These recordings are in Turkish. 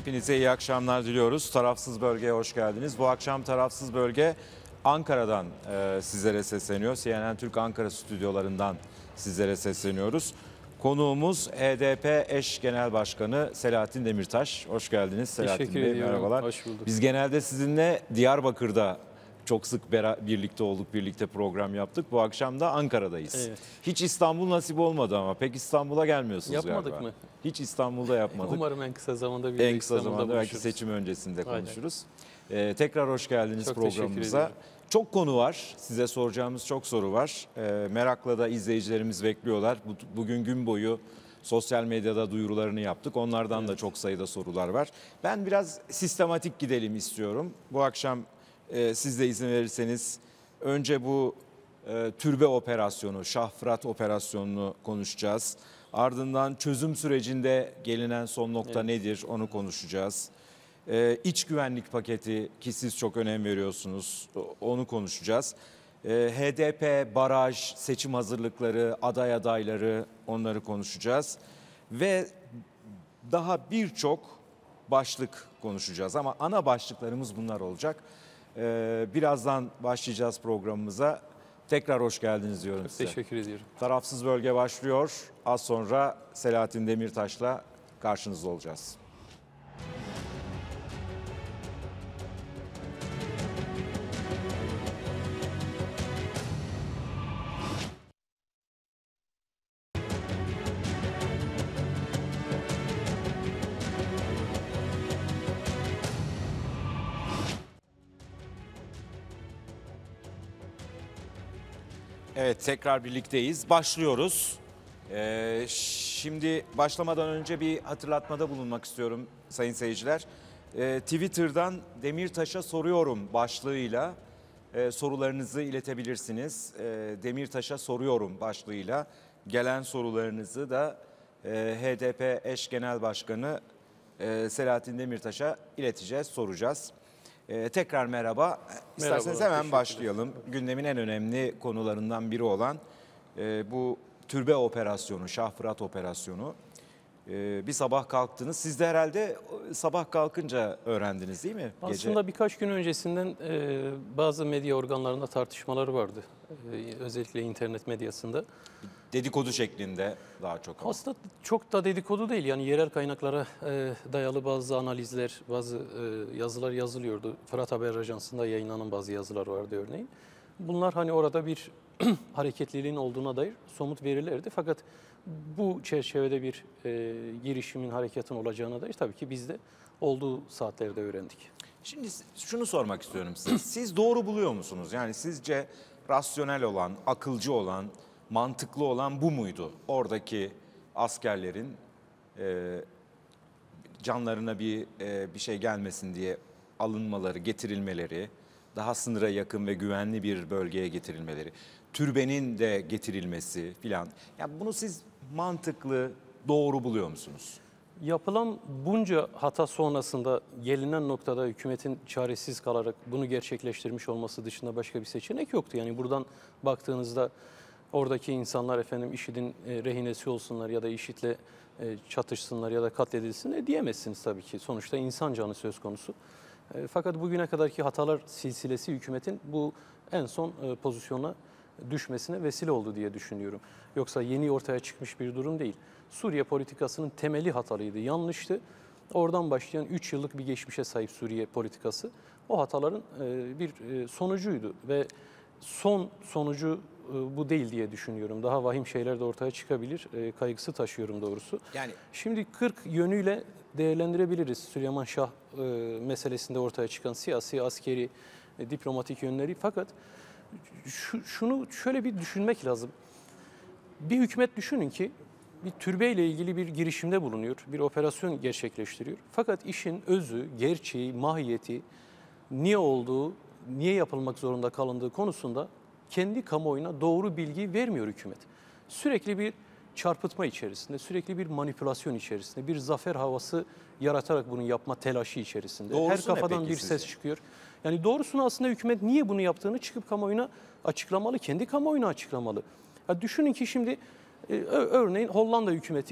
Hepinize iyi akşamlar diliyoruz. Tarafsız Bölge'ye hoş geldiniz. Bu akşam Tarafsız Bölge Ankara'dan sizlere sesleniyor. CNN Türk Ankara stüdyolarından sizlere sesleniyoruz. Konuğumuz HDP eş genel başkanı Selahattin Demirtaş. Hoş geldiniz Selahattin Teşekkür Bey. ediyorum. Merhabalar. Hoş bulduk. Biz genelde sizinle Diyarbakır'da çok sık birlikte olduk, birlikte program yaptık. Bu akşam da Ankara'dayız. Evet. Hiç İstanbul nasip olmadı ama pek İstanbul'a gelmiyorsunuz Yapmadık galiba. mı? Hiç İstanbul'da yapmadık. Umarım en kısa zamanda bir En kısa İstanbul'da zamanda belki buluşuruz. seçim öncesinde Aynen. konuşuruz. Tekrar hoş geldiniz Çok teşekkür programımıza. ediyorum. Çok konu var. Size soracağımız çok soru var. Merakla da izleyicilerimiz bekliyorlar. Bugün gün boyu sosyal medyada duyurularını yaptık. Onlardan da çok sayıda sorular var. Ben biraz sistematik gidelim istiyorum. Bu akşam siz de izin verirseniz önce bu türbe operasyonu, Şah Fırat operasyonunu konuşacağız. Ardından çözüm sürecinde gelinen son nokta nedir onu konuşacağız. İç güvenlik paketi ki siz çok önem veriyorsunuz, onu konuşacağız. HDP, baraj, seçim hazırlıkları, aday adayları, onları konuşacağız. Ve daha birçok başlık konuşacağız ama ana başlıklarımız bunlar olacak. Birazdan başlayacağız programımıza. Tekrar hoş geldiniz diyorum size. Teşekkür ediyorum. Tarafsız Bölge başlıyor. Az sonra Selahattin Demirtaş'la karşınızda olacağız. Evet, tekrar birlikteyiz. Başlıyoruz. Şimdi başlamadan önce bir hatırlatmada bulunmak istiyorum sayın seyirciler. Twitter'dan Demirtaş'a soruyorum başlığıyla sorularınızı iletebilirsiniz. Demirtaş'a soruyorum başlığıyla gelen sorularınızı da HDP eş genel başkanı Selahattin Demirtaş'a ileteceğiz, soracağız. Tekrar merhaba. İsterseniz hemen başlayalım. Gündemin en önemli konularından biri olan bu türbe operasyonu, Şah Fırat operasyonu. Bir sabah kalktınız. Siz de herhalde sabah kalkınca öğrendiniz değil mi? Aslında birkaç gün öncesinden bazı medya organlarında tartışmaları vardı. Özellikle internet medyasında. Dedikodu şeklinde daha çok. Aslında çok da dedikodu değil. Yani yerel kaynaklara dayalı bazı analizler, bazı yazılar yazılıyordu. Fırat Haber Ajansı'nda yayınlanan bazı yazılar vardı örneğin. Bunlar hani orada bir hareketliliğin olduğuna dair somut verilerdi. Fakat bu çerçevede bir girişimin, harekatın olacağına dair tabii ki biz de olduğu saatlerde öğrendik. Şimdi şunu sormak istiyorum size. Siz doğru buluyor musunuz? Yani sizce rasyonel olan, akılcı olan, mantıklı olan bu muydu? Oradaki askerlerin canlarına bir şey gelmesin diye alınmaları, getirilmeleri, daha sınıra yakın ve güvenli bir bölgeye getirilmeleri, türbenin de getirilmesi filan. Yani bunu siz mantıklı, doğru buluyor musunuz? Yapılan bunca hata sonrasında gelinen noktada hükümetin çaresiz kalarak bunu gerçekleştirmiş olması dışında başka bir seçenek yoktu. Yani buradan baktığınızda oradaki insanlar efendim IŞİD'in rehinesi olsunlar ya da IŞİD'le çatışsınlar ya da katledilsinler diyemezsiniz tabii ki. Sonuçta insan canı söz konusu. Fakat bugüne kadarki hatalar silsilesi hükümetin bu en son pozisyona düşmesine vesile oldu diye düşünüyorum. Yoksa yeni ortaya çıkmış bir durum değil. Suriye politikasının temeli hatalıydı, yanlıştı. Oradan başlayan 3 yıllık bir geçmişe sahip Suriye politikası o hataların bir sonucuydu ve son sonucu bu değil diye düşünüyorum. Daha vahim şeyler de ortaya çıkabilir. Kaygısı taşıyorum doğrusu. Yani şimdi 40 yönüyle değerlendirebiliriz Süleyman Şah meselesinde ortaya çıkan siyasi, askeri, diplomatik yönleri. Fakat şunu şöyle bir düşünmek lazım. Bir hükümet düşünün ki bir türbeyle ilgili bir girişimde bulunuyor, bir operasyon gerçekleştiriyor. Fakat işin özü, gerçeği, mahiyeti, niye olduğu, niye yapılmak zorunda kalındığı konusunda kendi kamuoyuna doğru bilgi vermiyor hükümet. Sürekli bir çarpıtma içerisinde, sürekli bir manipülasyon içerisinde, bir zafer havası yaratarak bunu yapma telaşı içerisinde. Doğrusu her kafadan ne bir peki ses sizce? çıkıyor. Yani doğrusunu aslında hükümet niye bunu yaptığını çıkıp kamuoyuna açıklamalı, kendi kamuoyuna açıklamalı. Ya düşünün ki şimdi örneğin Hollanda hükümeti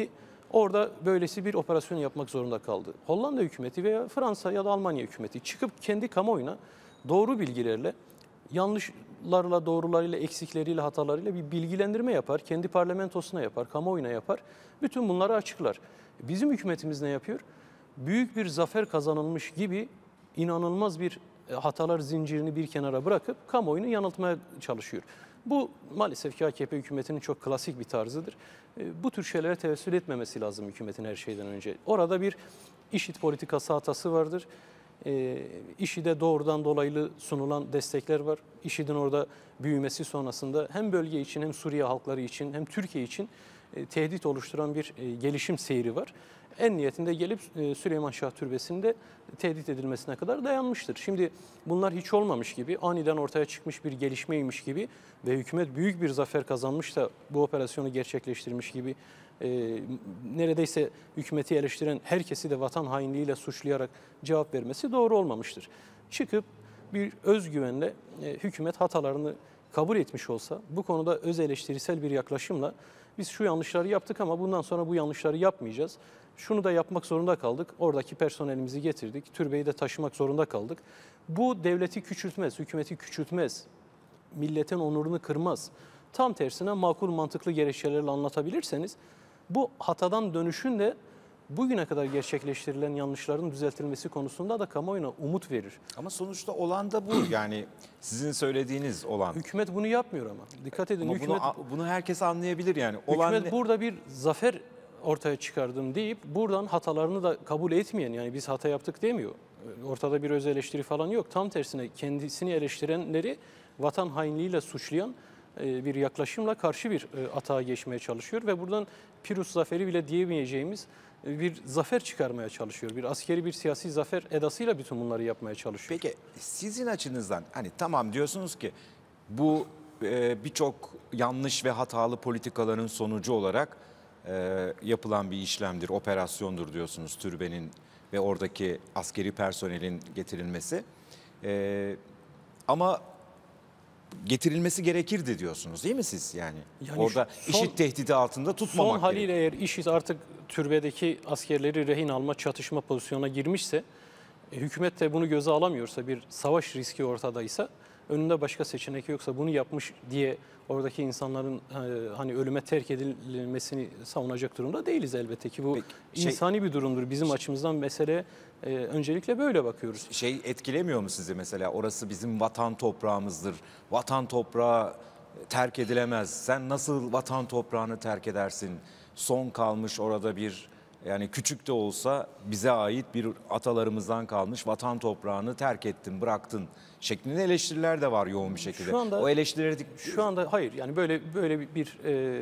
Orada böylesi bir operasyon yapmak zorunda kaldı. Hollanda hükümeti veya Fransa ya da Almanya hükümeti çıkıp kendi kamuoyuna doğru bilgilerle, yanlışlarla, doğrularıyla, eksikleriyle, hatalarıyla bir bilgilendirme yapar. Kendi parlamentosuna yapar, kamuoyuna yapar. Bütün bunları açıklar. Bizim hükümetimiz ne yapıyor? Büyük bir zafer kazanılmış gibi inanılmaz bir hatalar zincirini bir kenara bırakıp kamuoyunu yanıltmaya çalışıyor. Bu maalesef ki AKP hükümetinin çok klasik bir tarzıdır. Bu tür şeylere tevessül etmemesi lazım hükümetin her şeyden önce. Orada bir IŞİD politikası hatası vardır. IŞİD'e doğrudan dolaylı sunulan destekler var. IŞİD'in orada büyümesi sonrasında hem bölge için hem Suriye halkları için hem Türkiye için tehdit oluşturan bir gelişim seyri var. En niyetinde gelip Süleyman Şah Türbesi'nde tehdit edilmesine kadar dayanmıştır. Şimdi bunlar hiç olmamış gibi, aniden ortaya çıkmış bir gelişmeymiş gibi ve hükümet büyük bir zafer kazanmış da bu operasyonu gerçekleştirmiş gibi neredeyse hükümeti eleştiren herkesi de vatan hainliğiyle suçlayarak cevap vermesi doğru olmamıştır. Çıkıp bir özgüvenle hükümet hatalarını kabul etmiş olsa, bu konuda öz eleştirisel bir yaklaşımla biz şu yanlışları yaptık ama bundan sonra bu yanlışları yapmayacağız. Şunu da yapmak zorunda kaldık. Oradaki personelimizi getirdik. Türbeyi de taşımak zorunda kaldık. Bu devleti küçültmez, hükümeti küçültmez. Milletin onurunu kırmaz. Tam tersine makul mantıklı gerekçelerle anlatabilirseniz bu hatadan dönüşün de bugüne kadar gerçekleştirilen yanlışların düzeltilmesi konusunda da kamuoyuna umut verir. Ama sonuçta olan da bu. Yani sizin söylediğiniz olan. Hükümet bunu yapmıyor ama. Dikkat edin. Ama bunu herkes anlayabilir yani. Olan Hükümet burada bir zafer ortaya çıkardım deyip buradan hatalarını da kabul etmeyen, yani biz hata yaptık demiyor. Ortada bir öz eleştiri falan yok. Tam tersine kendisini eleştirenleri vatan hainliğiyle suçlayan bir yaklaşımla karşı bir atağa geçmeye çalışıyor ve buradan Pirus zaferi bile diyemeyeceğimiz bir zafer çıkarmaya çalışıyor. Bir askeri, bir siyasi zafer edasıyla bütün bunları yapmaya çalışıyor. Peki sizin açınızdan hani tamam diyorsunuz ki bu birçok yanlış ve hatalı politikaların sonucu olarak yapılan bir işlemdir, operasyondur diyorsunuz türbenin ve oradaki askeri personelin getirilmesi. Ama getirilmesi gerekirdi diyorsunuz değil mi siz yani? Orada IŞİD tehdidi altında tutmamak Son haliyle eğer IŞİD artık türbedeki askerleri rehin alma, çatışma pozisyonuna girmişse, hükümet de bunu göze alamıyorsa, bir savaş riski ortadaysa, önünde başka seçenek yoksa bunu yapmış diye oradaki insanların hani ölüme terk edilmesini savunacak durumda değiliz elbette ki. Bu insani bir durumdur. Bizim açımızdan mesele öncelikle böyle bakıyoruz. Etkilemiyor mu sizi mesela? Orası bizim vatan toprağımızdır. Vatan toprağı terk edilemez. Sen nasıl vatan toprağını terk edersin? Son kalmış orada bir, yani küçük de olsa bize ait bir atalarımızdan kalmış vatan toprağını terk ettin, bıraktın şeklinde eleştiriler de var yoğun bir şekilde. O eleştirileri şu anda hayır, yani böyle bir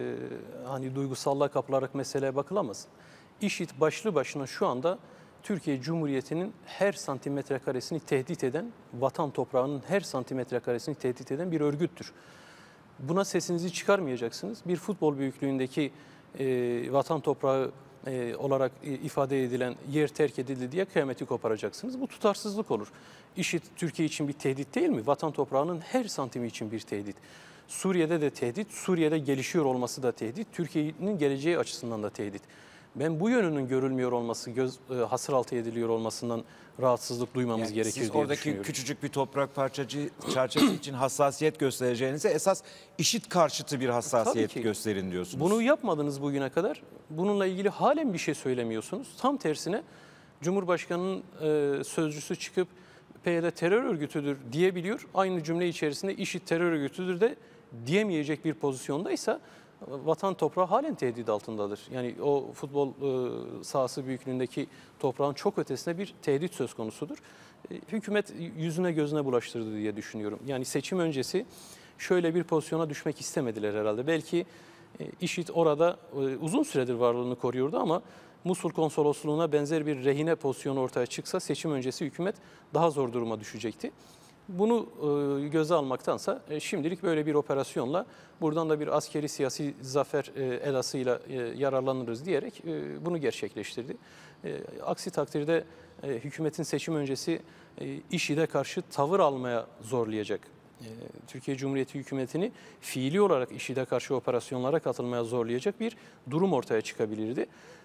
hani duygusallığa kapılarak meseleye bakılamaz. IŞİD başlı başına şu anda Türkiye Cumhuriyeti'nin her santimetre karesini tehdit eden, vatan toprağının her santimetre karesini tehdit eden bir örgüttür. Buna sesinizi çıkarmayacaksınız. Bir futbol büyüklüğündeki vatan toprağı olarak ifade edilen yer terk edildi diye kıyameti koparacaksınız. Bu tutarsızlık olur. IŞİD Türkiye için bir tehdit değil mi? Vatan toprağının her santimi için bir tehdit. Suriye'de de tehdit, Suriye'de gelişiyor olması da tehdit, Türkiye'nin geleceği açısından da tehdit. Ben bu yönünün görülmüyor olması, hasır altı ediliyor olmasından rahatsızlık duymamız gerekir diye düşünüyorum. Siz oradaki küçücük bir toprak parçası için hassasiyet göstereceğinize esas IŞİD karşıtı bir hassasiyet gösterin diyorsunuz. Bunu yapmadınız bugüne kadar. Bununla ilgili halen bir şey söylemiyorsunuz. Tam tersine Cumhurbaşkanı'nın sözcüsü çıkıp PYD terör örgütüdür diyebiliyor. Aynı cümle içerisinde IŞİD terör örgütüdür de diyemeyecek bir pozisyondaysa vatan toprağı halen tehdit altındadır. Yani o futbol sahası büyüklüğündeki toprağın çok ötesine bir tehdit söz konusudur. Hükümet yüzüne gözüne bulaştırdı diye düşünüyorum. Yani seçim öncesi şöyle bir pozisyona düşmek istemediler herhalde. Belki IŞİD orada uzun süredir varlığını koruyordu ama Musul konsolosluğuna benzer bir rehine pozisyonu ortaya çıksa seçim öncesi hükümet daha zor duruma düşecekti. Bunu göze almaktansa şimdilik böyle bir operasyonla buradan da bir askeri siyasi zafer edasıyla yararlanırız diyerek bunu gerçekleştirdi. Aksi takdirde hükümetin seçim öncesi IŞİD'e karşı tavır almaya zorlayacak. Türkiye Cumhuriyeti hükümetini fiili olarak IŞİD'e karşı operasyonlara katılmaya zorlayacak bir durum ortaya çıkabilirdi.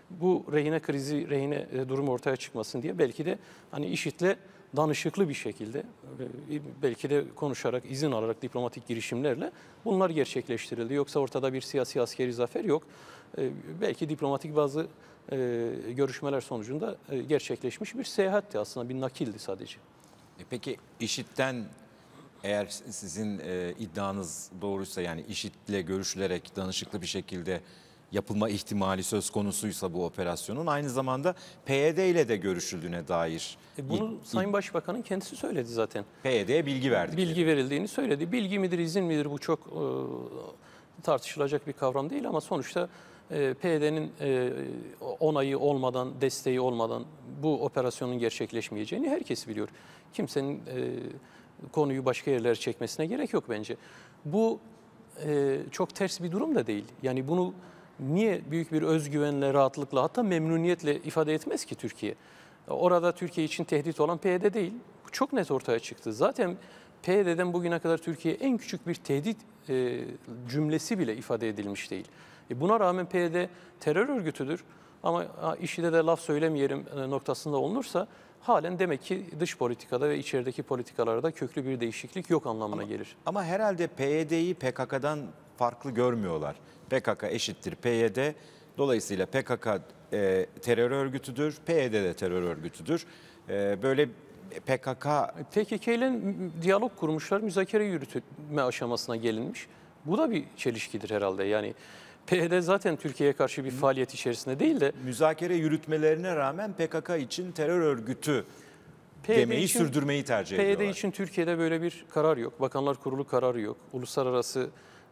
Bu rehine krizi, rehine durum ortaya çıkmasın diye belki de hani IŞİD'le danışıklı bir şekilde belki de konuşarak, izin alarak diplomatik girişimlerle bunlar gerçekleştirildi. Yoksa ortada bir siyasi askeri zafer yok. Belki diplomatik bazı görüşmeler sonucunda gerçekleşmiş bir seyahatti aslında, bir nakildi sadece. Peki IŞİD'den, eğer sizin iddianız doğruysa, yani IŞİD'le görüşülerek danışıklı bir şekilde yapılma ihtimali söz konusuysa bu operasyonun, aynı zamanda PYD ile de görüşüldüğüne dair Bunu Sayın Başbakan'ın kendisi söyledi zaten. PYD'ye bilgi verdik. Bilgi verildiğini söyledi. Bilgi midir, izin midir, bu çok tartışılacak bir kavram değil ama sonuçta PYD'nin onayı olmadan, desteği olmadan bu operasyonun gerçekleşmeyeceğini herkes biliyor. Kimsenin konuyu başka yerlere çekmesine gerek yok bence. Bu çok ters bir durum da değil. Yani bunu niye büyük bir özgüvenle, rahatlıkla, hatta memnuniyetle ifade etmez ki Türkiye? Orada Türkiye için tehdit olan PYD değil. Bu çok net ortaya çıktı. Zaten PYD'den bugüne kadar Türkiye en küçük bir tehdit cümlesi bile ifade edilmiş değil. Buna rağmen PYD terör örgütüdür ama IŞİD'e de laf söylemeyelim noktasında olunursa halen demek ki dış politikada ve içerideki politikalarda köklü bir değişiklik yok anlamına gelir. Ama herhalde PYD'yi PKK'dan farklı görmüyorlar. PKK eşittir PYD. Dolayısıyla PKK terör örgütüdür, PYD de terör örgütüdür. Böyle PKK... PKK ile diyalog kurmuşlar, müzakere yürütme aşamasına gelinmiş. Bu da bir çelişkidir herhalde. Yani PYD zaten Türkiye'ye karşı bir faaliyet içerisinde değil de... Müzakere yürütmelerine rağmen PKK için terör örgütü demeyi, sürdürmeyi tercih ediyorlar. PYD için Türkiye'de böyle bir karar yok. Bakanlar Kurulu kararı yok. Uluslararası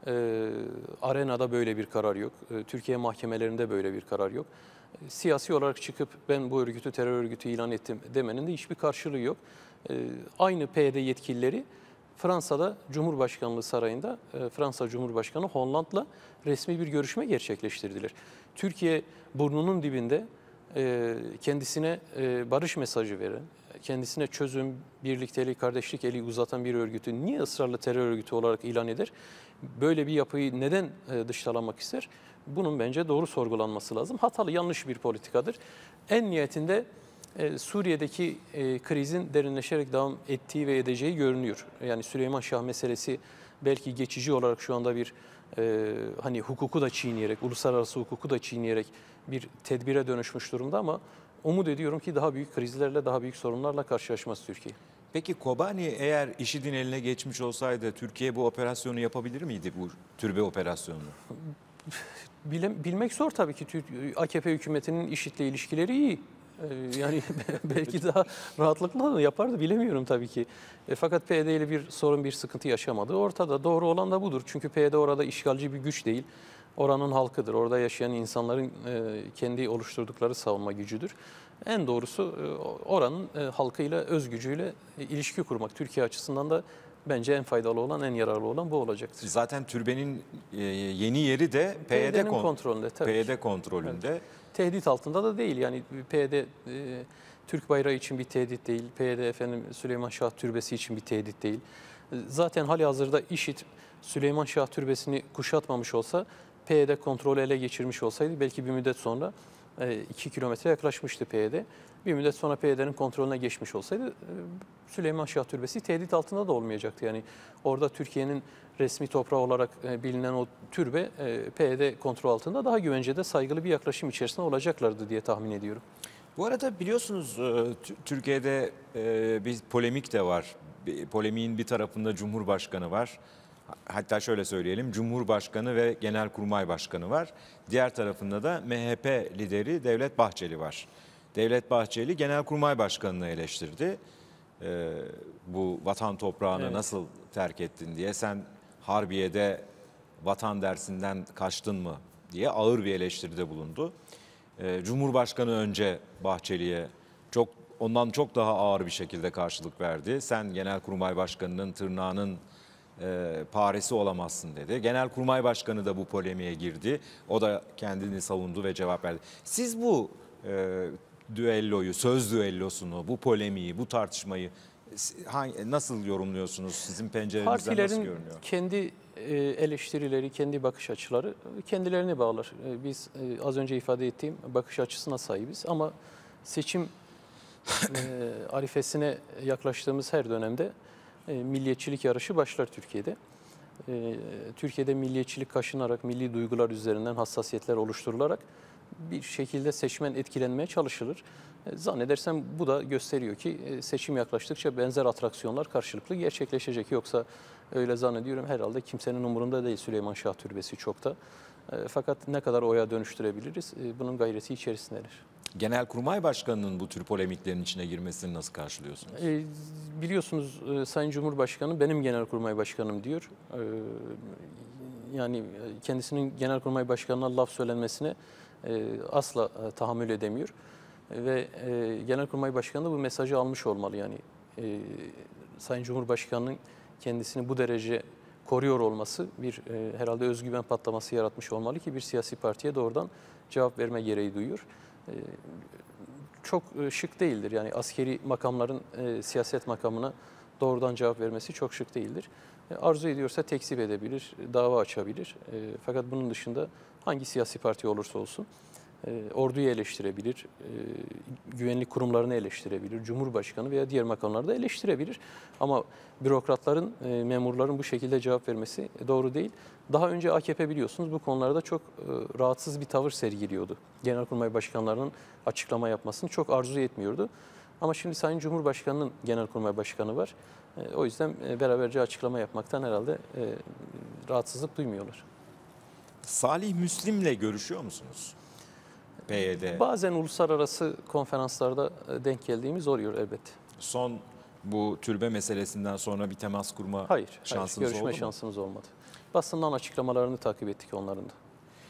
arenada böyle bir karar yok. Türkiye mahkemelerinde böyle bir karar yok. Siyasi olarak çıkıp ben bu örgütü terör örgütü ilan ettim demenin de hiçbir karşılığı yok. Aynı PYD yetkilileri Fransa'da Cumhurbaşkanlığı Sarayı'nda Fransa Cumhurbaşkanı Hollande'la resmi bir görüşme gerçekleştirdiler. Türkiye burnunun dibinde kendisine barış mesajı veren, kendisine çözüm, birliktelik, kardeşlik eli uzatan bir örgütü niye ısrarla terör örgütü olarak ilan eder? Böyle bir yapıyı neden dışlamamak ister? Bunun bence doğru sorgulanması lazım. Hatalı, yanlış bir politikadır. En nihayetinde Suriye'deki krizin derinleşerek devam ettiği ve edeceği görünüyor. Yani Süleyman Şah meselesi belki geçici olarak şu anda bir hani hukuku da çiğneyerek, uluslararası hukuku da çiğneyerek bir tedbire dönüşmüş durumda ama umut ediyorum ki daha büyük krizlerle, daha büyük sorunlarla karşılaşmaz Türkiye. Peki Kobani eğer IŞİD'in eline geçmiş olsaydı Türkiye bu operasyonu yapabilir miydi, bu türbe operasyonunu? Bilmek zor tabii ki. AKP hükümetinin IŞİD'le ilişkileri iyi. Yani belki daha rahatlıkla da yapardı, bilemiyorum tabii ki. Fakat PYD ile bir sorun, bir sıkıntı yaşamadı. Ortada doğru olan da budur. Çünkü PYD orada işgalci bir güç değil. Oranın halkıdır. Orada yaşayan insanların kendi oluşturdukları savunma gücüdür. En doğrusu oranın halkıyla, öz gücüyle ilişki kurmak. Türkiye açısından da bence en faydalı olan, en yararlı olan bu olacaktır. Zaten türbenin yeni yeri de PYD kontrolünde. Tabii. PYD kontrolünde. Evet. Tehdit altında da değil. Yani PYD Türk bayrağı için bir tehdit değil. PYD efendim Süleyman Şah Türbesi için bir tehdit değil. Zaten halihazırda IŞİD Süleyman Şah Türbesi'ni kuşatmamış olsa, PYD kontrolü ele geçirmiş olsaydı belki bir müddet sonra 2 kilometre yaklaşmıştı PYD. Bir müddet sonra PYD'nin kontrolüne geçmiş olsaydı Süleyman Şah Türbesi tehdit altında da olmayacaktı. Yani orada Türkiye'nin resmi toprağı olarak bilinen o türbe PYD kontrol altında daha güvencede, saygılı bir yaklaşım içerisinde olacaklardı diye tahmin ediyorum. Bu arada biliyorsunuz Türkiye'de bir polemik de var. Polemiğin bir tarafında Cumhurbaşkanı var. Hatta şöyle söyleyelim, Cumhurbaşkanı ve Genelkurmay Başkanı var. Diğer tarafında da MHP lideri Devlet Bahçeli var. Devlet Bahçeli Genelkurmay Başkanı'nı eleştirdi. Bu vatan toprağını nasıl terk ettin diye, sen Harbiye'de vatan dersinden kaçtın mı diye ağır bir eleştiride bulundu. Cumhurbaşkanı önce Bahçeli'ye ondan çok daha ağır bir şekilde karşılık verdi. Sen Genelkurmay Başkanı'nın tırnağının paresi olamazsın dedi. Genelkurmay Başkanı da bu polemiğe girdi. O da kendini savundu ve cevap verdi. Siz bu düelloyu, söz düellosunu, bu polemiği, bu tartışmayı Nasıl yorumluyorsunuz? Sizin pencerenizden nasıl Partilerin görünüyor? kendi eleştirileri, kendi bakış açıları kendilerine bağlar. Biz az önce ifade ettiğim bakış açısına sahibiz ama seçim arifesine yaklaştığımız her dönemde milliyetçilik yarışı başlar Türkiye'de. Türkiye'de milliyetçilik kaşınarak, milli duygular üzerinden hassasiyetler oluşturularak bir şekilde seçmen etkilenmeye çalışılır. Zannedersem bu da gösteriyor ki seçim yaklaştıkça benzer atraksiyonlar karşılıklı gerçekleşecek. Yoksa öyle zannediyorum herhalde kimsenin umurunda değil Süleyman Şah Türbesi çok da. Fakat ne kadar oya dönüştürebiliriz bunun gayreti içerisindedir. Genelkurmay Başkanı'nın bu tür polemiklerin içine girmesini nasıl karşılıyorsunuz? Biliyorsunuz Sayın Cumhurbaşkanı benim Genelkurmay Başkanım diyor. Yani kendisinin Genelkurmay Başkanı'na laf söylenmesine asla tahammül edemiyor. Ve Genelkurmay Başkanı da bu mesajı almış olmalı. Yani Sayın Cumhurbaşkanı'nın kendisini bu derece koruyor olması bir herhalde özgüven patlaması yaratmış olmalı ki bir siyasi partiye doğrudan cevap verme gereği duyuyor. Çok şık değildir. Yani askeri makamların siyaset makamına doğrudan cevap vermesi çok şık değildir. Arzu ediyorsa tekzip edebilir, dava açabilir. Fakat bunun dışında hangi siyasi parti olursa olsun orduyu eleştirebilir, güvenlik kurumlarını eleştirebilir, Cumhurbaşkanı veya diğer makamları da eleştirebilir. Ama bürokratların, memurların bu şekilde cevap vermesi doğru değil. Daha önce AKP biliyorsunuz bu konularda çok rahatsız bir tavır sergiliyordu. Genelkurmay başkanlarının açıklama yapmasını çok arzu etmiyordu. Ama şimdi Sayın Cumhurbaşkanı'nın Genelkurmay Başkanı var. O yüzden beraberce açıklama yapmaktan herhalde rahatsızlık duymuyorlar. Salih Müslim'le görüşüyor musunuz? PYD. Bazen uluslararası konferanslarda denk geldiğimiz oluyor elbette. Son bu türbe meselesinden sonra bir temas kurma Hayır, şansınız görüşme oldu mu? şansımız olmadı. Basından açıklamalarını takip ettik onların da.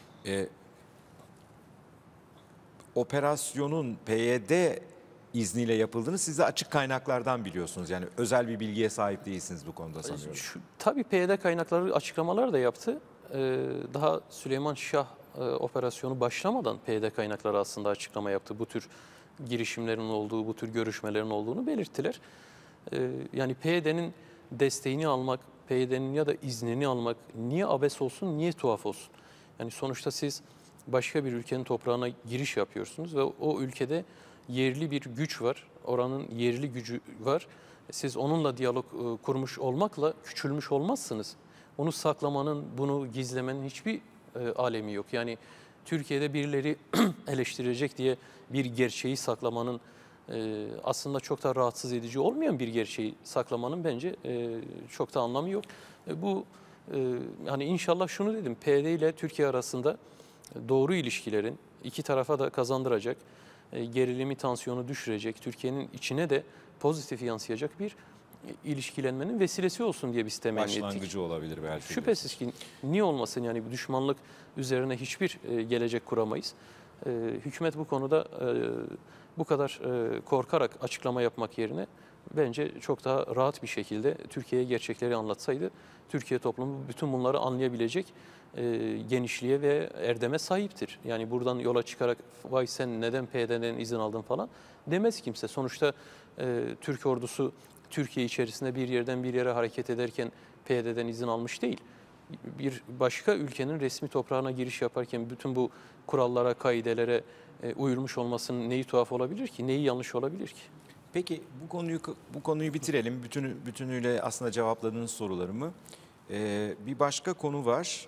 Operasyonun PYD izniyle yapıldığını siz de açık kaynaklardan biliyorsunuz. Yani özel bir bilgiye sahip değilsiniz bu konuda sanıyorum. Tabii PYD kaynakları açıklamalar da yaptı. Daha Süleyman Şah operasyonu başlamadan PYD kaynakları aslında açıklama yaptı. Bu tür girişimlerin olduğu, bu tür görüşmelerin olduğunu belirttiler. Yani PYD'nin desteğini almak, PYD'nin ya da iznini almak niye abes olsun, niye tuhaf olsun? Yani sonuçta siz başka bir ülkenin toprağına giriş yapıyorsunuz ve o ülkede yerli bir güç var, oranın yerli gücü var. Siz onunla diyalog kurmuş olmakla küçülmüş olmazsınız. Onu saklamanın, bunu gizlemenin hiçbir alemi yok. Yani Türkiye'de birileri eleştirecek diye bir gerçeği saklamanın aslında çok da rahatsız edici olmayan bir gerçeği saklamanın bence çok da anlamı yok. Bu hani inşallah şunu dedim, PYD ile Türkiye arasında doğru ilişkilerin iki tarafa da kazandıracak, gerilimi, tansiyonu düşürecek, Türkiye'nin içine de pozitif yansıyacak bir ilişkilenmenin vesilesi olsun diye biz temenni ettik. Başlangıcı olabilir belki. Şüphesiz ki niye olmasın, yani bu düşmanlık üzerine hiçbir gelecek kuramayız. Hükümet bu konuda bu kadar korkarak açıklama yapmak yerine bence çok daha rahat bir şekilde Türkiye'ye gerçekleri anlatsaydı Türkiye toplumu bütün bunları anlayabilecek genişliğe ve erdeme sahiptir. Yani buradan yola çıkarak vay sen neden PYD'den izin aldın falan demez kimse. Sonuçta Türk ordusu Türkiye içerisinde bir yerden bir yere hareket ederken PYD'den izin almış değil. Bir başka ülkenin resmi toprağına giriş yaparken bütün bu kurallara, kaidelere uyulmuş olmasının neyi tuhaf olabilir ki? Neyi yanlış olabilir ki? Peki bu konuyu bitirelim. Bütünüyle aslında cevapladığınız sorularımı. Bir başka konu var.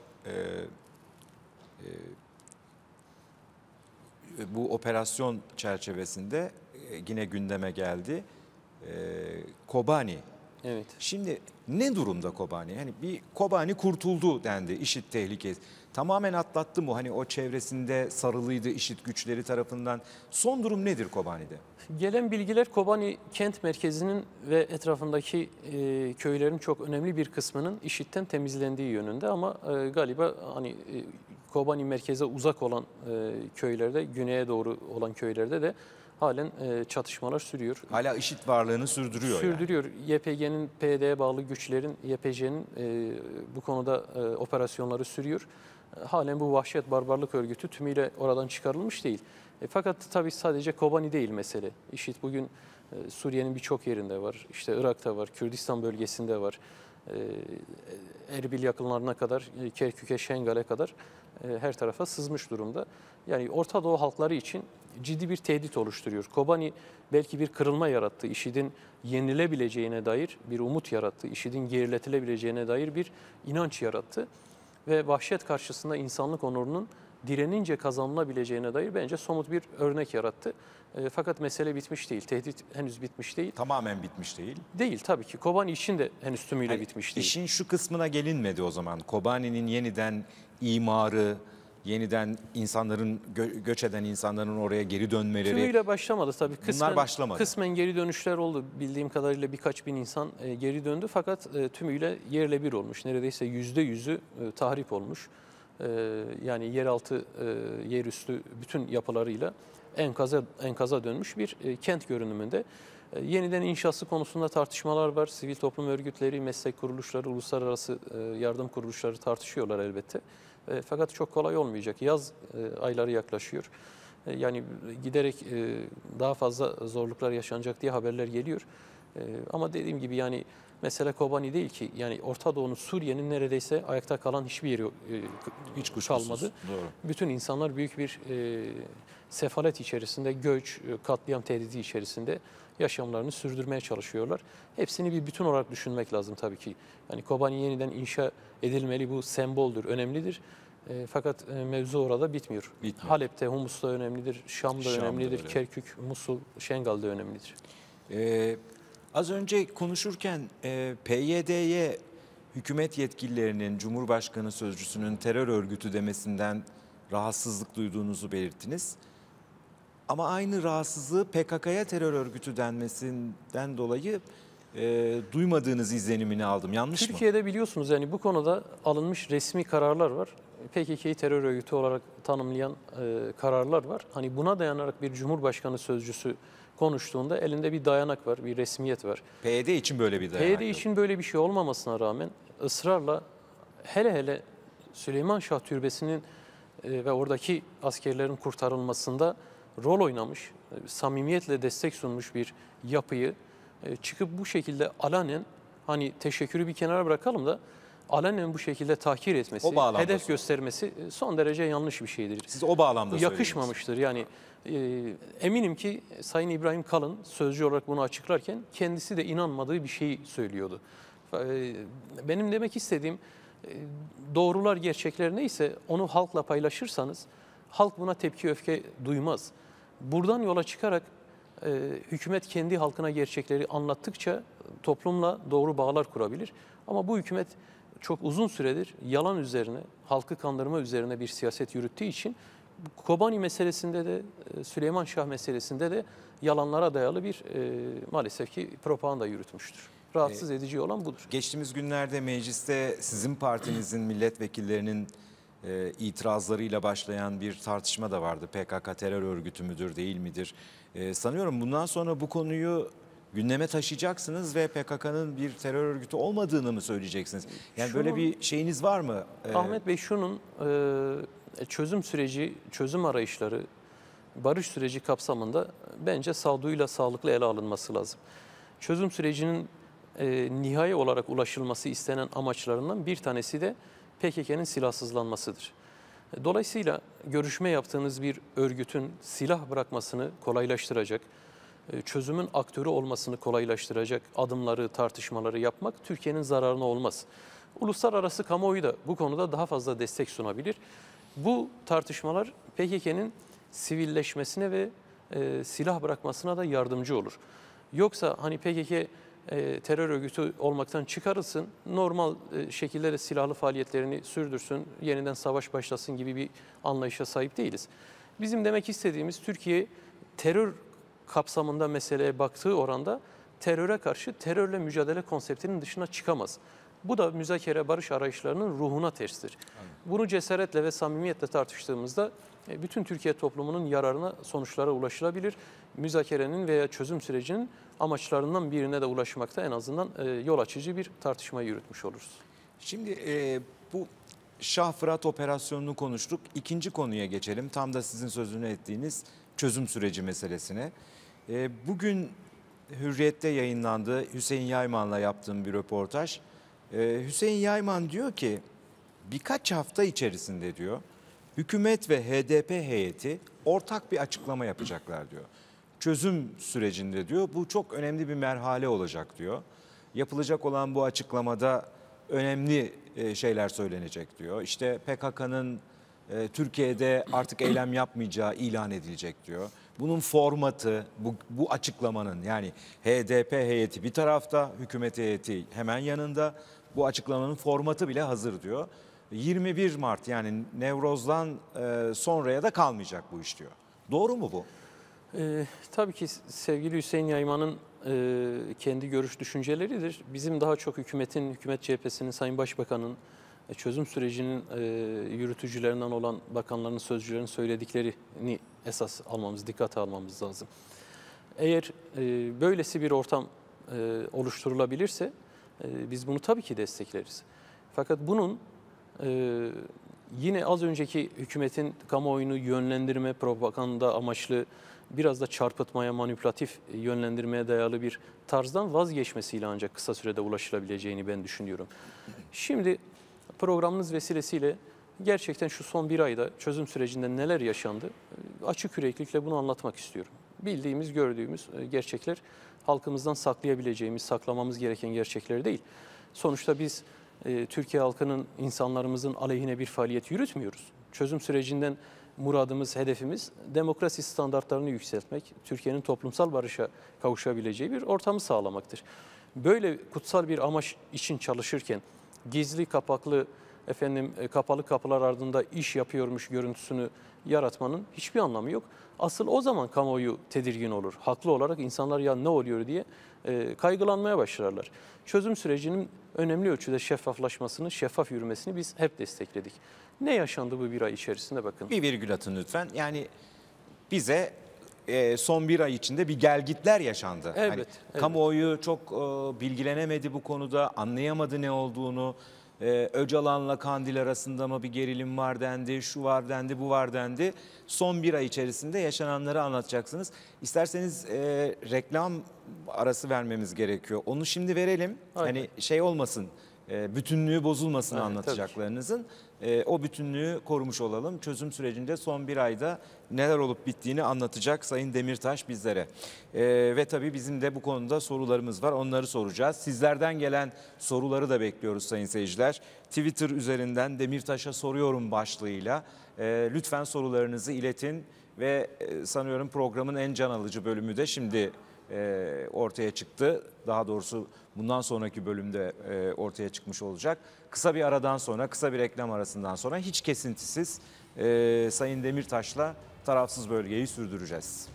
Bu operasyon çerçevesinde yine gündeme geldi. Kobani. Evet. Şimdi ne durumda Kobani? Hani bir Kobani kurtuldu dendi, IŞİD tehlikesi. Tamamen atlattı mı? Hani o çevresinde sarılıydı IŞİD güçleri tarafından. Son durum nedir Kobani'de? Gelen bilgiler Kobani kent merkezinin ve etrafındaki köylerin çok önemli bir kısmının IŞİD'den temizlendiği yönünde ama galiba hani Kobani merkeze uzak olan köylerde, güneye doğru olan köylerde de halen çatışmalar sürüyor. Hala IŞİD varlığını sürdürüyor. Sürdürüyor. YPG'nin, PYD'ye bağlı güçlerin, YPG'nin bu konuda operasyonları sürüyor. Halen bu vahşet, barbarlık örgütü tümüyle oradan çıkarılmış değil. Fakat tabii sadece Kobani değil mesele. IŞİD bugün Suriye'nin birçok yerinde var. İşte Irak'ta var, Kürdistan bölgesinde var. Erbil yakınlarına kadar, Kerkük'e, Şengal'e kadar her tarafa sızmış durumda. Yani Orta Doğu halkları için ciddi bir tehdit oluşturuyor. Kobani belki bir kırılma yarattı. IŞİD'in yenilebileceğine dair bir umut yarattı. IŞİD'in geriletilebileceğine dair bir inanç yarattı. Ve vahşet karşısında insanlık onurunun direnince kazanılabileceğine dair bence somut bir örnek yarattı. Fakat mesele bitmiş değil. Tehdit henüz bitmiş değil. Tamamen bitmiş değil. Değil tabii ki. Kobani için de henüz tümüyle Hani bitmiş değil. İşin şu kısmına gelinmedi o zaman. Kobani'nin yeniden imarı, yeniden insanların göç eden insanların oraya geri dönmeleri. Tümüyle başlamadı tabii. Bunlar başlamadı. Kısmen geri dönüşler oldu. Bildiğim kadarıyla birkaç bin insan geri döndü. Fakat tümüyle yerle bir olmuş. Neredeyse %100'ü tahrip olmuş. Yani yeraltı, yerüstü bütün yapılarıyla enkaza dönmüş bir kent görünümünde. Yeniden inşası konusunda tartışmalar var. Sivil toplum örgütleri, meslek kuruluşları, uluslararası yardım kuruluşları tartışıyorlar elbette. Fakat çok kolay olmayacak. Yaz ayları yaklaşıyor. Yani giderek daha fazla zorluklar yaşanacak diye haberler geliyor. Ama dediğim gibi yani mesele Kobani değil ki. Yani Orta Doğu'nun, Suriye'nin neredeyse ayakta kalan hiçbir yeri Hiç kuşkusuz. kalmadı. Doğru. Bütün insanlar büyük bir sefalet içerisinde, göç, katliam tehdidi içerisinde yaşamlarını sürdürmeye çalışıyorlar. Hepsini bir bütün olarak düşünmek lazım tabii ki. Yani Kobani yeniden inşa edilmeli, bu semboldür, önemlidir. Fakat mevzu orada bitmiyor. Halep'te, Humus'ta önemlidir, Şam'da önemlidir, öyle. Kerkük, Musul, Şengal'da önemlidir. Az önce konuşurken PYD'ye hükümet yetkililerinin, Cumhurbaşkanı Sözcüsü'nün terör örgütü demesinden rahatsızlık duyduğunuzu belirttiniz. Ama aynı rahatsızlığı PKK'ya terör örgütü denmesinden dolayı duymadığınız izlenimini aldım. Yanlış mı? Türkiye'de biliyorsunuz yani bu konuda alınmış resmi kararlar var. PKK'yı terör örgütü olarak tanımlayan kararlar var. Hani buna dayanarak bir Cumhurbaşkanı Sözcüsü konuştuğunda elinde bir dayanak var, bir resmiyet var. PYD için böyle bir dayanak PYD yok. için böyle bir şey olmamasına rağmen ısrarla hele Süleyman Şah Türbesi'nin ve oradaki askerlerin kurtarılmasında rol oynamış, samimiyetle destek sunmuş bir yapıyı çıkıp bu şekilde alenen, hani teşekkürü bir kenara bırakalım da alenen bu şekilde tahkir etmesi, O bağlamda hedef sor. göstermesi son derece yanlış bir şeydir. Siz o bağlamda söylediniz. Yakışmamıştır. Yani eminim ki Sayın İbrahim Kalın sözcü olarak bunu açıklarken kendisi de inanmadığı bir şeyi söylüyordu. Benim demek istediğim doğrular, gerçekler neyse onu halkla paylaşırsanız halk buna tepki, öfke duymaz. Buradan yola çıkarak hükümet kendi halkına gerçekleri anlattıkça toplumla doğru bağlar kurabilir. Ama bu hükümet çok uzun süredir yalan üzerine, halkı kandırma üzerine bir siyaset yürüttüğü için Kobani meselesinde de Süleyman Şah meselesinde de yalanlara dayalı bir maalesef ki propaganda yürütmüştür. Rahatsız edici olan budur. Geçtiğimiz günlerde mecliste sizin partinizin milletvekillerinin itirazlarıyla başlayan bir tartışma da vardı. PKK terör örgütü müdür, değil midir? Sanıyorum bundan sonra bu konuyu gündeme taşıyacaksınız ve PKK'nın bir terör örgütü olmadığını mı söyleyeceksiniz? Yani böyle bir şeyiniz var mı? Ahmet Bey, şunun çözüm süreci, çözüm arayışları, barış süreci kapsamında bence sağduyuyla sağlıklı ele alınması lazım. Çözüm sürecinin nihai olarak ulaşılması istenen amaçlarından bir tanesi de PKK'nın silahsızlanmasıdır. Dolayısıyla görüşme yaptığınız bir örgütün silah bırakmasını kolaylaştıracak, çözümün aktörü olmasını kolaylaştıracak adımları, tartışmaları yapmak Türkiye'nin zararına olmaz. Uluslararası kamuoyu da bu konuda daha fazla destek sunabilir. Bu tartışmalar PKK'nın sivilleşmesine ve silah bırakmasına da yardımcı olur. Yoksa hani PKK terör örgütü olmaktan çıkarılsın, normal şekilde de silahlı faaliyetlerini sürdürsün, yeniden savaş başlasın gibi bir anlayışa sahip değiliz. Bizim demek istediğimiz Türkiye terör kapsamında meseleye baktığı oranda teröre karşı terörle mücadele konseptinin dışına çıkamaz. Bu da müzakere barış arayışlarının ruhuna terstir. Bunu cesaretle ve samimiyetle tartıştığımızda bütün Türkiye toplumunun yararına sonuçlara ulaşılabilir. Müzakerenin veya çözüm sürecinin amaçlarından birine de ulaşmakta en azından yol açıcı bir tartışma yürütmüş oluruz. Şimdi bu Şah Fırat operasyonunu konuştuk. İkinci konuya geçelim. Tam da sizin sözünü ettiğiniz çözüm süreci meselesine. Bugün Hürriyet'te yayınlandı. Hüseyin Yayman'la yaptığım bir röportaj. Hüseyin Yayman diyor ki birkaç hafta içerisinde diyor hükümet ve HDP heyeti ortak bir açıklama yapacaklar diyor. Çözüm sürecinde diyor bu çok önemli bir merhale olacak diyor. Yapılacak olan bu açıklamada önemli şeyler söylenecek diyor. İşte PKK'nın Türkiye'de artık eylem yapmayacağı ilan edilecek diyor. Bunun formatı, bu açıklamanın yani HDP heyeti bir tarafta, hükümet heyeti hemen yanında, bu açıklamanın formatı bile hazır diyor. 21 Mart yani Nevroz'dan sonraya da kalmayacak bu iş diyor. Doğru mu bu? Tabii ki sevgili Hüseyin Yayman'ın kendi görüş düşünceleridir. Bizim daha çok hükümet cephesinin, Sayın Başbakan'ın, çözüm sürecinin yürütücülerinden olan bakanların, sözcülerin söylediklerini esas almamız, dikkate almamız lazım. Eğer böylesi bir ortam oluşturulabilirse biz bunu tabii ki destekleriz. Fakat bunun yine az önceki hükümetin kamuoyunu yönlendirme, propaganda amaçlı biraz da çarpıtmaya, manipülatif yönlendirmeye dayalı bir tarzdan vazgeçmesiyle ancak kısa sürede ulaşılabileceğini ben düşünüyorum. Şimdi programınız vesilesiyle gerçekten şu son bir ayda çözüm sürecinde neler yaşandı açık yüreklilikle bunu anlatmak istiyorum. Bildiğimiz, gördüğümüz gerçekler halkımızdan saklayabileceğimiz, saklamamız gereken gerçekler değil. Sonuçta biz Türkiye halkının, insanlarımızın aleyhine bir faaliyet yürütmüyoruz. Çözüm sürecinden muradımız, hedefimiz demokrasi standartlarını yükseltmek, Türkiye'nin toplumsal barışa kavuşabileceği bir ortamı sağlamaktır. Böyle kutsal bir amaç için çalışırken gizli kapaklı, kapalı kapılar ardında iş yapıyormuş görüntüsünü yaratmanın hiçbir anlamı yok. Asıl o zaman kamuoyu tedirgin olur. Haklı olarak insanlar ya ne oluyor diye kaygılanmaya başlarlar. Çözüm sürecinin önemli ölçüde şeffaflaşmasını, şeffaf yürümesini biz hep destekledik. Ne yaşandı bu bir ay içerisinde bakın. Bir virgül atın lütfen. Yani bize son bir ay içinde bir gelgitler yaşandı. Evet, Hani evet. kamuoyu çok bilgilenemedi bu konuda, anlayamadı ne olduğunu. Öcalan'la Kandil arasında mı bir gerilim var dendi, şu var dendi, bu var dendi. Son bir ay içerisinde yaşananları anlatacaksınız. İsterseniz reklam arası vermemiz gerekiyor. Onu şimdi verelim. Aynen. Hani şey olmasın, bütünlüğü bozulmasın Evet, anlatacaklarınızın. O bütünlüğü korumuş olalım. Çözüm sürecinde son bir ayda neler olup bittiğini anlatacak Sayın Demirtaş bizlere. Ve tabii bizim de bu konuda sorularımız var. Onları soracağız. Sizlerden gelen soruları da bekliyoruz sayın seyirciler. Twitter üzerinden Demirtaş'a soruyorum başlığıyla. Lütfen sorularınızı iletin ve sanıyorum programın en can alıcı bölümü de şimdi ortaya çıktı. Daha doğrusu bundan sonraki bölümde ortaya çıkmış olacak. Kısa bir aradan sonra, kısa bir reklam arasından sonra hiç kesintisiz Sayın Demirtaş'la tarafsız bölgeyi sürdüreceğiz.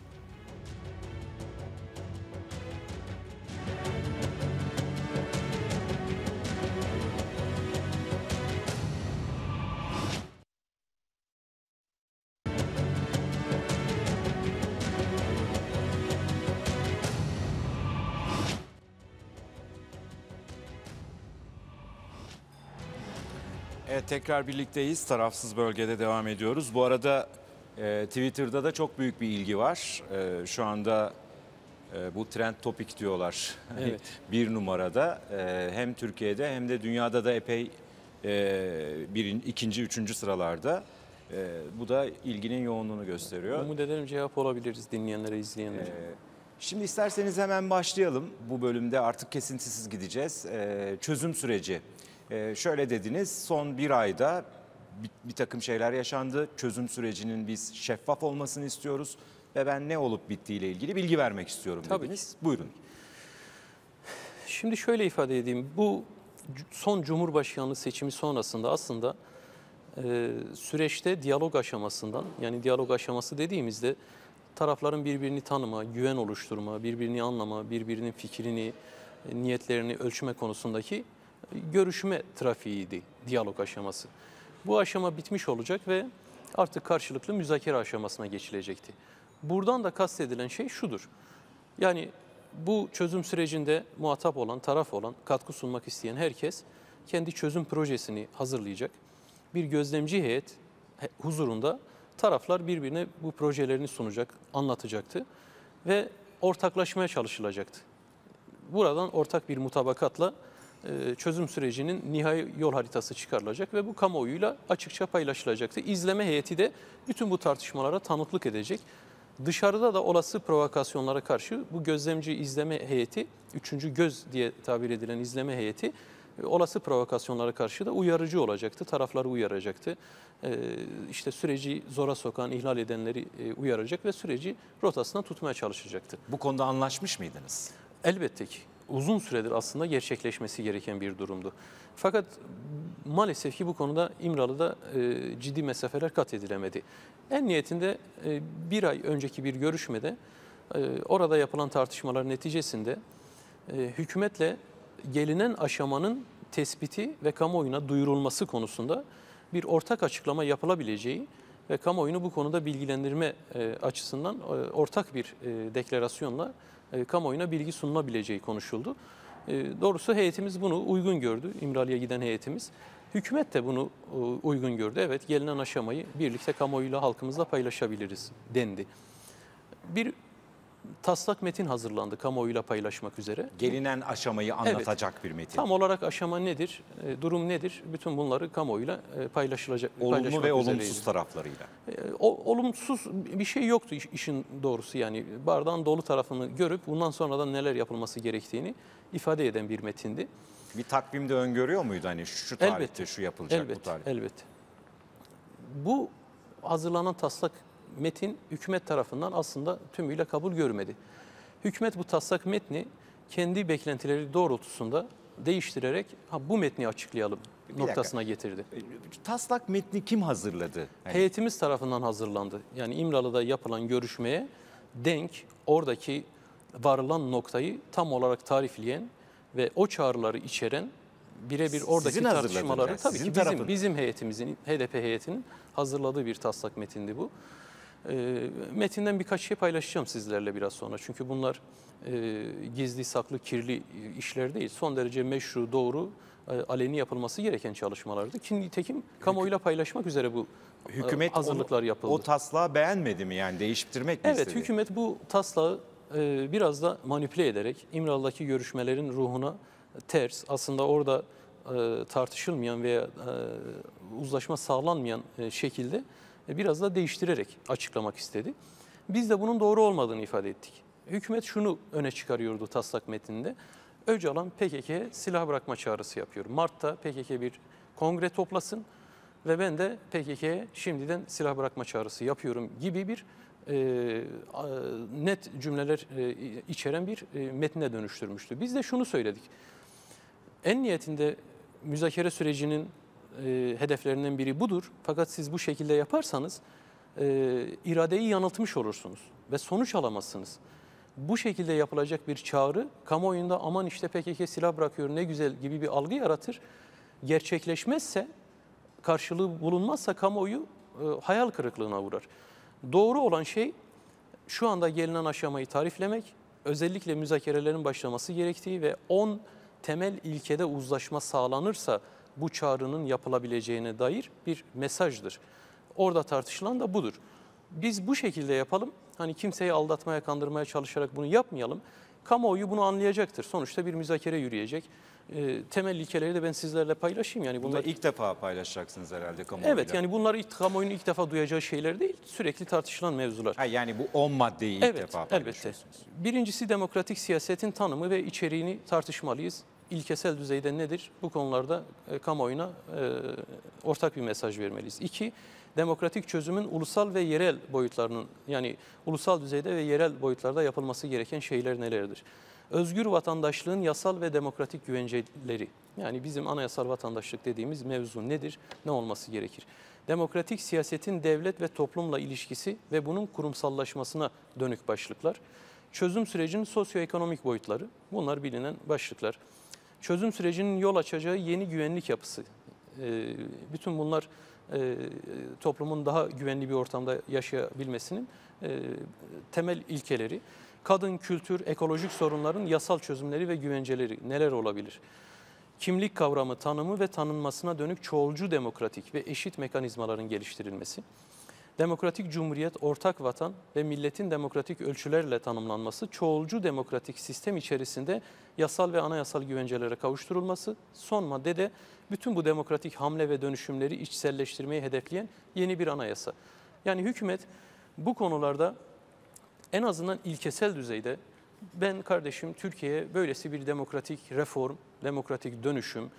Evet, tekrar birlikteyiz. Tarafsız bölgede devam ediyoruz. Bu arada Twitter'da da çok büyük bir ilgi var. Şu anda bu trend topic diyorlar. Evet. Bir numarada hem Türkiye'de hem de dünyada da epey ikinci, üçüncü sıralarda. Bu da ilginin yoğunluğunu gösteriyor. Umut ederim cevap olabiliriz dinleyenlere, izleyenlere. Şimdi isterseniz hemen başlayalım. Bu bölümde artık kesintisiz gideceğiz. Çözüm süreci. Şöyle dediniz, son bir ayda bir takım şeyler yaşandı. Çözüm sürecinin biz şeffaf olmasını istiyoruz ve ben ne olup bittiğiyle ilgili bilgi vermek istiyorum Tabii dediniz. Buyurun. Şimdi şöyle ifade edeyim. Bu son Cumhurbaşkanlığı seçimi sonrasında aslında süreçte diyalog aşamasından, yani diyalog aşaması dediğimizde tarafların birbirini tanıma, güven oluşturma, birbirini anlama, birbirinin fikrini, niyetlerini ölçme konusundaki görüşme trafiğiydi diyalog aşaması. Bu aşama bitmiş olacak ve artık karşılıklı müzakere aşamasına geçilecekti. Buradan da kastedilen şey şudur. Yani bu çözüm sürecinde muhatap olan, taraf olan, katkı sunmak isteyen herkes kendi çözüm projesini hazırlayacak. Bir gözlemci heyet huzurunda taraflar birbirine bu projelerini sunacak, anlatacaktı. Ve ortaklaşmaya çalışılacaktı. Buradan ortak bir mutabakatla çözüm sürecinin nihai yol haritası çıkarılacak ve bu kamuoyuyla açıkça paylaşılacaktı. İzleme heyeti de bütün bu tartışmalara tanıklık edecek. Dışarıda da olası provokasyonlara karşı bu gözlemci izleme heyeti, üçüncü göz diye tabir edilen izleme heyeti olası provokasyonlara karşı da uyarıcı olacaktı. Tarafları uyaracaktı. İşte süreci zora sokan, ihlal edenleri uyaracak ve süreci rotasından tutmaya çalışacaktı. Bu konuda anlaşmış mıydınız? Elbette ki uzun süredir aslında gerçekleşmesi gereken bir durumdu. Fakat maalesef ki bu konuda İmralı'da ciddi mesafeler kat edilemedi. En nihayetinde bir ay önceki bir görüşmede orada yapılan tartışmalar neticesinde hükümetle gelinen aşamanın tespiti ve kamuoyuna duyurulması konusunda bir ortak açıklama yapılabileceği ve kamuoyunu bu konuda bilgilendirme açısından ortak bir deklarasyonla kamuoyuna bilgi sunulabileceği konuşuldu. Doğrusu heyetimiz bunu uygun gördü, İmralı'ya giden heyetimiz. Hükümet de bunu uygun gördü. Evet, gelinen aşamayı birlikte kamuoyuyla, halkımızla paylaşabiliriz dendi. Bir taslak metin hazırlandı kamuoyuyla paylaşmak üzere. Gelinen aşamayı anlatacak bir metin. Tam olarak aşama nedir, durum nedir? Bütün bunları kamuoyuyla paylaşılacak. Olumlu ve olumsuz taraflarıyla. Olumsuz bir şey yoktu işin doğrusu, yani bardağın dolu tarafını görüp bundan sonradan neler yapılması gerektiğini ifade eden bir metindi. Bir takvimde öngörüyor muydu hani şu tarihte Elbette, şu yapılacak elbette, bu tarihte? Elbette. Bu hazırlanan taslak metin hükümet tarafından aslında tümüyle kabul görmedi. Hükümet bu taslak metni kendi beklentileri doğrultusunda değiştirerek bu metni açıklayalım noktasına getirdi. Taslak metni kim hazırladı? Hani Heyetimiz tarafından hazırlandı. Yani İmralı'da yapılan görüşmeye denk oradaki varılan noktayı tam olarak tarifleyen ve o çağrıları içeren birebir oradaki Sizin hazırladığınız, tartışmaları yani tabii sizin ki tarafın. bizim heyetimizin, HDP heyetinin hazırladığı bir taslak metindi bu. Metinden birkaç şey paylaşacağım sizlerle biraz sonra. Çünkü bunlar gizli, saklı, kirli işler değil. Son derece meşru, doğru, aleni yapılması gereken çalışmalardı. Ki nitekim kamuoyuyla paylaşmak üzere bu hükümet hazırlıklar yapıldı. o taslağı beğenmedi mi, yani değiştirmek mi Evet, istedi? hükümet bu taslağı biraz da manipüle ederek İmralı'daki görüşmelerin ruhuna ters, aslında orada tartışılmayan veya uzlaşma sağlanmayan şekilde biraz da değiştirerek açıklamak istedi. Biz de bunun doğru olmadığını ifade ettik. Hükümet şunu öne çıkarıyordu taslak metninde. Öcalan PKK'ye silah bırakma çağrısı yapıyor. Mart'ta PKK bir kongre toplasın ve ben de PKK'ye şimdiden silah bırakma çağrısı yapıyorum gibi bir net cümleler içeren bir metne dönüştürmüştü. Biz de şunu söyledik. En niyetinde müzakere sürecinin hedeflerinden biri budur. Fakat siz bu şekilde yaparsanız iradeyi yanıltmış olursunuz ve sonuç alamazsınız. Bu şekilde yapılacak bir çağrı kamuoyunda aman işte PKK silah bırakıyor ne güzel gibi bir algı yaratır. Gerçekleşmezse, karşılığı bulunmazsa kamuoyu hayal kırıklığına uğrar. Doğru olan şey şu anda gelinen aşamayı tariflemek, özellikle müzakerelerin başlaması gerektiği ve 10 temel ilkede uzlaşma sağlanırsa bu çağrının yapılabileceğine dair bir mesajdır. Orada tartışılan da budur. Biz bu şekilde yapalım. Hani kimseyi aldatmaya, kandırmaya çalışarak bunu yapmayalım. Kamuoyu bunu anlayacaktır. Sonuçta bir müzakere yürüyecek. Temel ilkeleri de ben sizlerle paylaşayım. Yani Bunu bunlar ilk defa paylaşacaksınız herhalde kamuoyuyla. evet, yani bunlar kamuoyunun ilk defa duyacağı şeyler değil. Sürekli tartışılan mevzular. Ha, yani bu 10 maddeyi ilk defa Elbette. paylaşıyorsunuz. Birincisi, demokratik siyasetin tanımı ve içeriğini tartışmalıyız. İlkesel düzeyde nedir? Bu konularda kamuoyuna ortak bir mesaj vermeliyiz. 2, demokratik çözümün ulusal ve yerel boyutlarının, yani ulusal düzeyde ve yerel boyutlarda yapılması gereken şeyler nelerdir? Özgür vatandaşlığın yasal ve demokratik güvenceleri, yani bizim anayasal vatandaşlık dediğimiz mevzu nedir, ne olması gerekir? Demokratik siyasetin devlet ve toplumla ilişkisi ve bunun kurumsallaşmasına dönük başlıklar. Çözüm sürecinin sosyoekonomik boyutları, bunlar bilinen başlıklar. Çözüm sürecinin yol açacağı yeni güvenlik yapısı, bütün bunlar toplumun daha güvenli bir ortamda yaşayabilmesinin temel ilkeleri. Kadın, kültür, ekolojik sorunların yasal çözümleri ve güvenceleri neler olabilir? Kimlik kavramı, tanımı ve tanınmasına dönük çoğulcu demokratik ve eşit mekanizmaların geliştirilmesi. demokratik cumhuriyet, ortak vatan ve milletin demokratik ölçülerle tanımlanması, çoğulcu demokratik sistem içerisinde yasal ve anayasal güvencelere kavuşturulması, son maddede bütün bu demokratik hamle ve dönüşümleri içselleştirmeyi hedefleyen yeni bir anayasa. Yani hükümet bu konularda en azından ilkesel düzeyde ben kardeşim Türkiye'ye böylesi bir demokratik reform, demokratik dönüşüm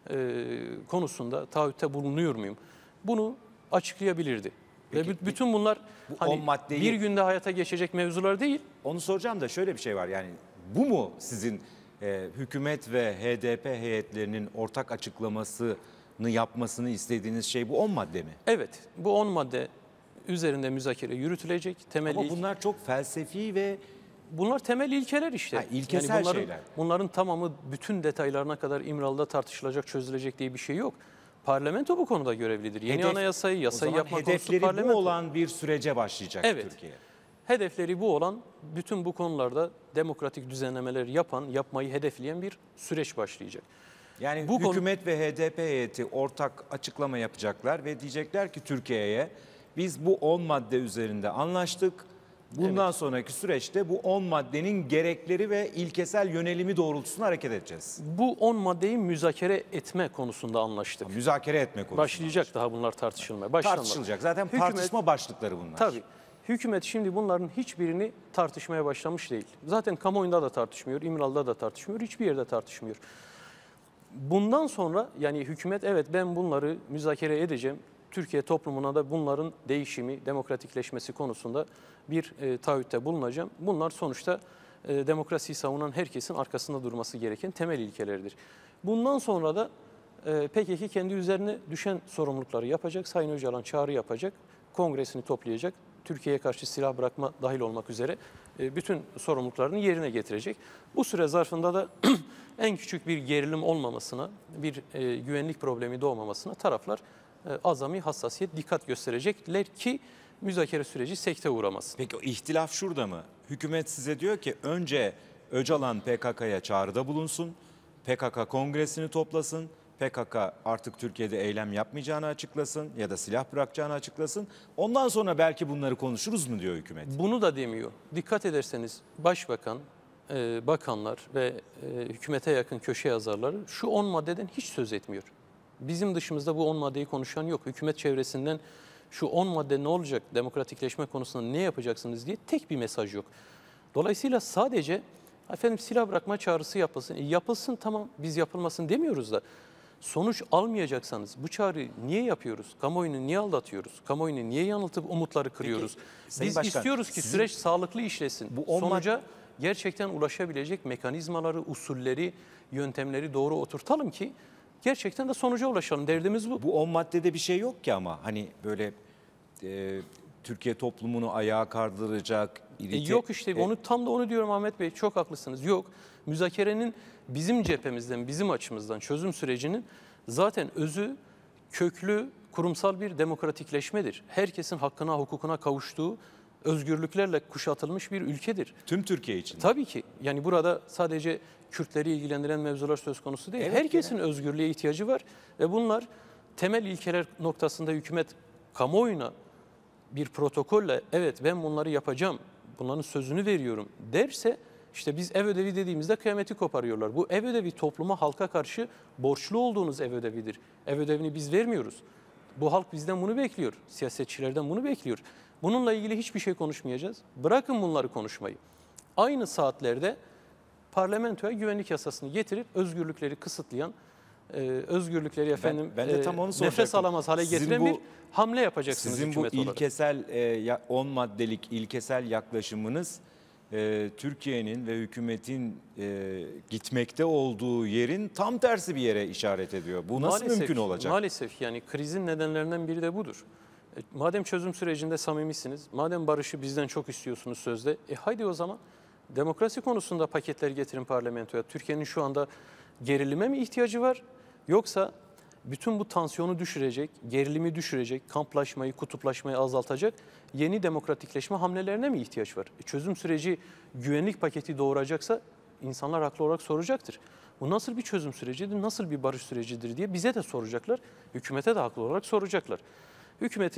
konusunda taahhütte bulunuyor muyum? Bunu açıklayabilirdi. Peki, Ve bütün bunlar bu hani 10 maddeyi- bir günde hayata geçecek mevzular değil. Onu soracağım da şöyle bir şey var, yani bu mu sizin hükümet ve HDP heyetlerinin ortak açıklamasını yapmasını istediğiniz şey, bu 10 madde mi? Evet, bu 10 madde üzerinde müzakere yürütülecek. Ama bunlar çok felsefi ve Bunlar temel ilkeler işte. Ha, ilkesel şeyler. Bunların tamamı bütün detaylarına kadar İmralı'da tartışılacak, çözülecek diye bir şey yok. Parlamento bu konuda görevlidir. Yeni anayasayı, yasayı o zaman yapma konusu hedefleri parlamento. bu olan bir sürece başlayacak Evet. Türkiye. Hedefleri bu olan, bütün bu konularda demokratik düzenlemeler yapmayı hedefleyen bir süreç başlayacak. Yani Bu konu- hükümet ve HDP heyeti ortak açıklama yapacaklar ve diyecekler ki Türkiye'ye, biz bu 10 madde üzerinde anlaştık. Bundan sonraki süreçte bu 10 maddenin gerekleri ve ilkesel yönelimi doğrultusunda hareket edeceğiz. Bu 10 maddeyi müzakere etme konusunda anlaştık. Müzakere etme konusunda. Başlayacak daha bunlar tartışılmaya. Başlanmadı. Tartışılacak. Zaten Hükümet- tartışma başlıkları bunlar. Tabii. Hükümet şimdi bunların hiçbirini tartışmaya başlamış değil. Zaten kamuoyunda da tartışmıyor, İmralı'da da tartışmıyor, hiçbir yerde tartışmıyor. Bundan sonra yani hükümet evet ben bunları müzakere edeceğim. Türkiye toplumuna da bunların değişimi, demokratikleşmesi konusunda bir taahhütte bulunacağım. Bunlar sonuçta demokrasiyi savunan herkesin arkasında durması gereken temel ilkelerdir. Bundan sonra da PKK kendi üzerine düşen sorumlulukları yapacak. Sayın Öcalan çağrı yapacak, kongresini toplayacak. Türkiye'ye karşı silah bırakma dahil olmak üzere bütün sorumluluklarını yerine getirecek. Bu süre zarfında da en küçük bir gerilim olmamasına, bir güvenlik problemi doğmamasına taraflar azami hassasiyet, dikkat gösterecekler ki müzakere süreci sekteye uğramasın. Peki o ihtilaf şurada mı? Hükümet size diyor ki önce Öcalan PKK'ya çağrıda bulunsun, PKK kongresini toplasın, PKK artık Türkiye'de eylem yapmayacağını açıklasın ya da silah bırakacağını açıklasın. Ondan sonra belki bunları konuşuruz mu diyor hükümet. Bunu da demiyor. Dikkat ederseniz başbakan, bakanlar ve hükümete yakın köşe yazarları şu 10 maddeden hiç söz etmiyor. Bizim dışımızda bu 10 maddeyi konuşan yok. Hükümet çevresinden şu 10 madde ne olacak, demokratikleşme konusunda ne yapacaksınız diye tek bir mesaj yok. Dolayısıyla sadece efendim silah bırakma çağrısı yapılsın. Yapılsın tamam, biz yapılmasın demiyoruz da sonuç almayacaksanız bu çağrıyı niye yapıyoruz? Kamuoyunu niye aldatıyoruz? Kamuoyunu niye yanıltıp umutları kırıyoruz? Sayın Biz Başkan, istiyoruz ki süreç sağlıklı işlesin. Bu 10 Sonuca gerçekten ulaşabilecek mekanizmaları, usulleri, yöntemleri doğru oturtalım ki gerçekten de sonuca ulaşalım. Derdimiz bu. Bu 10 maddede bir şey yok ki ama hani böyle Türkiye toplumunu ayağa kaldıracak, Yok işte onu tam da onu diyorum Ahmet Bey, çok haklısınız. Yok, müzakerenin bizim cephemizden, bizim açımızdan çözüm sürecinin zaten özü köklü kurumsal bir demokratikleşmedir. Herkesin hakkına, hukukuna kavuştuğu özgürlüklerle kuşatılmış bir ülkedir. tüm Türkiye için. Tabii ki yani burada sadece Kürtleri ilgilendiren mevzular söz konusu değil. Evet, Herkesin özgürlüğe ihtiyacı var ve bunlar temel ilkeler noktasında hükümet kamuoyuna bir protokolle evet ben bunları yapacağım, bunların sözünü veriyorum derse işte biz ev ödevi dediğimizde kıyameti koparıyorlar. Bu ev ödevi topluma, halka karşı borçlu olduğunuz ev ödevidir. Ev ödevini biz vermiyoruz. Bu halk bizden bunu bekliyor. Siyasetçilerden bunu bekliyor. Bununla ilgili hiçbir şey konuşmayacağız. Bırakın bunları konuşmayı. Aynı saatlerde parlamentoya güvenlik yasasını getirip özgürlükleri kısıtlayan, özgürlükleri efendim ben de tam onu nefes soracaktım. alamaz hale Sizin getiren bu- bir hamle yapacaksınız Sizin bu hükümet olarak. ilkesel 10 maddelik ilkesel yaklaşımınız Türkiye'nin ve hükümetin gitmekte olduğu yerin tam tersi bir yere işaret ediyor. Bu nasıl mümkün olacak? Maalesef yani krizin nedenlerinden biri de budur. Madem çözüm sürecinde samimisiniz, madem barışı bizden çok istiyorsunuz sözde, haydi o zaman demokrasi konusunda paketler getirin parlamentoya. Türkiye'nin şu anda gerilime mi ihtiyacı var? Yoksa bütün bu tansiyonu düşürecek, gerilimi düşürecek, kamplaşmayı, kutuplaşmayı azaltacak yeni demokratikleşme hamlelerine mi ihtiyaç var? Çözüm süreci güvenlik paketi doğuracaksa insanlar haklı olarak soracaktır. Bu nasıl bir çözüm sürecidir, nasıl bir barış sürecidir diye bize de soracaklar, hükümete de haklı olarak soracaklar. Hükümetin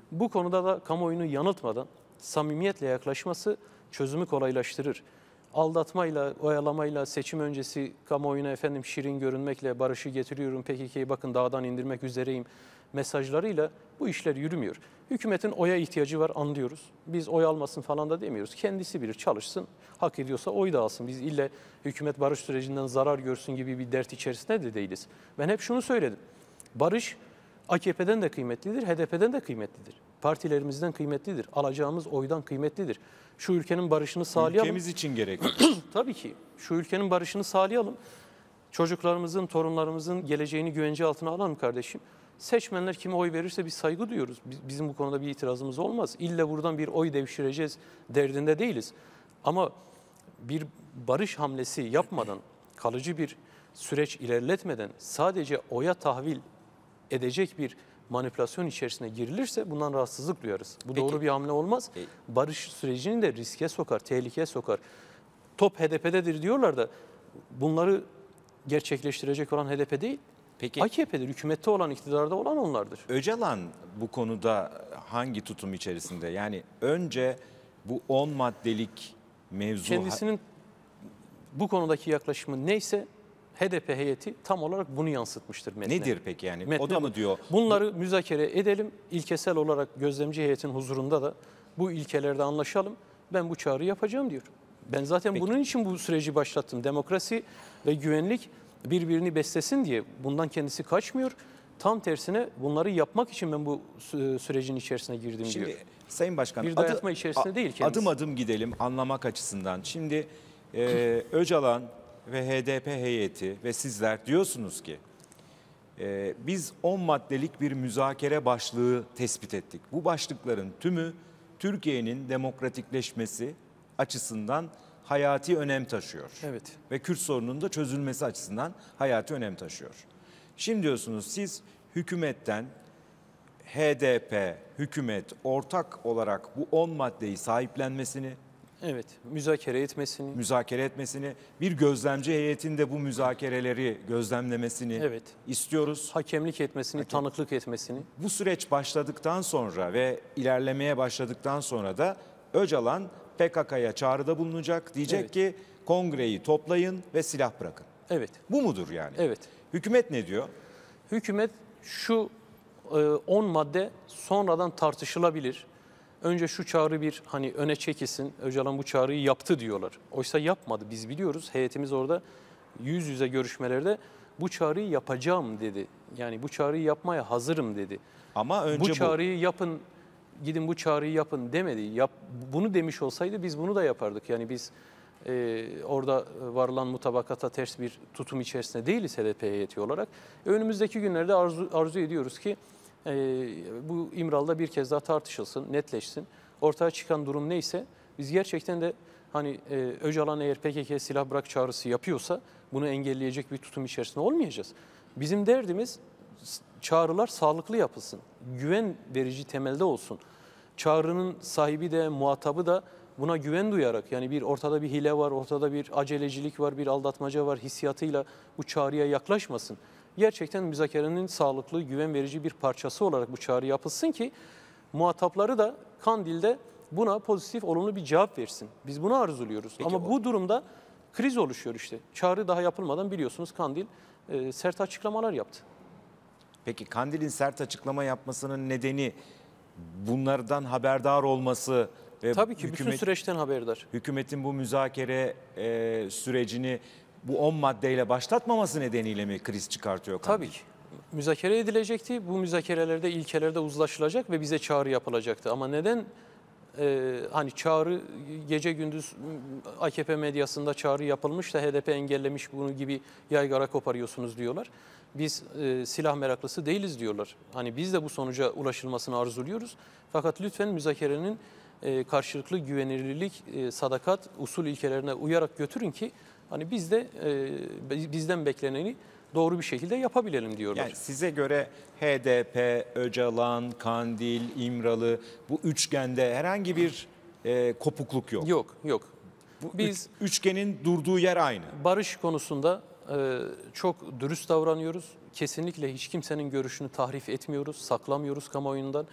Bu konuda da kamuoyunu yanıltmadan samimiyetle yaklaşması çözümü kolaylaştırır. Aldatmayla, oyalamayla, seçim öncesi kamuoyuna efendim şirin görünmekle barışı getiriyorum, PKK'yı bakın dağdan indirmek üzereyim mesajlarıyla bu işler yürümüyor. Hükümetin oya ihtiyacı var, anlıyoruz. Biz oy almasın falan da demiyoruz. Kendisi bilir, çalışsın, hak ediyorsa oy da alsın. Biz ille hükümet barış sürecinden zarar görsün gibi bir dert içerisinde de değiliz. Ben hep şunu söyledim. Barış AKP'den de kıymetlidir, HDP'den de kıymetlidir. Partilerimizden kıymetlidir. Alacağımız oydan kıymetlidir. Şu ülkenin barışını sağlayalım. Ülkemiz için gerekli. Tabii ki. Şu ülkenin barışını sağlayalım. Çocuklarımızın, torunlarımızın geleceğini güvence altına alalım kardeşim. Seçmenler kime oy verirse biz saygı duyuyoruz. Bizim bu konuda bir itirazımız olmaz. İlle buradan bir oy devşireceğiz derdinde değiliz. Ama bir barış hamlesi yapmadan, kalıcı bir süreç ilerletmeden sadece oya tahvil edecek bir manipülasyon içerisine girilirse bundan rahatsızlık duyarız. Bu Peki. doğru bir hamle olmaz. Barış sürecini de riske sokar, tehlikeye sokar. Top HDP'dedir diyorlar da bunları gerçekleştirecek olan HDP değil. Peki AKP'dir, hükümette olan, iktidarda olan onlardır. Öcalan bu konuda hangi tutum içerisinde? Yani önce bu 10 maddelik mevzu... Kendisinin bu konudaki yaklaşımı neyse HDP heyeti tam olarak bunu yansıtmıştır metne. Nedir peki yani? Metne O da mı diyor? Bunları müzakere edelim. İlkesel olarak gözlemci heyetin huzurunda da bu ilkelerde anlaşalım. Ben bu çağrıyı yapacağım diyor. Ben zaten Peki. bunun için bu süreci başlattım. Demokrasi ve güvenlik birbirini beslesin diye bundan kendisi kaçmıyor. Tam tersine bunları yapmak için ben bu sürecin içerisine girdim Şimdi diyor. Sayın Başkan, Bir dayatma içerisinde değil kendisi. adım adım gidelim anlamak açısından. Şimdi Öcalan ve HDP heyeti ve sizler diyorsunuz ki biz 10 maddelik bir müzakere başlığı tespit ettik. Bu başlıkların tümü Türkiye'nin demokratikleşmesi açısından hayati önem taşıyor. Evet. Ve Kürt sorununun da çözülmesi açısından hayati önem taşıyor. Şimdi diyorsunuz siz hükümetten HDP, hükümet ortak olarak bu 10 maddeyi sahiplenmesini, Evet, müzakere etmesini. müzakere etmesini, bir gözlemci heyetinde bu müzakereleri gözlemlemesini Evet. istiyoruz. Hakemlik etmesini, tanıklık etmesini. Bu süreç başladıktan sonra ve ilerlemeye başladıktan sonra da Öcalan PKK'ya çağrıda bulunacak. Diyecek Evet. ki kongreyi toplayın ve silah bırakın. Evet, Bu mudur yani? evet. Hükümet ne diyor? Hükümet şu 10 madde sonradan tartışılabilir. Önce şu çağrı bir hani öne çekilsin. Öcalan bu çağrıyı yaptı diyorlar. Oysa yapmadı. Biz biliyoruz. Heyetimiz orada yüz yüze görüşmelerde bu çağrıyı yapacağım dedi. Yani bu çağrıyı yapmaya hazırım dedi. Ama önce Bu çağrıyı yapın, gidin bu çağrıyı yapın demedi. Bunu demiş olsaydı biz bunu da yapardık. Yani biz orada varılan mutabakata ters bir tutum içerisinde değiliz HDP heyeti olarak. Önümüzdeki günlerde arzu ediyoruz ki bu İmralı'da bir kez daha tartışılsın, netleşsin. Ortaya çıkan durum neyse biz gerçekten de hani Öcalan eğer PKK'ya silah bırak çağrısı yapıyorsa bunu engelleyecek bir tutum içerisinde olmayacağız. Bizim derdimiz çağrılar sağlıklı yapılsın, güven verici temelde olsun. Çağrının sahibi de muhatabı da buna güven duyarak yani bir ortada bir hile var, ortada bir acelecilik var, bir aldatmaca var hissiyatıyla bu çağrıya yaklaşmasın. Gerçekten müzakerenin sağlıklı, güven verici bir parçası olarak bu çağrı yapılsın ki muhatapları da Kandil'de buna pozitif, olumlu bir cevap versin. Biz bunu arzuluyoruz. Peki ama bu durumda kriz oluşuyor işte. Çağrı daha yapılmadan biliyorsunuz Kandil sert açıklamalar yaptı. Peki Kandil'in sert açıklama yapmasının nedeni bunlardan haberdar olması ve Tabii ki bütün süreçten haberdar. hükümetin bu müzakere sürecini bu 10 maddeyle başlatmaması nedeniyle mi kriz çıkartıyor Kandil? Tabii ki. Müzakere edilecekti. Bu müzakerelerde, ilkelerde uzlaşılacak ve bize çağrı yapılacaktı. Ama neden hani çağrı gece gündüz AKP medyasında çağrı yapılmış da HDP engellemiş bunu gibi yaygara koparıyorsunuz diyorlar. Biz silah meraklısı değiliz diyorlar. Hani biz de bu sonuca ulaşılmasını arzuluyoruz. Fakat lütfen müzakerenin karşılıklı güvenilirlik, sadakat, usul ilkelerine uyarak götürün ki hani biz de bizden bekleneni doğru bir şekilde yapabilelim diyorlar. Yani size göre HDP, Öcalan, Kandil, İmralı bu üçgende herhangi bir kopukluk yok. Yok, yok. Bu Biz üçgenin durduğu yer aynı. barış konusunda çok dürüst davranıyoruz. Kesinlikle hiç kimsenin görüşünü tahrif etmiyoruz, saklamıyoruz kamuoyundan.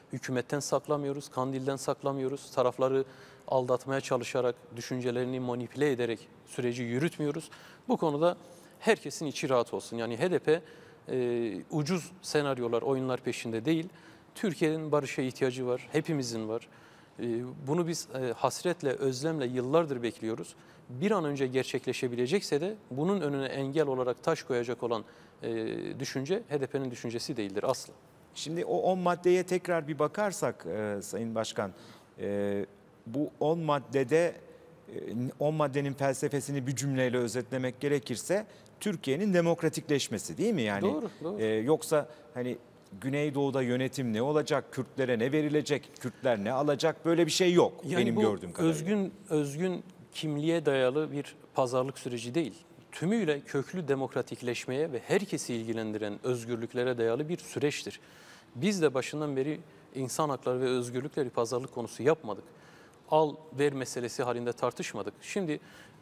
hükümetten saklamıyoruz, Kandil'den saklamıyoruz. Tarafları aldatmaya çalışarak, düşüncelerini manipüle ederek süreci yürütmüyoruz. Bu konuda herkesin içi rahat olsun. Yani HDP ucuz senaryolar, oyunlar peşinde değil. Türkiye'nin barışa ihtiyacı var, hepimizin var. Bunu biz hasretle, özlemle yıllardır bekliyoruz. Bir an önce gerçekleşebilecekse de bunun önüne engel olarak taş koyacak olan düşünce HDP'nin düşüncesi değildir asla. Şimdi o 10 maddeye tekrar bir bakarsak Sayın Başkan, bu 10 maddede 10 maddenin felsefesini bir cümleyle özetlemek gerekirse Türkiye'nin demokratikleşmesi, değil mi? Yani Doğru, doğru. Yoksa hani Güneydoğu'da yönetim ne olacak, Kürtlere ne verilecek, Kürtler ne alacak, böyle bir şey yok Yani benim bu gördüğüm kadarıyla. özgün kimliğe dayalı bir pazarlık süreci değil. Tümüyle köklü demokratikleşmeye ve herkesi ilgilendiren özgürlüklere dayalı bir süreçtir. Biz de başından beri insan hakları ve özgürlükleri pazarlık konusu yapmadık. Al ver meselesi halinde tartışmadık. Şimdi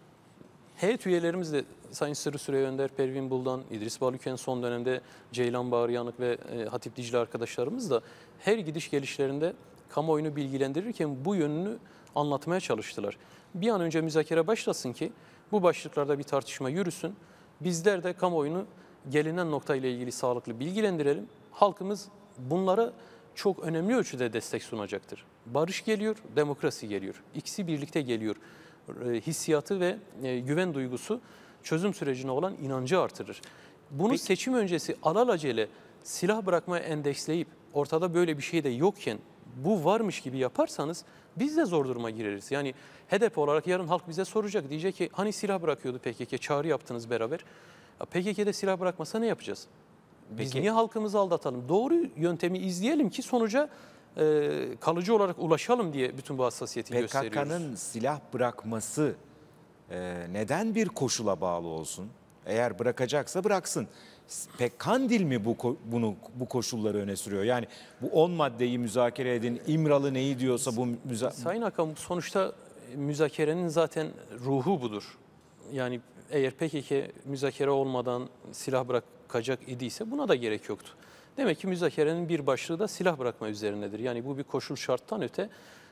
heyet üyelerimiz de Sayın Sırrı Süreyya Önder, Pervin Buldan, İdris Baluken, son dönemde Ceylan Bağrıyanık ve Hatip Dicle arkadaşlarımız da her gidiş gelişlerinde kamuoyunu bilgilendirirken bu yönünü anlatmaya çalıştılar. Bir an önce müzakere başlasın ki bu başlıklarda bir tartışma yürüsün. Bizler de kamuoyunu gelinen nokta ile ilgili sağlıklı bilgilendirelim. Halkımız bunlara çok önemli ölçüde destek sunacaktır. Barış geliyor, demokrasi geliyor. İkisi birlikte geliyor. Hissiyatı ve güven duygusu çözüm sürecine olan inancı artırır. Bunu Peki. seçim öncesi alelacele silah bırakmaya endeksleyip ortada böyle bir şey de yokken bu varmış gibi yaparsanız biz de zor duruma gireriz. Yani HDP olarak yarın halk bize soracak. Diyecek ki hani silah bırakıyordu PKK, çağrı yaptınız beraber. Ya PKK'de silah bırakmasa ne yapacağız? Biz Peki. niye halkımızı aldatalım? Doğru yöntemi izleyelim ki sonuca kalıcı olarak ulaşalım diye bütün bu hassasiyeti gösteriyoruz. PKK'nın silah bırakması neden bir koşula bağlı olsun? Eğer bırakacaksa bıraksın. Kandil mi bu koşulları öne sürüyor? Yani bu 10 maddeyi müzakere edin. İmralı neyi diyorsa bu Sayın Hakan, sonuçta müzakerenin zaten ruhu budur. Yani eğer PKK müzakere olmadan silah bırakacak idiyse buna da gerek yoktu. Demek ki müzakerenin bir başlığı da silah bırakma üzerinedir. Yani bu bir koşul şarttan öte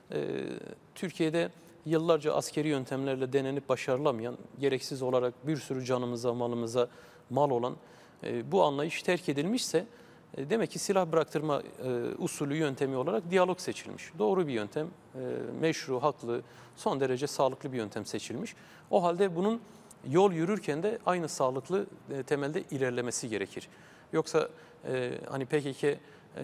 Türkiye'de yıllarca askeri yöntemlerle denenip başarılamayan, gereksiz olarak bir sürü canımıza, malımıza mal olan bu anlayış terk edilmişse demek ki silah bıraktırma usulü yöntemi olarak diyalog seçilmiş. Doğru bir yöntem, meşru, haklı, son derece sağlıklı bir yöntem seçilmiş. O halde bunun yol yürürken de aynı sağlıklı temelde ilerlemesi gerekir. Yoksa hani PKK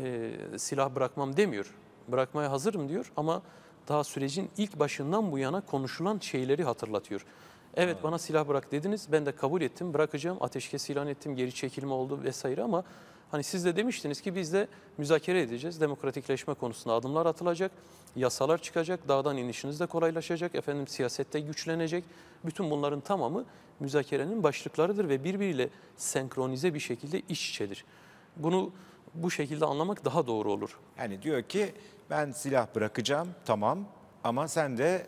silah bırakmam demiyor, bırakmaya hazırım diyor ama daha sürecin ilk başından bu yana konuşulan şeyleri hatırlatıyor. Evet, bana silah bırak dediniz, ben de kabul ettim, bırakacağım, ateşkes ilan ettim, geri çekilme oldu vesaire ama hani siz de demiştiniz ki biz de müzakere edeceğiz, demokratikleşme konusunda adımlar atılacak, yasalar çıkacak, dağdan inişiniz de kolaylaşacak, efendim siyasette güçlenecek. Bütün bunların tamamı müzakerenin başlıklarıdır ve birbiriyle senkronize bir şekilde iç içedir. Bunu bu şekilde anlamak daha doğru olur. Yani diyor ki ben silah bırakacağım, tamam, ama sen de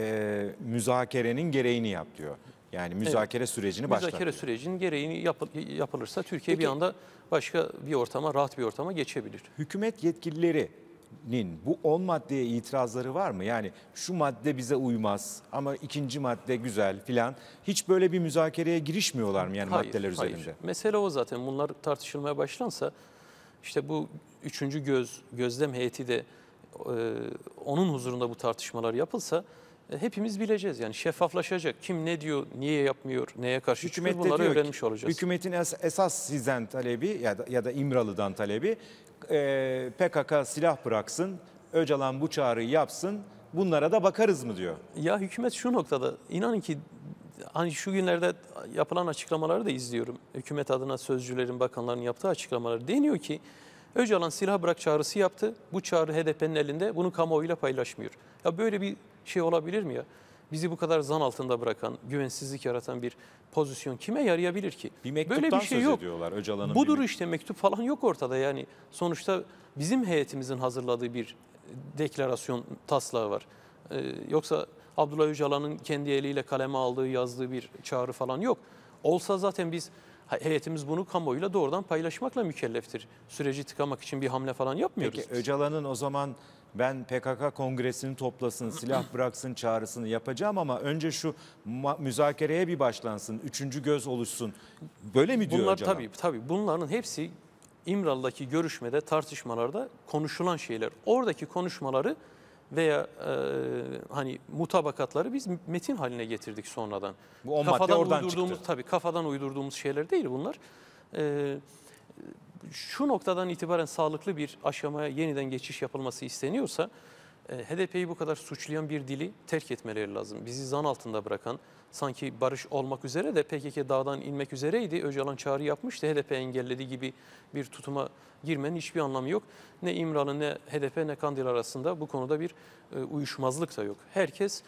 müzakerenin gereğini yap diyor. Yani müzakere sürecini başlat. Müzakere sürecinin gereğini yapılırsa Türkiye Peki. bir anda başka bir ortama, rahat bir ortama geçebilir. Hükümet yetkililerinin bu 10 maddeye itirazları var mı? Yani şu madde bize uymaz ama ikinci madde güzel filan. Hiç böyle bir müzakereye girişmiyorlar mı yani maddeler üzerinde? Mesele o zaten. Bunlar tartışılmaya başlansa işte bu üçüncü gözlem heyeti de onun huzurunda bu tartışmalar yapılsa hepimiz bileceğiz. Yani şeffaflaşacak. Kim ne diyor, niye yapmıyor, neye karşı çıkıyor Hükümet de bunları diyor ki, öğrenmiş olacağız. hükümetin esas sizden talebi ya da İmralı'dan talebi PKK silah bıraksın, Öcalan bu çağrıyı yapsın, bunlara da bakarız mı diyor. Ya hükümet şu noktada, inanın ki hani şu günlerde yapılan açıklamaları da izliyorum. Hükümet adına sözcülerin, bakanların yaptığı açıklamaları deniyor ki Öcalan silah bırak çağrısı yaptı. Bu çağrı HDP'nin elinde, bunu kamuoyuyla paylaşmıyor. Ya böyle bir şey olabilir mi ya? Bizi bu kadar zan altında bırakan, güvensizlik yaratan bir pozisyon kime yarayabilir ki? Bir mektuptan Böyle bir şey söz yok. ediyorlar Öcalan'ın. Budur işte, mektup falan yok ortada yani. Sonuçta bizim heyetimizin hazırladığı bir deklarasyon taslağı var. Yoksa Abdullah Öcalan'ın kendi eliyle kaleme aldığı, yazdığı bir çağrı falan yok. Olsa zaten biz Heyetimiz bunu kamuoyuyla doğrudan paylaşmakla mükelleftir. Süreci tıkamak için bir hamle falan yapmıyoruz. Peki biz. Öcalan'ın o zaman ben PKK kongresini toplasın, silah bıraksın çağrısını yapacağım ama önce şu müzakereye bir başlansın, üçüncü göz oluşsun. Böyle mi diyor Bunlar Öcalan? tabii bunların hepsi İmralı'daki görüşmede, tartışmalarda konuşulan şeyler. Oradaki konuşmaları veya hani mutabakatları biz metin haline getirdik sonradan. Bu 10 madde oradan çıktı. Kafadan uydurduğumuz şeyler değil bunlar. E, Şu noktadan itibaren sağlıklı bir aşamaya yeniden geçiş yapılması isteniyorsa HDP'yi bu kadar suçlayan bir dili terk etmeleri lazım. Bizi zan altında bırakan, sanki barış olmak üzere de PKK dağdan inmek üzereydi. Öcalan çağrı yapmıştı, HDP engellediği gibi bir tutuma girmenin hiçbir anlamı yok. Ne İmralı ne HDP ne Kandil arasında bu konuda bir uyuşmazlık da yok. Herkes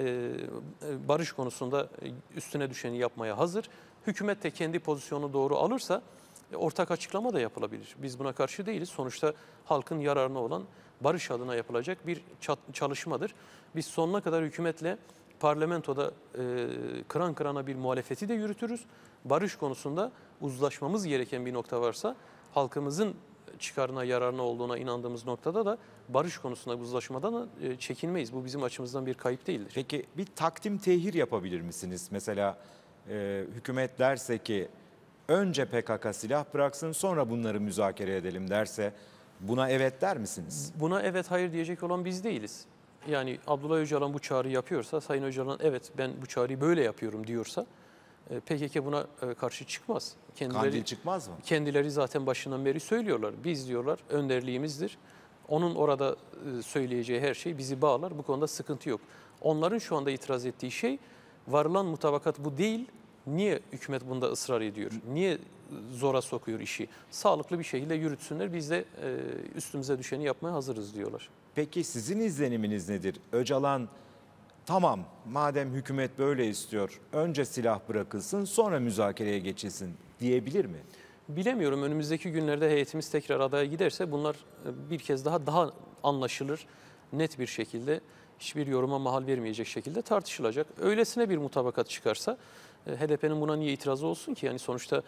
barış konusunda üstüne düşeni yapmaya hazır. Hükümet de kendi pozisyonu doğru alırsa ortak açıklama da yapılabilir. Biz buna karşı değiliz. Sonuçta halkın yararına olan barış adına yapılacak bir çalışmadır. Biz sonuna kadar hükümetle parlamentoda kıran kırana bir muhalefeti de yürütürüz. Barış konusunda uzlaşmamız gereken bir nokta varsa halkımızın çıkarına yararına olduğuna inandığımız noktada da barış konusunda uzlaşmadan da çekinmeyiz. Bu bizim açımızdan bir kayıp değildir. Peki bir takdim tehir yapabilir misiniz? Mesela hükümet derse ki önce PKK silah bıraksın sonra bunları müzakere edelim derse buna evet der misiniz? Buna evet hayır diyecek olan biz değiliz. Yani Abdullah Öcalan bu çağrıyı yapıyorsa, Sayın Öcalan evet ben bu çağrıyı böyle yapıyorum diyorsa PKK buna karşı çıkmaz. Kandil çıkmaz mı? Kendileri zaten başından beri söylüyorlar. Biz diyorlar önderliğimizdir. Onun orada söyleyeceği her şey bizi bağlar. Bu konuda sıkıntı yok. Onların şu anda itiraz ettiği şey varılan mutabakat bu değil. Niye hükümet bunda ısrar ediyor? Niye zora sokuyor işi? Sağlıklı bir şekilde yürütsünler. Biz de üstümüze düşeni yapmaya hazırız diyorlar. Peki sizin izleniminiz nedir? Öcalan tamam madem hükümet böyle istiyor önce silah bırakılsın sonra müzakereye geçilsin diyebilir mi? Bilemiyorum, önümüzdeki günlerde heyetimiz tekrar adaya giderse bunlar bir kez daha anlaşılır, net bir şekilde hiçbir yoruma mahal vermeyecek şekilde tartışılacak. Öylesine bir mutabakat çıkarsa HDP'nin buna niye itirazı olsun ki? Yani sonuçta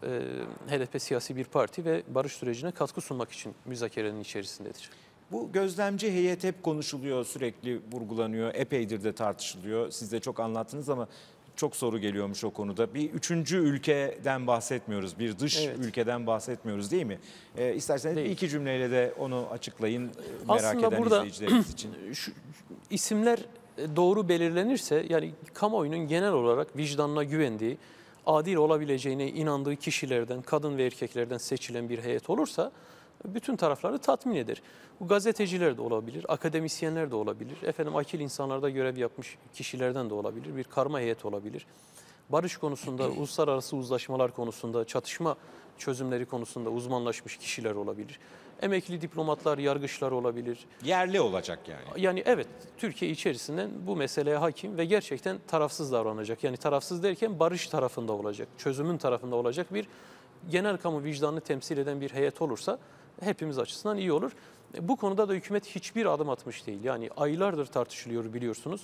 HDP siyasi bir parti ve barış sürecine katkı sunmak için müzakerenin içerisindedir. Bu gözlemci heyet hep konuşuluyor, sürekli vurgulanıyor, epeydir de tartışılıyor. Siz de çok anlattınız ama çok soru geliyormuş o konuda. Bir üçüncü ülkeden bahsetmiyoruz, bir dış ülkeden bahsetmiyoruz değil mi? İsterseniz bir iki cümleyle de onu açıklayın merak aslında eden burada, izleyicilerimiz için. Şu isimler doğru belirlenirse yani kamuoyunun genel olarak vicdanına güvendiği, adil olabileceğine inandığı kişilerden, kadın ve erkeklerden seçilen bir heyet olursa bütün tarafları tatmin eder. Bu gazeteciler de olabilir, akademisyenler de olabilir, akil insanlarda görev yapmış kişilerden de olabilir, bir karma heyet olabilir. Barış konusunda, uluslararası uzlaşmalar konusunda, çatışma çözümleri konusunda uzmanlaşmış kişiler olabilir. Emekli diplomatlar, yargıçlar olabilir. Yerli olacak yani. Yani evet, Türkiye içerisinden bu meseleye hakim ve gerçekten tarafsız davranacak. Yani tarafsız derken barış tarafında olacak, çözümün tarafında olacak bir genel kamu vicdanını temsil eden bir heyet olursa hepimiz açısından iyi olur. Bu konuda da hükümet hiçbir adım atmış değil. Yani aylardır tartışılıyor biliyorsunuz.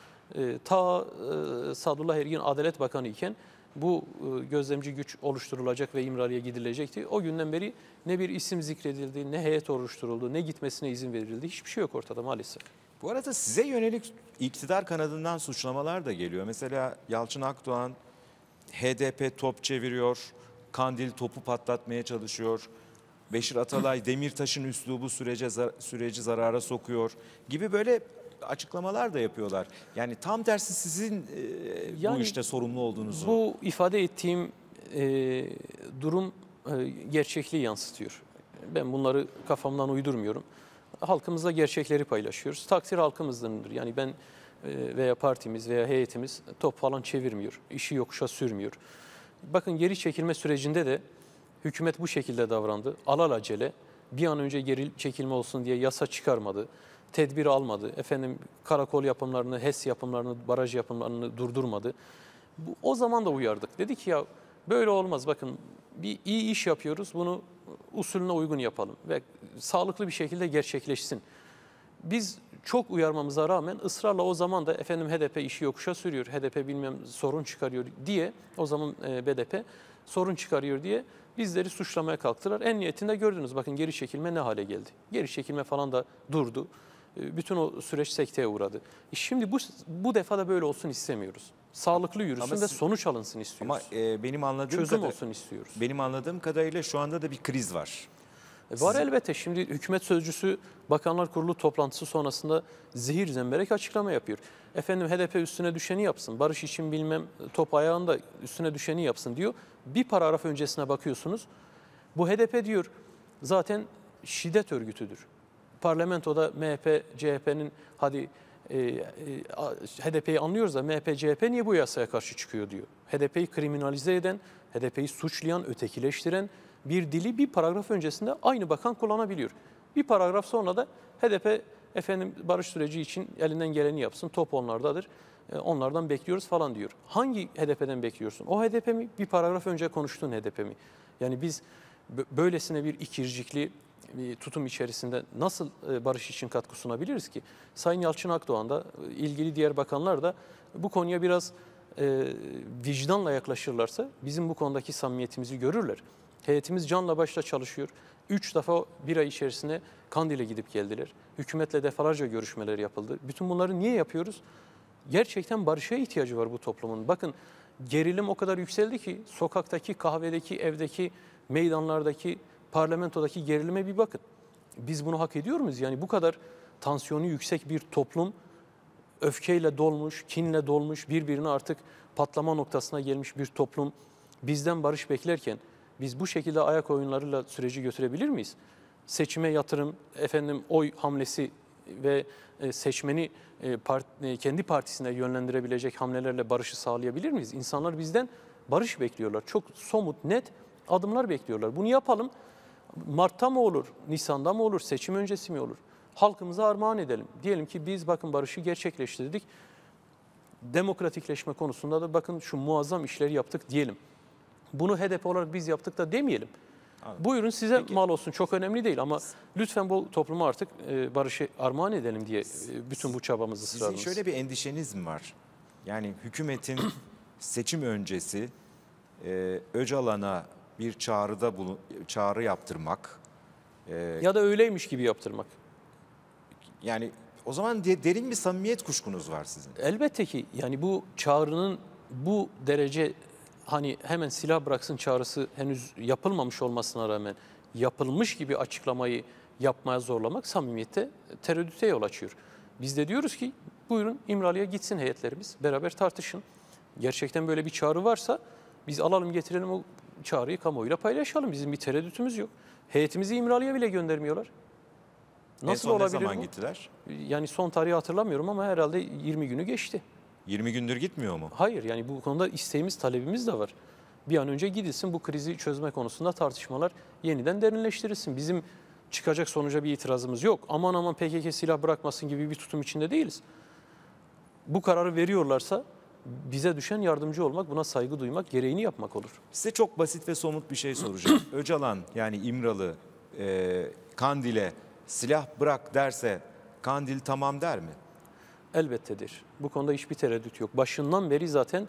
Sadullah Ergin Adalet Bakanı iken bu gözlemci güç oluşturulacak ve İmralı'ya gidilecekti. O günden beri ne bir isim zikredildi, ne heyet oluşturuldu, ne gitmesine izin verildi. Hiçbir şey yok ortada maalesef. Bu arada size yönelik iktidar kanadından suçlamalar da geliyor. Mesela Yalçın Akdoğan HDP top çeviriyor, Kandil topu patlatmaya çalışıyor. Beşir Atalay Demirtaş'ın üslubu süreci zarara sokuyor gibi böyle açıklamalar da yapıyorlar. Yani tam tersi sizin bu işte sorumlu olduğunuzu. Bu ifade ettiğim durum gerçekliği yansıtıyor. Ben bunları kafamdan uydurmuyorum. Halkımızla gerçekleri paylaşıyoruz. Takdir halkımızdandır. Yani ben veya partimiz veya heyetimiz top falan çevirmiyor. İşi yokuşa sürmüyor. Bakın geri çekilme sürecinde de hükümet bu şekilde davrandı. Alelacele bir an önce geri çekilme olsun diye yasa çıkarmadı. Tedbir almadı. Karakol yapımlarını, HES yapımlarını, baraj yapımlarını durdurmadı. O zaman da uyardık. Dedik ki ya böyle olmaz. Bakın bir iyi iş yapıyoruz. Bunu usulüne uygun yapalım ve sağlıklı bir şekilde gerçekleşsin. Biz çok uyarmamıza rağmen ısrarla o zaman da HDP işi yokuşa sürüyor, HDP bilmem sorun çıkarıyor diye o zaman BDP sorun çıkarıyor diye bizleri suçlamaya kalktılar. En niyetinde gördünüz, bakın geri çekilme ne hale geldi. Geri çekilme falan da durdu. Bütün o süreç sekteye uğradı. Şimdi bu defa da böyle olsun istemiyoruz. Sağlıklı yürüsün ve sonuç alınsın istiyoruz. Ama benim anladığım Çözüm olsun istiyoruz. Benim anladığım kadarıyla şu anda da bir kriz var. Var elbette. Şimdi hükümet sözcüsü Bakanlar Kurulu toplantısı sonrasında zehir zemberek açıklama yapıyor. Efendim HDP üstüne düşeni yapsın, barış için bilmem top ayağında üstüne düşeni yapsın diyor. Bir paragraf öncesine bakıyorsunuz. Bu HDP diyor zaten şiddet örgütüdür. Parlamentoda MHP, CHP'nin hadi HDP'yi anlıyoruz da MHP, CHP niye bu yasaya karşı çıkıyor diyor. HDP'yi kriminalize eden, HDP'yi suçlayan, ötekileştiren bir dili bir paragraf öncesinde aynı bakan kullanabiliyor. Bir paragraf sonra da HDP efendim barış süreci için elinden geleni yapsın, top onlardadır, onlardan bekliyoruz falan diyor. Hangi HDP'den bekliyorsun? O HDP mi? Bir paragraf önce konuştuğun HDP mi? Yani biz böylesine bir ikircikli bir tutum içerisinde nasıl barış için katkı sunabiliriz ki? Sayın Yalçın Akdoğan da ilgili diğer bakanlar da bu konuya biraz vicdanla yaklaşırlarsa bizim bu konudaki samimiyetimizi görürler. Heyetimiz canla başla çalışıyor. 3 defa bir ay içerisinde Kandil'e gidip geldiler. Hükümetle defalarca görüşmeler yapıldı. Bütün bunları niye yapıyoruz? Gerçekten barışa ihtiyacı var bu toplumun. Bakın gerilim o kadar yükseldi ki sokaktaki, kahvedeki, evdeki, meydanlardaki, parlamentodaki gerilime bir bakın. Biz bunu hak ediyor muyuz? Yani bu kadar tansiyonu yüksek bir toplum, öfkeyle dolmuş, kinle dolmuş, birbirine artık patlama noktasına gelmiş bir toplum bizden barış beklerken biz bu şekilde ayak oyunlarıyla süreci götürebilir miyiz? Seçime yatırım, efendim oy hamlesi ve seçmeni kendi partisine yönlendirebilecek hamlelerle barışı sağlayabilir miyiz? İnsanlar bizden barış bekliyorlar. Çok somut, net adımlar bekliyorlar. Bunu yapalım. Mart'ta mı olur, Nisan'da mı olur, seçim öncesi mi olur? Halkımıza armağan edelim. Diyelim ki biz bakın barışı gerçekleştirdik. Demokratikleşme konusunda da bakın şu muazzam işleri yaptık diyelim. Bunu HDP olarak biz yaptık da demeyelim. Anladım. Bu ürün size mal olsun, çok önemli değil ama lütfen bu topluma artık barışı armağan edelim diye bütün bu çabamızı ısrarımız. Sizin şöyle bir endişeniz mi var? Yani hükümetin seçim öncesi Öcalan'a bir çağrı yaptırmak. Ya da öyleymiş gibi yaptırmak. Yani o zaman derin bir samimiyet kuşkunuz var sizin. Elbette ki yani bu çağrının bu derece hani hemen silah bıraksın çağrısı henüz yapılmamış olmasına rağmen yapılmış gibi açıklamayı yapmaya zorlamak samimiyette tereddüte yol açıyor. Biz de diyoruz ki buyurun İmralı'ya gitsin heyetlerimiz beraber tartışın. Gerçekten böyle bir çağrı varsa biz alalım getirelim o çağrıyı kamuoyuyla paylaşalım. Bizim bir tereddütümüz yok. Heyetimizi İmralı'ya bile göndermiyorlar. Nasıl olabilir ne zaman gittiler? Yani son tarihi hatırlamıyorum ama herhalde 20 günü geçti. 20 gündür gitmiyor mu? Hayır yani bu konuda isteğimiz, talebimiz de var. Bir an önce gidilsin bu krizi çözme konusunda tartışmalar yeniden derinleştirilsin. Bizim çıkacak sonuca bir itirazımız yok. Aman aman PKK silah bırakmasın gibi bir tutum içinde değiliz. Bu kararı veriyorlarsa bize düşen yardımcı olmak, buna saygı duymak, gereğini yapmak olur. Size çok basit ve somut bir şey soracağım. Öcalan yani İmralı Kandil'e silah bırak derse Kandil tamam der mi? Elbettedir. Bu konuda hiçbir tereddüt yok. Başından beri zaten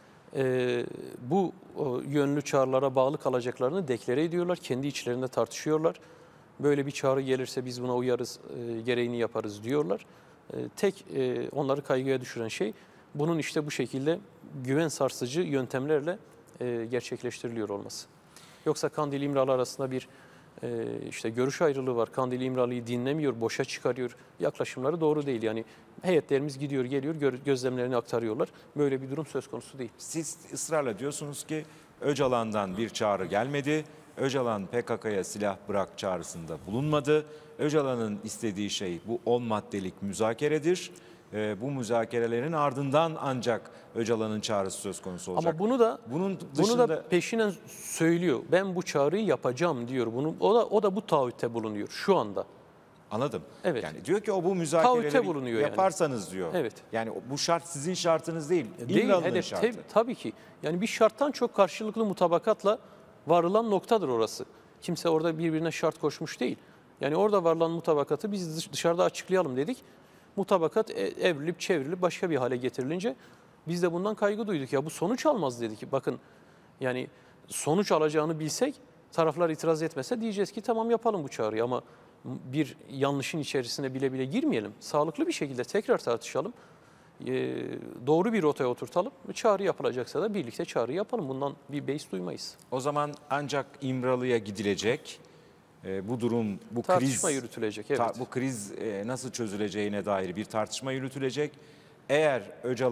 bu yönlü çağrılara bağlı kalacaklarını deklare ediyorlar. Kendi içlerinde tartışıyorlar. Böyle bir çağrı gelirse biz buna uyarız, gereğini yaparız diyorlar. Tek onları kaygıya düşüren şey bunun işte bu şekilde güven sarsıcı yöntemlerle gerçekleştiriliyor olması. Yoksa Kandil İmralı arasında bir işte görüş ayrılığı var. Kandil İmralı'yı dinlemiyor, boşa çıkarıyor. Yaklaşımları doğru değil. Yani heyetlerimiz gidiyor, geliyor, gözlemlerini aktarıyorlar. Böyle bir durum söz konusu değil. Siz ısrarla diyorsunuz ki Öcalan'dan bir çağrı gelmedi. Öcalan PKK'ya silah bırak çağrısında bulunmadı. Öcalan'ın istediği şey bu 10 maddelik müzakeredir. Bu müzakerelerin ardından ancak Öcalan'ın çağrısı söz konusu olacak. Ama bunu da peşinen söylüyor. Ben bu çağrıyı yapacağım diyor. O da bu taahhütte bulunuyor şu anda. Anladım. Evet. Yani diyor ki o bu müzakereleri yaparsanız yani. Diyor. Evet. Yani bu şart sizin şartınız değil. Değil, İmralı'nın şartı. Tabii ki. Yani bir şarttan çok karşılıklı mutabakatla varılan noktadır orası. Kimse orada birbirine şart koşmuş değil. Yani orada varılan mutabakatı biz dışarıda açıklayalım dedik. Mutabakat evrilip çevrilip başka bir hale getirilince biz de bundan kaygı duyduk. Ya bu sonuç almaz dedik. Bakın yani sonuç alacağını bilsek, taraflar itiraz etmese diyeceğiz ki tamam yapalım bu çağrıyı, ama bir yanlışın içerisine bile bile girmeyelim. Sağlıklı bir şekilde tekrar tartışalım. Doğru bir rotaya oturtalım. Çağrı yapılacaksa da birlikte çağrı yapalım. Bundan bir beis duymayız. O zaman ancak İmralı'ya gidilecek. Bu durum, bu Tartışma kriz, yürütülecek. Evet. bu kriz nasıl çözüleceğine dair bir tartışma yürütülecek. Eğer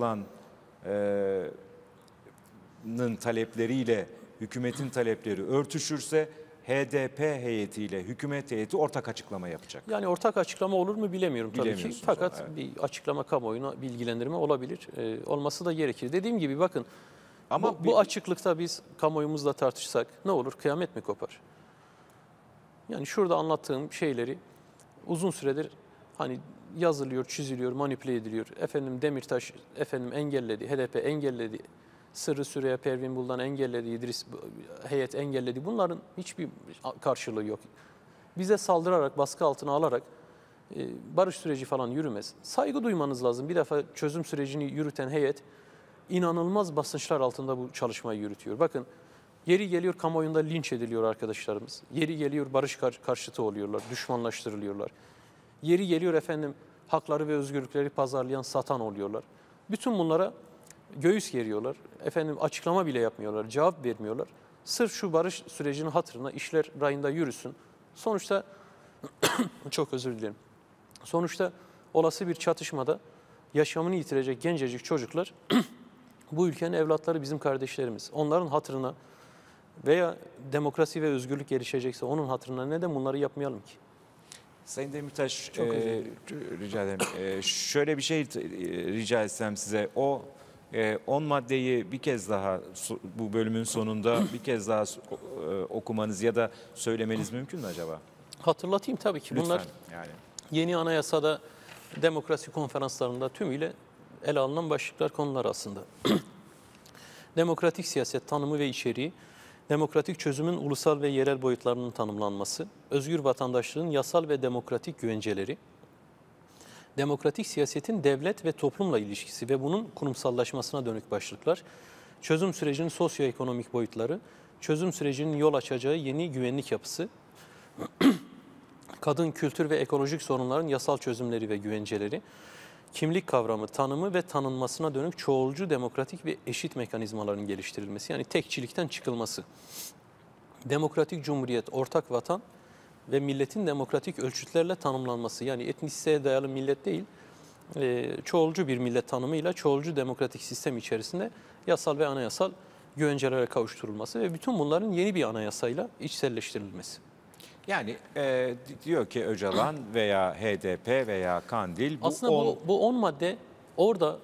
Öcalan'ın talepleriyle hükümetin talepleri örtüşürse HDP heyetiyle hükümet heyeti ortak açıklama yapacak. Yani ortak açıklama olur mu bilemiyorum tabii ki. Bilemiyorsunuz Fakat ama, evet. bir açıklama, kamuoyuna bilgilendirme olabilir. Olması da gerekir. Dediğim gibi bakın, Ama bu açıklıkta biz kamuoyumuzla tartışsak ne olur? Kıyamet mi kopar? Yani şurada anlattığım şeyleri uzun süredir hani yazılıyor, çiziliyor, manipüle ediliyor. Efendim Demirtaş engelledi, HDP engelledi, Sırrı Süreyya Pervin Buldan engelledi, İdris heyet engelledi. Bunların hiçbir karşılığı yok. Bize saldırarak, baskı altına alarak barış süreci falan yürümez. Saygı duymanız lazım. Bir defa çözüm sürecini yürüten heyet inanılmaz basınçlar altında bu çalışmayı yürütüyor. Bakın, yeri geliyor kamuoyunda linç ediliyor arkadaşlarımız. Yeri geliyor barış karşıtı oluyorlar, düşmanlaştırılıyorlar. Yeri geliyor efendim hakları ve özgürlükleri pazarlayan, satan oluyorlar. Bütün bunlara göğüs geriyorlar. Efendim açıklama bile yapmıyorlar, cevap vermiyorlar. Sırf şu barış sürecinin hatırına işler rayında yürüsün. Sonuçta çok özür dilerim. Sonuçta olası bir çatışmada yaşamını yitirecek gencecik çocuklar bu ülkenin evlatları, bizim kardeşlerimiz. Onların hatırına veya demokrasi ve özgürlük gelişecekse onun hatırına neden bunları yapmayalım ki? Sayın Demirtaş, Çok özür dilerim. rica ederim. Şöyle bir şey rica etsem size. O 10 maddeyi bir kez daha bu bölümün sonunda bir kez daha okumanız ya da söylemeniz mümkün mü acaba? Hatırlatayım tabii ki. Lütfen. Bunlar Yani. yeni anayasada demokrasi konferanslarında tümüyle ele alınan başlıklar, konular aslında. Demokratik siyaset tanımı ve içeriği, demokratik çözümün ulusal ve yerel boyutlarının tanımlanması, özgür vatandaşlığın yasal ve demokratik güvenceleri, demokratik siyasetin devlet ve toplumla ilişkisi ve bunun kurumsallaşmasına dönük başlıklar, çözüm sürecinin sosyoekonomik boyutları, çözüm sürecinin yol açacağı yeni güvenlik yapısı, kadın, kültür ve ekolojik sorunların yasal çözümleri ve güvenceleri, kimlik kavramı, tanımı ve tanınmasına dönük çoğulcu, demokratik ve eşit mekanizmaların geliştirilmesi, yani tekçilikten çıkılması, demokratik cumhuriyet, ortak vatan ve milletin demokratik ölçütlerle tanımlanması, yani etnisiteye dayalı millet değil, çoğulcu bir millet tanımıyla çoğulcu demokratik sistem içerisinde yasal ve anayasal güvencelere kavuşturulması ve bütün bunların yeni bir anayasayla içselleştirilmesi. Yani diyor ki Öcalan veya HDP veya Kandil Aslında bu 10 madde orada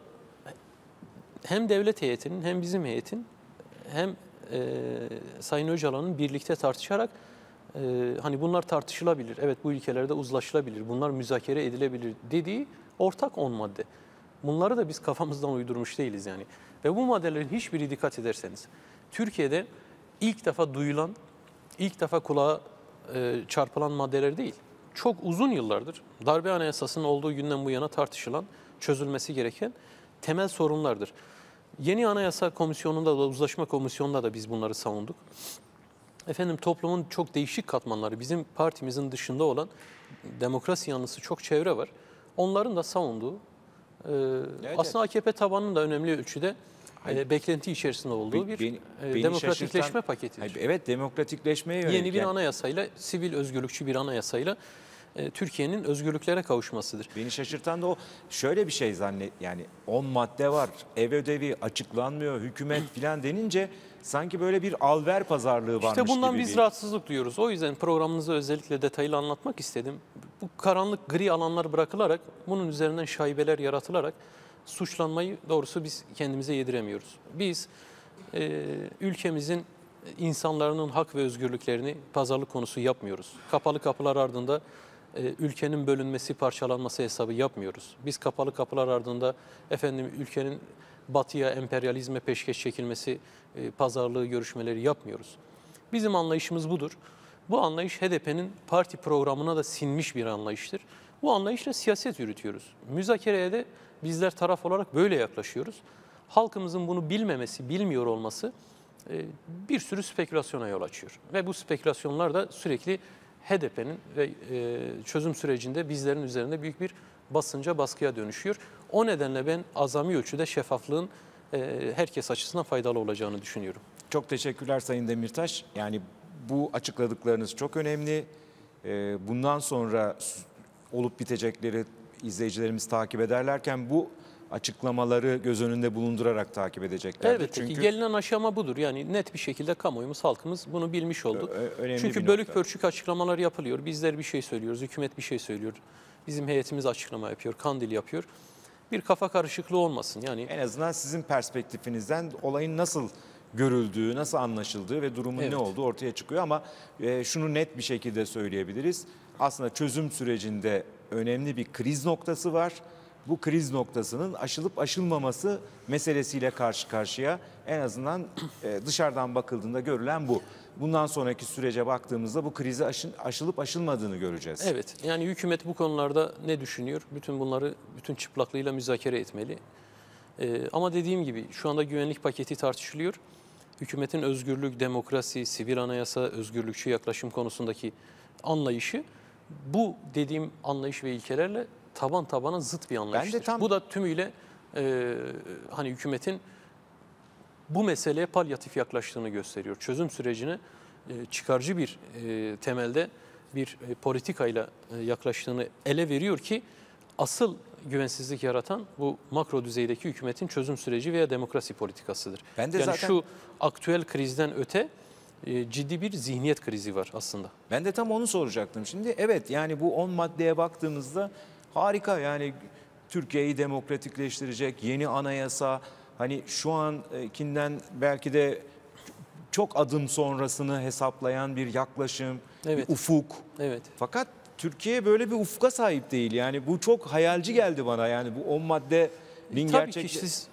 hem devlet heyetinin hem bizim heyetin hem Sayın Öcalan'ın birlikte tartışarak hani bunlar tartışılabilir, evet bu ülkelerde uzlaşılabilir, bunlar müzakere edilebilir dediği ortak 10 madde. Bunları da biz kafamızdan uydurmuş değiliz yani. Ve bu maddelerin hiçbiri, dikkat ederseniz, Türkiye'de ilk defa duyulan, ilk defa kulağa çarpılan maddeler değil. Çok uzun yıllardır darbe anayasasının olduğu günden bu yana tartışılan, çözülmesi gereken temel sorunlardır. Yeni Anayasa Komisyonu'nda da, Uzlaşma Komisyonu'nda da biz bunları savunduk. Efendim toplumun çok değişik katmanları, bizim partimizin dışında olan demokrasi yanlısı çok çevre var. Onların da savunduğu, aslında AKP tabanının da önemli ölçüde beklenti içerisinde olduğu bir demokratikleşme paketidir. Evet, demokratikleşmeye yönelik. Yeni bir anayasayla, sivil özgürlükçü bir anayasayla Türkiye'nin özgürlüklere kavuşmasıdır. Beni şaşırtan da o, şöyle bir şey yani 10 madde var, ev ödevi açıklanmıyor, hükümet filan denince sanki böyle bir alver pazarlığı varmış gibi. İşte bundan biz rahatsızlık duyuyoruz. O yüzden programınızı özellikle detaylı anlatmak istedim. Bu karanlık, gri alanlar bırakılarak, bunun üzerinden şaibeler yaratılarak suçlanmayı doğrusu biz kendimize yediremiyoruz. Biz ülkemizin insanların hak ve özgürlüklerini pazarlık konusu yapmıyoruz. Kapalı kapılar ardında ülkenin bölünmesi, parçalanması hesabı yapmıyoruz. Biz kapalı kapılar ardında ülkenin batıya, emperyalizme peşkeş çekilmesi, pazarlığı, görüşmeleri yapmıyoruz. Bizim anlayışımız budur. Bu anlayış HDP'nin parti programına da sinmiş bir anlayıştır. Bu anlayışla siyaset yürütüyoruz. Müzakereye de bizler taraf olarak böyle yaklaşıyoruz. Halkımızın bunu bilmemesi, bilmiyor olması bir sürü spekülasyona yol açıyor. Ve bu spekülasyonlar da sürekli HDP'nin ve çözüm sürecinde bizlerin üzerinde büyük bir basınca, baskıya dönüşüyor. O nedenle ben azami ölçüde şeffaflığın herkes açısından faydalı olacağını düşünüyorum. Çok teşekkürler Sayın Demirtaş. Yani bu açıkladıklarınız çok önemli. Bundan sonra olup bitecekleri izleyicilerimiz takip ederlerken bu açıklamaları göz önünde bulundurarak takip edeceklerdir. Elbette Çünkü ki gelinen aşama budur. Yani net bir şekilde kamuoyumuz, halkımız bunu bilmiş oldu. önemli Çünkü bir bölük nokta. pörçük açıklamalar yapılıyor. Bizler bir şey söylüyoruz, hükümet bir şey söylüyor. Bizim heyetimiz açıklama yapıyor, kandil yapıyor. Bir kafa karışıklığı olmasın. Yani En azından sizin perspektifinizden olayın nasıl görüldüğü, nasıl anlaşıldığı ve durumun Evet. ne olduğu ortaya çıkıyor. Ama şunu net bir şekilde söyleyebiliriz. Aslında çözüm sürecinde önemli bir kriz noktası var. Bu kriz noktasının aşılıp aşılmaması meselesiyle karşı karşıya, en azından dışarıdan bakıldığında görülen bu. Bundan sonraki sürece baktığımızda bu krizi aşılıp aşılmadığını göreceğiz. evet, yani hükümet bu konularda ne düşünüyor? Bütün bunları bütün çıplaklığıyla müzakere etmeli. Ama dediğim gibi şu anda güvenlik paketi tartışılıyor. Hükümetin özgürlük, demokrasi, sivil anayasa, özgürlükçü yaklaşım konusundaki anlayışı bu dediğim anlayış ve ilkelerle taban tabana zıt bir anlayıştır. tam- Bu da tümüyle hani hükümetin bu meseleye palyatif yaklaştığını gösteriyor. Çözüm sürecine çıkarcı bir temelde bir politikayla yaklaştığını ele veriyor ki asıl güvensizlik yaratan bu makro düzeydeki hükümetin çözüm süreci veya demokrasi politikasıdır. Ben de yani zaten- şu aktüel krizden öte ciddi bir zihniyet krizi var aslında. Ben de tam onu soracaktım. Şimdi evet, yani bu 10 maddeye baktığımızda harika, yani Türkiye'yi demokratikleştirecek yeni anayasa, hani şu ankinden belki de çok adım sonrasını hesaplayan bir yaklaşım, Evet. bir ufuk. Evet. Fakat Türkiye böyle bir ufka sahip değil. Yani bu çok hayalci geldi bana. Yani bu 10 maddenin Tabii gerçek... ki siz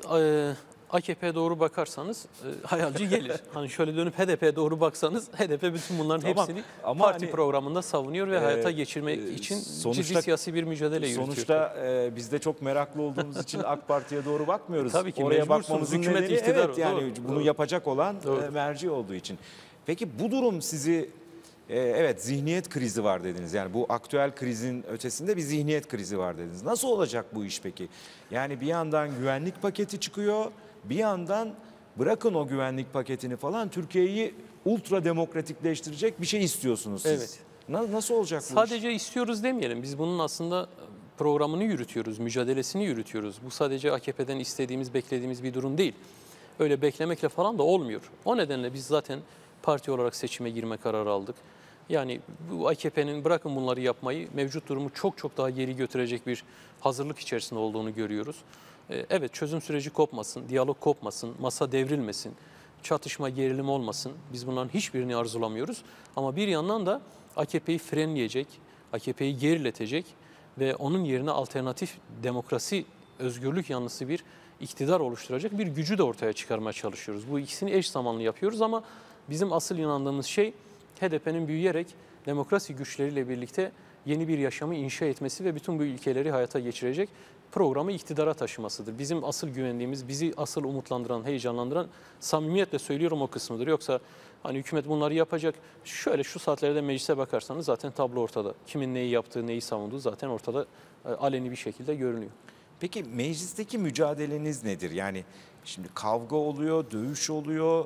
AKP'ye doğru bakarsanız hayalci gelir. Hani şöyle dönüp HDP'ye doğru baksanız HDP bütün bunların Tamam, hepsini ama parti hani, programında savunuyor ve hayata geçirmek için ciddi siyasi bir mücadele yürütüyor. Sonuçta biz de çok meraklı olduğumuz için AK Parti'ye doğru bakmıyoruz. Tabii ki Oraya mecbursunuz. bakmamızın Hükümet nedeni iktidar, evet, yani doğru, bunu doğru. yapacak olan Doğru. merci olduğu için. Peki bu durum sizi evet, zihniyet krizi var dediniz. Yani bu aktüel krizin ötesinde bir zihniyet krizi var dediniz. Nasıl olacak bu iş peki? Yani bir yandan güvenlik paketi çıkıyor, bir yandan bırakın o güvenlik paketini falan, Türkiye'yi ultra demokratikleştirecek bir şey istiyorsunuz siz. Evet. Nasıl olacak bu iş? Sadece istiyoruz demeyelim. Biz bunun aslında programını yürütüyoruz, mücadelesini yürütüyoruz. Bu sadece AKP'den istediğimiz, beklediğimiz bir durum değil. Öyle beklemekle falan da olmuyor. O nedenle biz zaten parti olarak seçime girme kararı aldık. Yani bu AKP'nin bırakın bunları yapmayı, mevcut durumu çok çok daha geri götürecek bir hazırlık içerisinde olduğunu görüyoruz. Evet, çözüm süreci kopmasın, diyalog kopmasın, masa devrilmesin, çatışma, gerilim olmasın. Biz bunların hiçbirini arzulamıyoruz. Ama bir yandan da AKP'yi frenleyecek, AKP'yi geriletecek ve onun yerine alternatif demokrasi, özgürlük yanlısı bir iktidar oluşturacak bir gücü de ortaya çıkarmaya çalışıyoruz. Bu ikisini eş zamanlı yapıyoruz ama bizim asıl inandığımız şey HDP'nin büyüyerek demokrasi güçleriyle birlikte yeni bir yaşamı inşa etmesi ve bütün bu ilkeleri hayata geçirecek programı iktidara taşımasıdır. Bizim asıl güvendiğimiz, bizi asıl umutlandıran, heyecanlandıran, samimiyetle söylüyorum, o kısmıdır. Yoksa hani hükümet bunları yapacak. Şöyle şu saatlerde meclise bakarsanız zaten tablo ortada. Kimin neyi yaptığı, neyi savunduğu zaten ortada aleni bir şekilde görünüyor. Peki meclisteki mücadeleniz nedir? Yani şimdi kavga oluyor, dövüş oluyor,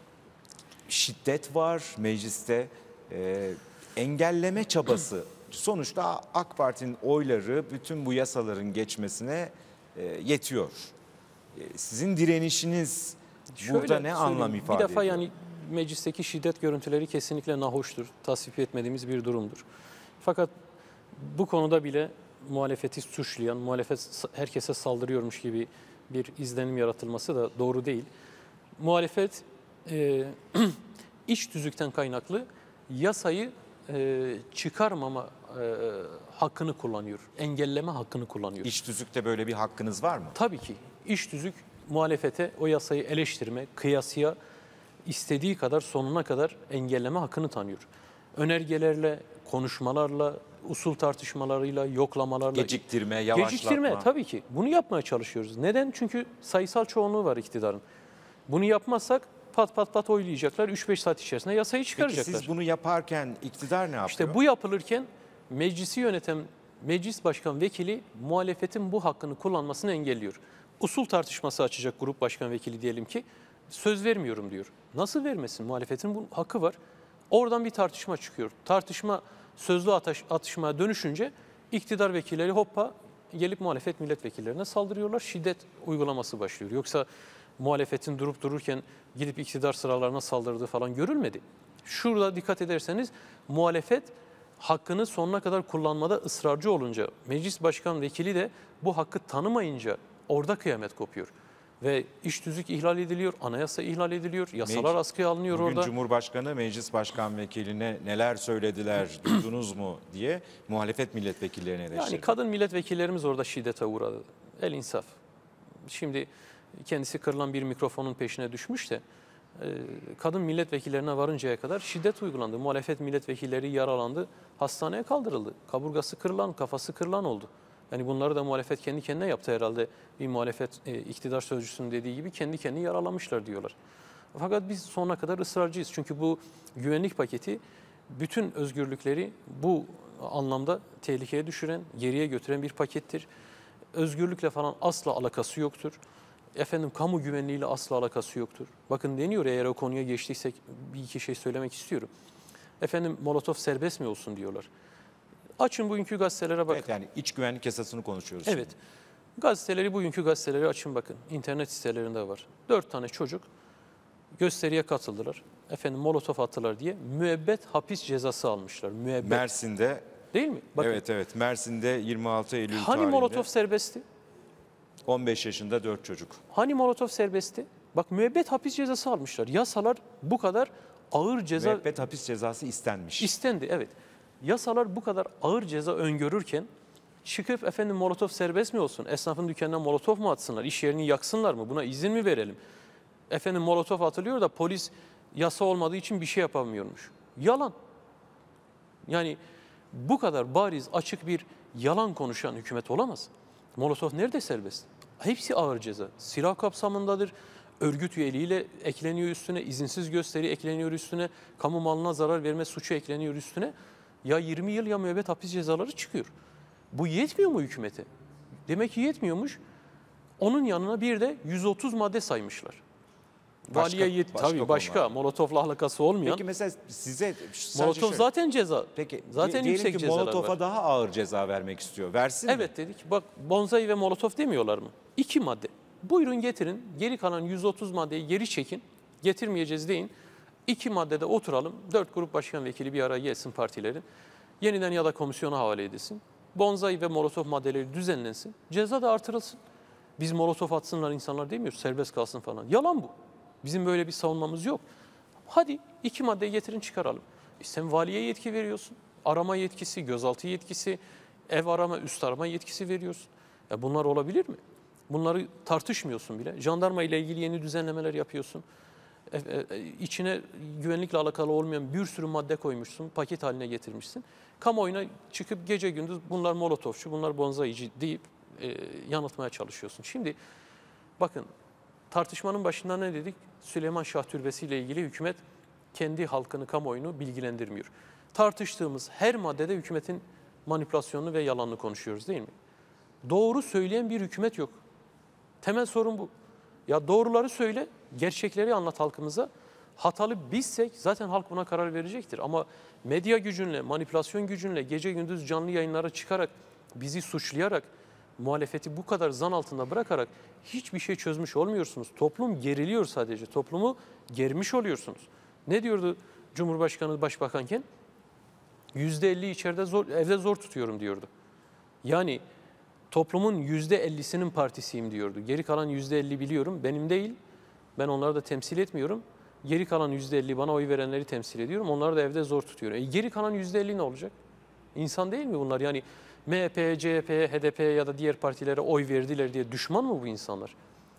şiddet var mecliste, engelleme çabası. Sonuçta AK Parti'nin oyları bütün bu yasaların geçmesine yetiyor. Sizin direnişiniz burada Şöyle ne söyleyeyim, anlam ifade Bir defa ediyor? yani meclisteki şiddet görüntüleri kesinlikle nahoştur, tasvip etmediğimiz bir durumdur. Fakat bu konuda bile muhalefeti suçlayan, muhalefet herkese saldırıyormuş gibi bir izlenim yaratılması da doğru değil. Muhalefet iç tüzükten kaynaklı yasayı çıkarmama hakkını kullanıyor, engelleme hakkını kullanıyor. İç tüzükte böyle bir hakkınız var mı? Tabii ki iç tüzük muhalefete o yasayı eleştirme, kıyasıya istediği kadar sonuna kadar engelleme hakkını tanıyor. Önergelerle, konuşmalarla, usul tartışmalarıyla, yoklamalarla. Geciktirme, yavaşlatma. Geciktirme tabii ki. Bunu yapmaya çalışıyoruz. Neden? Çünkü sayısal çoğunluğu var iktidarın. Bunu yapmazsak pat pat pat oylayacaklar. 3-5 saat içerisinde yasayı Peki çıkaracaklar. siz bunu yaparken iktidar ne yapıyor? İşte bu yapılırken meclisi yöneten meclis başkan vekili muhalefetin bu hakkını kullanmasını engelliyor. Usul tartışması açacak grup başkan vekili diyelim ki söz vermiyorum diyor. Nasıl vermesin? Muhalefetin bu hakkı var. Oradan bir tartışma çıkıyor. Tartışma sözlü atışmaya dönüşünce iktidar vekilleri hoppa gelip muhalefet milletvekillerine saldırıyorlar. Şiddet uygulaması başlıyor. Yoksa muhalefetin durup dururken gidip iktidar sıralarına saldırdığı falan görülmedi. Şurada dikkat ederseniz muhalefet hakkını sonuna kadar kullanmada ısrarcı olunca, meclis başkan vekili de bu hakkı tanımayınca orada kıyamet kopuyor. Ve iş tüzük ihlal ediliyor, anayasa ihlal ediliyor, yasalar askıya alınıyor Bugün orada. Cumhurbaşkanı meclis başkan vekiline neler söylediler, duydunuz mu diye muhalefet milletvekillerine eleştirdi. Yani kadın milletvekillerimiz orada şiddete uğradı. El insaf. Şimdi kendisi kırılan bir mikrofonun peşine düşmüş de kadın milletvekillerine varıncaya kadar şiddet uygulandı. Muhalefet milletvekilleri yaralandı, hastaneye kaldırıldı. Kaburgası kırılan, kafası kırılan oldu. Yani bunları da muhalefet kendi kendine yaptı herhalde. Bir muhalefet iktidar sözcüsünün dediği gibi kendi kendini yaralamışlar diyorlar. Fakat biz sonuna kadar ısrarcıyız. Çünkü bu güvenlik paketi bütün özgürlükleri bu anlamda tehlikeye düşüren, geriye götüren bir pakettir. Özgürlükle falan asla alakası yoktur. Efendim kamu güvenliğiyle asla alakası yoktur. Bakın deniyor eğer o konuya geçtiysek bir iki şey söylemek istiyorum. Efendim Molotov serbest mi olsun diyorlar. Açın bugünkü gazetelere bakın. Evet, yani iç güvenlik yasasını konuşuyoruz. Evet. Gazeteleri, bugünkü gazeteleri açın bakın. İnternet sitelerinde var. 4 tane çocuk gösteriye katıldılar. Efendim Molotov attılar diye müebbet hapis cezası almışlar. Müebbet. Mersin'de, Değil mi? Bakın. evet Mersin'de 26 Eylül Hani tarihinde Molotov serbestti? 15 yaşında 4 çocuk. Hani Molotov serbestti? Bak müebbet hapis cezası almışlar. Yasalar bu kadar ağır ceza Müebbet hapis cezası istenmiş. istendi. Evet. Yasalar bu kadar ağır ceza öngörürken çıkıp efendim Molotov serbest mi olsun? Esnafın dükkanına Molotov mu atsınlar? İş yerini yaksınlar mı? Buna izin mi verelim? Efendim Molotov atılıyor da polis yasa olmadığı için bir şey yapamıyormuş. Yalan. Yani bu kadar bariz açık bir yalan konuşan hükümet olamaz. Molotov nerede serbest? Hepsi ağır ceza. Silah kapsamındadır. Örgüt üyeliğiyle ekleniyor üstüne. İzinsiz gösteri ekleniyor üstüne. Kamu malına zarar verme suçu ekleniyor üstüne. Ya 20 yıl ya müebbet hapis cezaları çıkıyor. Bu yetmiyor mu hükümete? Demek ki yetmiyormuş. Onun yanına bir de 130 madde saymışlar. Valiye tabii başka konular. Molotov'la alakası olmayan. Peki mesela size Molotov zaten ceza. Peki Zaten diyelim yüksek ki cezalar Molotov'a var. daha ağır ceza vermek istiyor. Versin mi? Evet dedik. Bak bonzai ve Molotov demiyorlar mı? 2 madde. Buyurun getirin. Geri kalan 130 maddeyi geri çekin. Getirmeyeceğiz deyin. 2 maddede oturalım. 4 grup başkan vekili bir araya gelsin partilerin. Yeniden ya da komisyona havale edilsin. Bonzai ve Molotov maddeleri düzenlensin. Ceza da artırılsın. Biz Molotov atsınlar insanlar demiyoruz. Serbest kalsın falan. Yalan bu. Bizim böyle bir savunmamız yok. Hadi 2 maddeyi getirin çıkaralım. Sen valiye yetki veriyorsun. Arama yetkisi, gözaltı yetkisi, ev arama, üst arama yetkisi veriyorsun. Ya bunlar olabilir mi? Bunları tartışmıyorsun bile. Jandarma ile ilgili yeni düzenlemeler yapıyorsun. İçine güvenlikle alakalı olmayan bir sürü madde koymuşsun, paket haline getirmişsin. Kamuoyuna çıkıp gece gündüz bunlar Molotovçu, bunlar bonzaici deyip yanıltmaya çalışıyorsun. Şimdi bakın tartışmanın başında ne dedik? Süleyman Şah Türbesi ile ilgili hükümet kendi halkını, kamuoyunu bilgilendirmiyor. Tartıştığımız her maddede hükümetin manipülasyonunu ve yalanını konuşuyoruz değil mi? Doğru söyleyen bir hükümet yok. Temel sorun bu. Ya doğruları söyle, gerçekleri anlat halkımıza. Hatalı bizsek zaten halk buna karar verecektir. Ama medya gücünle, manipülasyon gücünle gece gündüz canlı yayınlara çıkarak, bizi suçlayarak, muhalefeti bu kadar zan altında bırakarak hiçbir şey çözmüş olmuyorsunuz. Toplum geriliyor sadece. Toplumu germiş oluyorsunuz. Ne diyordu Cumhurbaşkanı başbakanken? %50 içeride zor, evde zor tutuyorum diyordu. Yani toplumun %50'sinin partisiyim diyordu. Geri kalan %50 biliyorum benim değil. Ben onları da temsil etmiyorum. Geri kalan %50 bana oy verenleri temsil ediyorum. Onları da evde zor tutuyorum. Geri kalan %50 ne olacak? İnsan değil mi bunlar? Yani MHP'ye, CHP'ye, HDP'ye ya da diğer partilere oy verdiler diye düşman mı bu insanlar?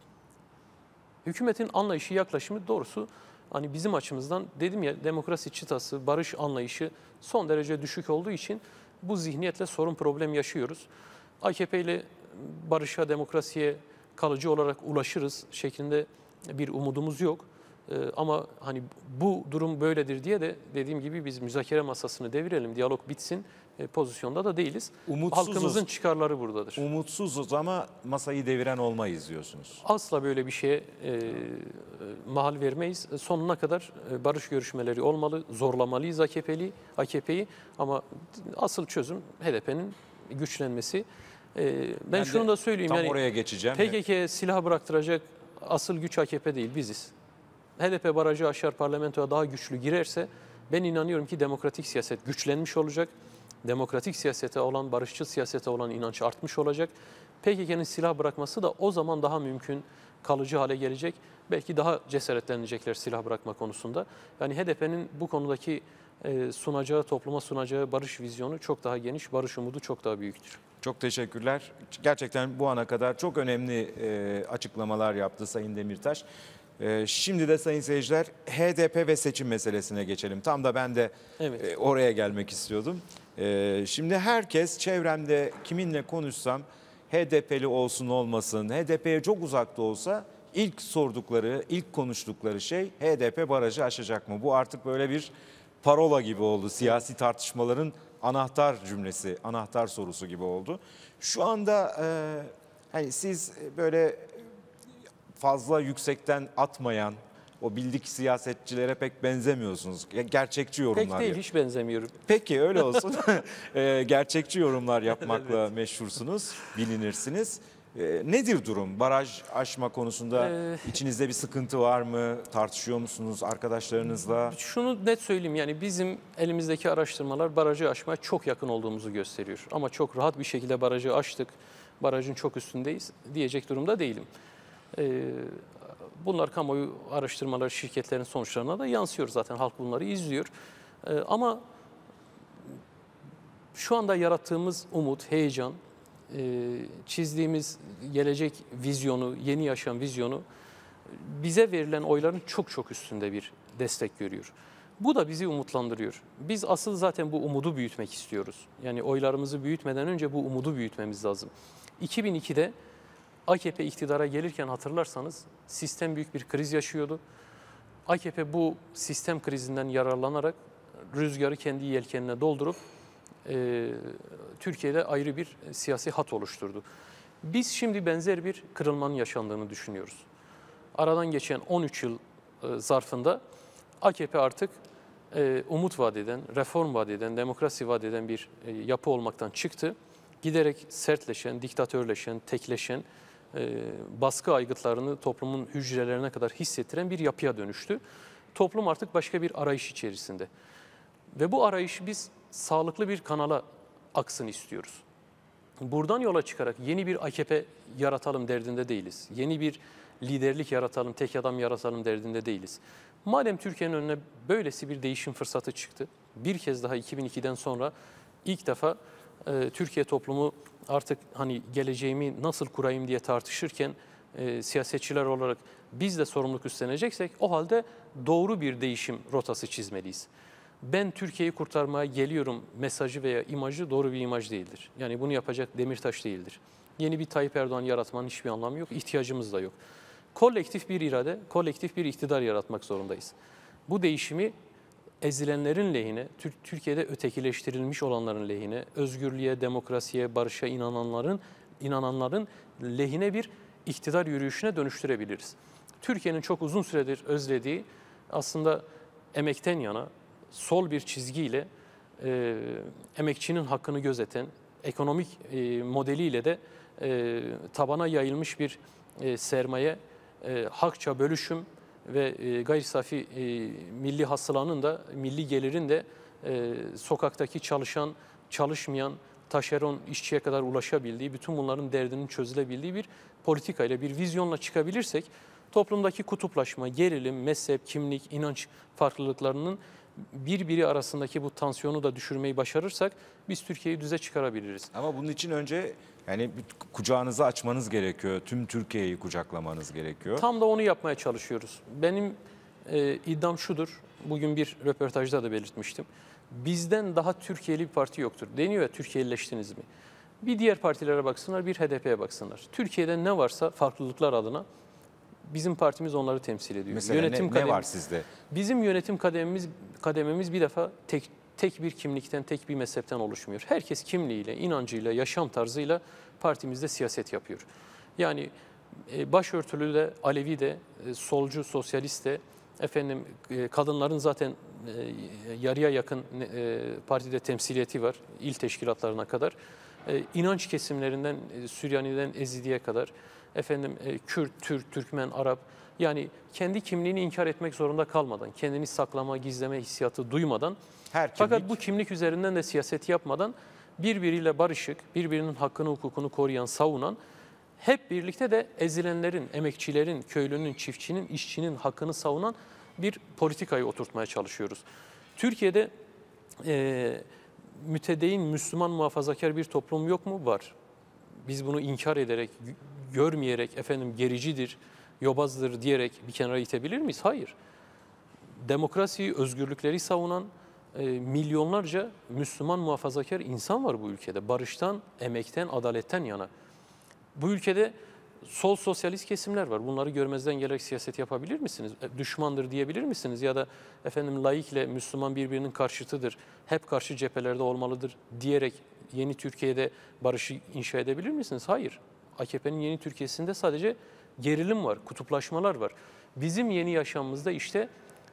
Hükümetin anlayışı, yaklaşımı doğrusu hani bizim açımızdan dedim ya demokrasi çıtası, barış anlayışı son derece düşük olduğu için bu zihniyetle sorun problem yaşıyoruz. AKP ile barışa, demokrasiye kalıcı olarak ulaşırız şeklinde bir umudumuz yok. Ama hani bu durum böyledir diye de dediğim gibi biz müzakere masasını devirelim, diyalog bitsin pozisyonda da değiliz. Umutsuzuz. Halkımızın çıkarları buradadır. Umutsuzuz ama masayı deviren olmayız diyorsunuz. Asla böyle bir şeye mahal vermeyiz. Sonuna kadar barış görüşmeleri olmalı, zorlamalıyız AKP'yi ama asıl çözüm HDP'nin güçlenmesi. Ben şunu da söyleyeyim, tam yani oraya geçeceğim. PKK'ye silah bıraktıracak asıl güç AKP değil, biziz. HDP barajı aşar, parlamentoya daha güçlü girerse ben inanıyorum ki demokratik siyaset güçlenmiş olacak. Demokratik siyasete olan, barışçıl siyasete olan inanç artmış olacak. PKK'nın silah bırakması da o zaman daha mümkün, kalıcı hale gelecek. Belki daha cesaretlenecekler silah bırakma konusunda. Yani HDP'nin bu konudaki topluma sunacağı barış vizyonu çok daha geniş, barış umudu çok daha büyüktür. Çok teşekkürler. Gerçekten bu ana kadar çok önemli açıklamalar yaptı Sayın Demirtaş. Şimdi de sayın seyirciler HDP ve seçim meselesine geçelim. Tam da ben de Evet. oraya gelmek istiyordum. Şimdi herkes, çevremde kiminle konuşsam HDP'li olsun olmasın, HDP'ye çok uzakta olsa ilk sordukları, ilk konuştukları şey HDP barajı aşacak mı? Bu artık böyle bir parola gibi oldu. Siyasi tartışmaların anahtar cümlesi, anahtar sorusu gibi oldu. Şu anda hani siz böyle fazla yüksekten atmayan o bildik siyasetçilere pek benzemiyorsunuz. Gerçekçi yorumlar. Pek değil, hiç benzemiyorum. Peki öyle olsun. Gerçekçi yorumlar yapmakla meşhursunuz, bilinirsiniz. Nedir durum? Baraj aşma konusunda içinizde bir sıkıntı var mı? Tartışıyor musunuz arkadaşlarınızla? Şunu net söyleyeyim, yani bizim elimizdeki araştırmalar barajı aşmaya çok yakın olduğumuzu gösteriyor. Ama çok rahat bir şekilde barajı aştık, barajın çok üstündeyiz diyecek durumda değilim. Bunlar kamuoyu araştırmaları şirketlerin sonuçlarına da yansıyor zaten. Halk bunları izliyor. Ama şu anda yarattığımız umut, heyecan, çizdiğimiz gelecek vizyonu, yeni yaşam vizyonu bize verilen oyların çok çok üstünde bir destek görüyor. Bu da bizi umutlandırıyor. Biz asıl zaten bu umudu büyütmek istiyoruz. Yani oylarımızı büyütmeden önce bu umudu büyütmemiz lazım. 2002'de AKP iktidara gelirken hatırlarsanız sistem büyük bir kriz yaşıyordu. AKP bu sistem krizinden yararlanarak rüzgarı kendi yelkenine doldurup Türkiye'de ayrı bir siyasi hat oluşturdu. Biz şimdi benzer bir kırılmanın yaşandığını düşünüyoruz. Aradan geçen 13 yıl zarfında AKP artık umut vaat eden, reform vaat eden, demokrasi vaat eden bir yapı olmaktan çıktı. Giderek sertleşen, diktatörleşen, tekleşen, baskı aygıtlarını toplumun hücrelerine kadar hissettiren bir yapıya dönüştü. Toplum artık başka bir arayış içerisinde. Ve bu arayışı biz sağlıklı bir kanala aksın istiyoruz. Buradan yola çıkarak yeni bir AKP yaratalım derdinde değiliz. Yeni bir liderlik yaratalım, tek adam yaratalım derdinde değiliz. Madem Türkiye'nin önüne böylesi bir değişim fırsatı çıktı, bir kez daha 2002'den sonra ilk defa Türkiye toplumu artık hani geleceğimi nasıl kurayım diye tartışırken siyasetçiler olarak biz de sorumluluk üstleneceksek o halde doğru bir değişim rotası çizmeliyiz. Ben Türkiye'yi kurtarmaya geliyorum mesajı veya imajı doğru bir imaj değildir. Yani bunu yapacak Demirtaş değildir. Yeni bir Tayyip Erdoğan yaratmanın hiçbir anlamı yok, ihtiyacımız da yok. Kolektif bir irade, kolektif bir iktidar yaratmak zorundayız. Bu değişimi ezilenlerin lehine, Türkiye'de ötekileştirilmiş olanların lehine, özgürlüğe, demokrasiye, barışa inananların lehine bir iktidar yürüyüşüne dönüştürebiliriz. Türkiye'nin çok uzun süredir özlediği aslında emekten yana sol bir çizgiyle emekçinin hakkını gözeten ekonomik modeliyle de tabana yayılmış bir sermaye, hakça bölüşüm ve gayri safi milli hasılanın da, milli gelirin de sokaktaki çalışan, çalışmayan, taşeron işçiye kadar ulaşabildiği, bütün bunların derdinin çözülebildiği bir politikayla, bir vizyonla çıkabilirsek toplumdaki kutuplaşma, gerilim, mezhep, kimlik, inanç farklılıklarının birbiri arasındaki bu tansiyonu da düşürmeyi başarırsak biz Türkiye'yi düze çıkarabiliriz. Ama bunun için önce yani kucağınızı açmanız gerekiyor. Tüm Türkiye'yi kucaklamanız gerekiyor. Tam da onu yapmaya çalışıyoruz. Benim iddiam şudur, bugün bir röportajda da belirtmiştim. Bizden daha Türkiye'li bir parti yoktur. Deniyor ya, Türkiye'lileştiniz mi? Bir diğer partilere baksınlar, bir HDP'ye baksınlar. Türkiye'de ne varsa farklılıklar adına Bizim partimiz onları temsil ediyor. Mesela ne var sizde? Bizim yönetim kadememiz bir defa tek bir kimlikten, tek bir mezhepten oluşmuyor. Herkes kimliğiyle, inancıyla, yaşam tarzıyla partimizde siyaset yapıyor. Yani başörtülü de, Alevi de, solcu, sosyalist de, kadınların zaten yarıya yakın partide temsiliyeti var, il teşkilatlarına kadar. İnanç kesimlerinden, Süryani'den Ezidi'ye kadar, Kürt, Türk, Türkmen, Arap, yani kendi kimliğini inkar etmek zorunda kalmadan, kendini saklama, gizleme hissiyatı duymadan, fakat bu kimlik üzerinden de siyaset yapmadan birbiriyle barışık, birbirinin hakkını, hukukunu koruyan, savunan, hep birlikte de ezilenlerin, emekçilerin, köylünün, çiftçinin, işçinin hakkını savunan bir politikayı oturtmaya çalışıyoruz. Türkiye'de mütedeyyin, Müslüman, muhafazakar bir toplum yok mu? Var. Biz bunu inkar ederek, görmeyerek, gericidir, yobazdır diyerek bir kenara itebilir miyiz? Hayır. Demokrasiyi, özgürlükleri savunan milyonlarca Müslüman muhafazakar insan var bu ülkede. Barıştan, emekten, adaletten yana. Bu ülkede sol sosyalist kesimler var. Bunları görmezden gelerek siyaset yapabilir misiniz? Düşmandır diyebilir misiniz? Ya da laikle Müslüman birbirinin karşıtıdır, hep karşı cephelerde olmalıdır diyerek yeni Türkiye'de barışı inşa edebilir misiniz? Hayır. AKP'nin yeni Türkiye'sinde sadece gerilim var, kutuplaşmalar var. Bizim yeni yaşamımızda işte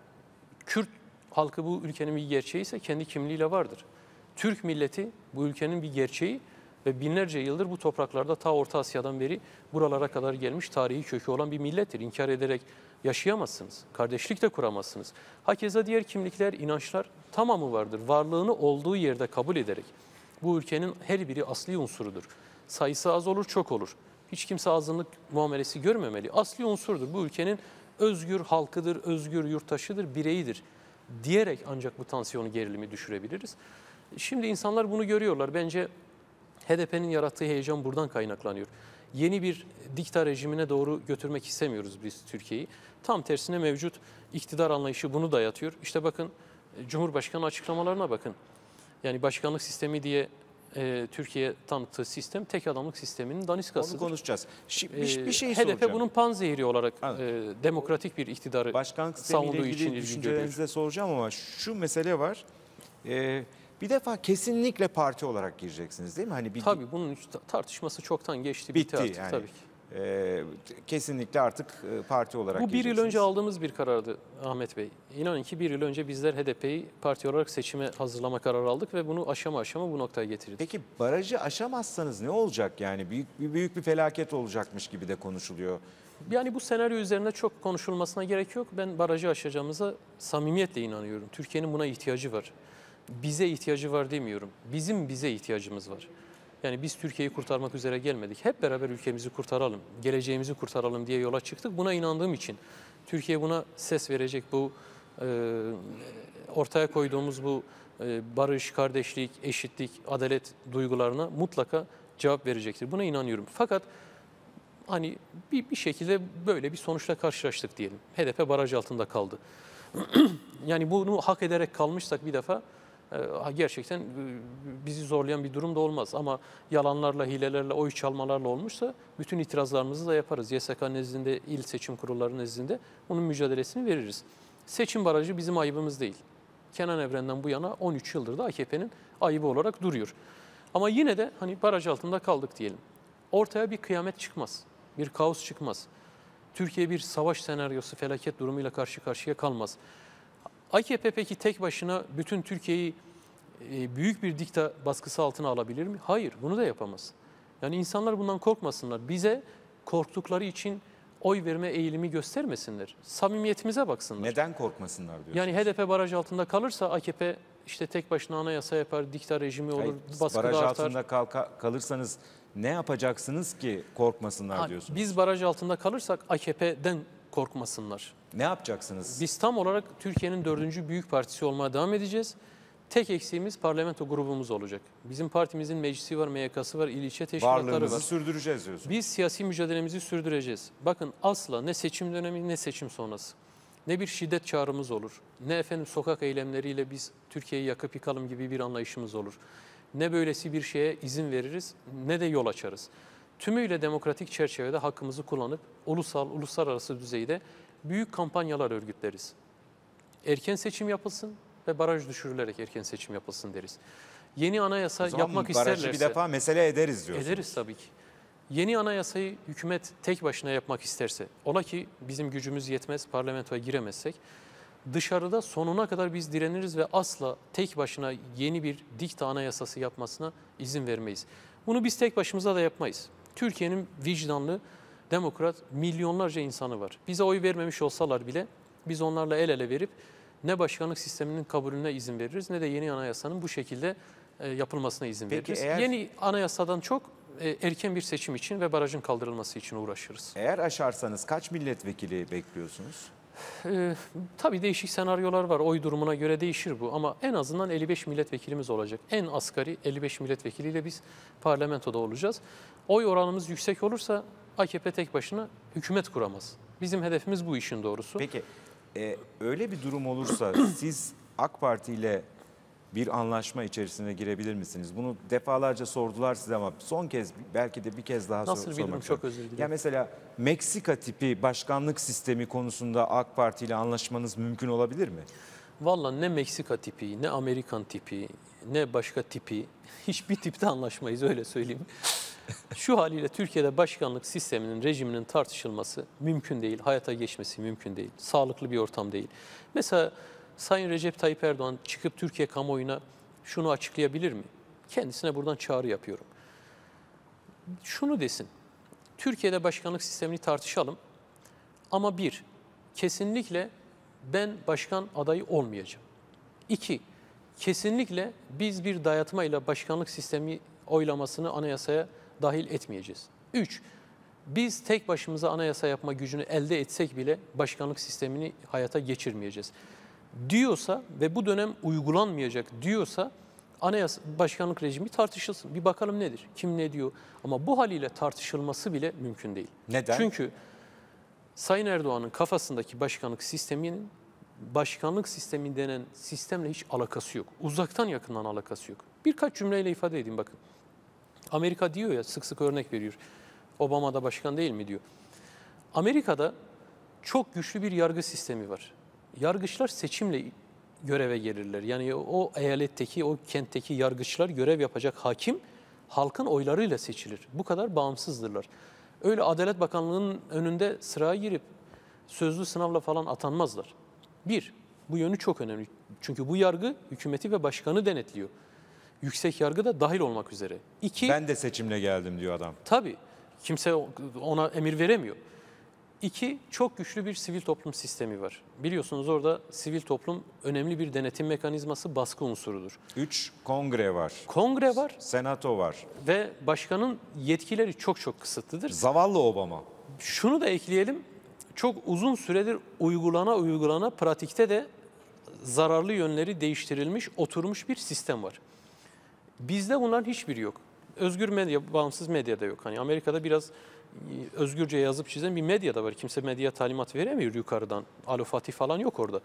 Kürt halkı bu ülkenin bir gerçeği ise kendi kimliğiyle vardır. Türk milleti bu ülkenin bir gerçeği ve binlerce yıldır bu topraklarda ta Orta Asya'dan beri buralara kadar gelmiş tarihi kökü olan bir millettir. İnkar ederek yaşayamazsınız. Kardeşlik de kuramazsınız. Hakeza diğer kimlikler, inançlar tamamı vardır. Varlığını olduğu yerde kabul ederek. Bu ülkenin her biri asli unsurudur. Sayısı az olur, çok olur. Hiç kimse azınlık muamelesi görmemeli. Asli unsurdur. Bu ülkenin özgür halkıdır, özgür yurttaşıdır, bireyidir diyerek ancak bu tansiyonu, gerilimi düşürebiliriz. Şimdi insanlar bunu görüyorlar. Bence HDP'nin yarattığı heyecan buradan kaynaklanıyor. Yeni bir dikta rejimine doğru götürmek istemiyoruz biz Türkiye'yi. Tam tersine mevcut iktidar anlayışı bunu dayatıyor. İşte bakın Cumhurbaşkanı açıklamalarına bakın. Yani başkanlık sistemi diye Türkiye tanıttığı sistem tek adamlık sisteminin daniskasıdır. Onu konuşacağız. Bir şey HDP soracağım. bunun panzehiri olarak demokratik bir iktidarı Başkanlık savunduğu sistemiyle için ilgili ilgi düşüncelerinizi görüyor. de soracağım ama şu mesele var. Bir defa kesinlikle parti olarak gireceksiniz değil mi? Hani Tabii bunun tartışması çoktan geçti, bitti artık yani. tabii ki. Kesinlikle artık parti olarak Bu bir yıl gireceksiniz. önce aldığımız bir karardı Ahmet Bey. İnanın ki bir yıl önce bizler HDP'yi parti olarak seçime hazırlama kararı aldık ve bunu aşama aşama bu noktaya getirdik. Peki barajı aşamazsanız ne olacak yani? Büyük bir felaket olacakmış gibi de konuşuluyor. Yani bu senaryo üzerine çok konuşulmasına gerek yok. Ben barajı aşacağımıza samimiyetle inanıyorum. Türkiye'nin buna ihtiyacı var. Bize ihtiyacı var demiyorum. Bize ihtiyacımız var. Yani biz Türkiye'yi kurtarmak üzere gelmedik. Hep beraber ülkemizi kurtaralım, geleceğimizi kurtaralım diye yola çıktık. Buna inandığım için Türkiye buna ses verecek, bu ortaya koyduğumuz bu barış, kardeşlik, eşitlik, adalet duygularına mutlaka cevap verecektir. Buna inanıyorum. Fakat hani bir şekilde böyle bir sonuçla karşılaştık diyelim. HDP baraj altında kaldı. Yani bunu hak ederek kalmışsak bir defa gerçekten bizi zorlayan bir durum da olmaz. Ama yalanlarla, hilelerle, oy çalmalarla olmuşsa bütün itirazlarımızı da yaparız. YSK nezdinde, il seçim kurulları nezdinde bunun mücadelesini veririz. Seçim barajı bizim ayıbımız değil. Kenan Evren'den bu yana 13 yıldır da AKP'nin ayıbı olarak duruyor. Ama yine de hani baraj altında kaldık diyelim. Ortaya bir kıyamet çıkmaz, bir kaos çıkmaz. Türkiye bir savaş senaryosu, felaket durumuyla karşı karşıya kalmaz. AKP peki tek başına bütün Türkiye'yi büyük bir dikta baskısı altına alabilir mi? Hayır, bunu da yapamaz. Yani insanlar bundan korkmasınlar. Bize korktukları için oy verme eğilimi göstermesinler. Samimiyetimize baksınlar. Neden korkmasınlar diyorsunuz? Yani HDP baraj altında kalırsa AKP işte tek başına anayasa yapar, dikta rejimi olur, baskı da baraj artar. altında kalırsanız ne yapacaksınız ki korkmasınlar diyorsunuz? Biz baraj altında kalırsak AKP'den korkmasınlar. Ne yapacaksınız? Biz tam olarak Türkiye'nin 4. büyük partisi olmaya devam edeceğiz. Tek eksiğimiz parlamento grubumuz olacak. Bizim partimizin meclisi var, MYK'sı var, il ilçe teşkilatları Varlığınızı var. sürdüreceğiz diyorsunuz. Biz siyasi mücadelemizi sürdüreceğiz. Bakın asla ne seçim dönemi ne seçim sonrası. Ne bir şiddet çağrımız olur. Ne sokak eylemleriyle biz Türkiye'yi yakıp yıkalım gibi bir anlayışımız olur. Ne böylesi bir şeye izin veririz ne de yol açarız. tümüyle demokratik çerçevede hakkımızı kullanıp ulusal, uluslararası düzeyde büyük kampanyalar örgütleriz. Erken seçim yapılsın ve baraj düşürülerek erken seçim yapılsın deriz. Yeni anayasa O zaman yapmak barajı isterlerse... bir defa mesele ederiz diyorsunuz. Ederiz tabii ki. Yeni anayasayı hükümet tek başına yapmak isterse, ola ki bizim gücümüz yetmez, parlamentoya giremezsek, dışarıda sonuna kadar biz direniriz ve asla tek başına yeni bir dikta anayasası yapmasına izin vermeyiz. Bunu biz tek başımıza da yapmayız. Türkiye'nin vicdanlı, demokrat milyonlarca insanı var. Bize oy vermemiş olsalar bile biz onlarla el ele verip ne başkanlık sisteminin kabulüne izin veririz ne de yeni anayasanın bu şekilde yapılmasına izin Peki veririz. Yeni anayasadan çok erken bir seçim için ve barajın kaldırılması için uğraşırız. Eğer aşarsanız kaç milletvekili bekliyorsunuz? Tabii değişik senaryolar var. Oy durumuna göre değişir bu ama en azından 55 milletvekilimiz olacak. En asgari 55 milletvekiliyle biz parlamentoda olacağız. Oy oranımız yüksek olursa AKP tek başına hükümet kuramaz. Bizim hedefimiz bu işin doğrusu. Peki öyle bir durum olursa siz AK Parti ile bir anlaşma içerisine girebilir misiniz? Bunu defalarca sordular size ama son kez belki de bir kez daha Nasıl sormak bilmiyorum, istiyorum. çok özür dilerim. Ya mesela Meksika tipi başkanlık sistemi konusunda AK Parti ile anlaşmanız mümkün olabilir mi? Vallahi ne Meksika tipi, ne Amerikan tipi, ne başka tipi, hiçbir tipte anlaşmayız öyle söyleyeyim. Şu haliyle Türkiye'de başkanlık sisteminin, rejiminin tartışılması mümkün değil, hayata geçmesi mümkün değil, sağlıklı bir ortam değil. Mesela Sayın Recep Tayyip Erdoğan çıkıp Türkiye kamuoyuna şunu açıklayabilir mi? Kendisine buradan çağrı yapıyorum. Şunu desin, Türkiye'de başkanlık sistemini tartışalım ama kesinlikle ben başkan adayı olmayacağım. 2, kesinlikle biz bir dayatmayla başkanlık sistemi oylamasını anayasaya dahil etmeyeceğiz. 3, biz tek başımıza anayasa yapma gücünü elde etsek bile başkanlık sistemini hayata geçirmeyeceğiz diyorsa ve bu dönem uygulanmayacak diyorsa başkanlık rejimi tartışılsın. Bir bakalım nedir, kim ne diyor ama bu haliyle tartışılması bile mümkün değil. Neden? Çünkü Sayın Erdoğan'ın kafasındaki başkanlık sisteminin başkanlık sistemi denen sistemle hiç alakası yok. Uzaktan yakından alakası yok. Birkaç cümleyle ifade edeyim bakın. Amerika diyor ya, sık sık örnek veriyor. Obama da başkan değil mi diyor. Amerika'da çok güçlü bir yargı sistemi var. Yargıçlar seçimle göreve gelirler. Yani o eyaletteki, o kentteki yargıçlar görev yapacak hakim halkın oylarıyla seçilir. Bu kadar bağımsızdırlar. Öyle Adalet Bakanlığı'nın önünde sıraya girip sözlü sınavla falan atanmazlar. Bu yönü çok önemli. Çünkü bu yargı hükümeti ve başkanı denetliyor. Yüksek yargı da dahil olmak üzere. Ben de seçimle geldim diyor adam. Tabii. Kimse ona emir veremiyor. 2, çok güçlü bir sivil toplum sistemi var. Biliyorsunuz orada sivil toplum önemli bir denetim mekanizması, baskı unsurudur. 3, kongre var. Kongre var Senato var. ve başkanın yetkileri çok çok kısıtlıdır. Zavallı Obama. Şunu da ekleyelim, çok uzun süredir uygulana pratikte de zararlı yönleri değiştirilmiş, oturmuş bir sistem var. Bizde bunların hiçbiri yok. Özgür medya, bağımsız medyada yok. Hani Amerika'da biraz özgürce yazıp çizen bir medya da var. Kimse medya talimat veremiyor yukarıdan. Alo Fatih falan yok orada.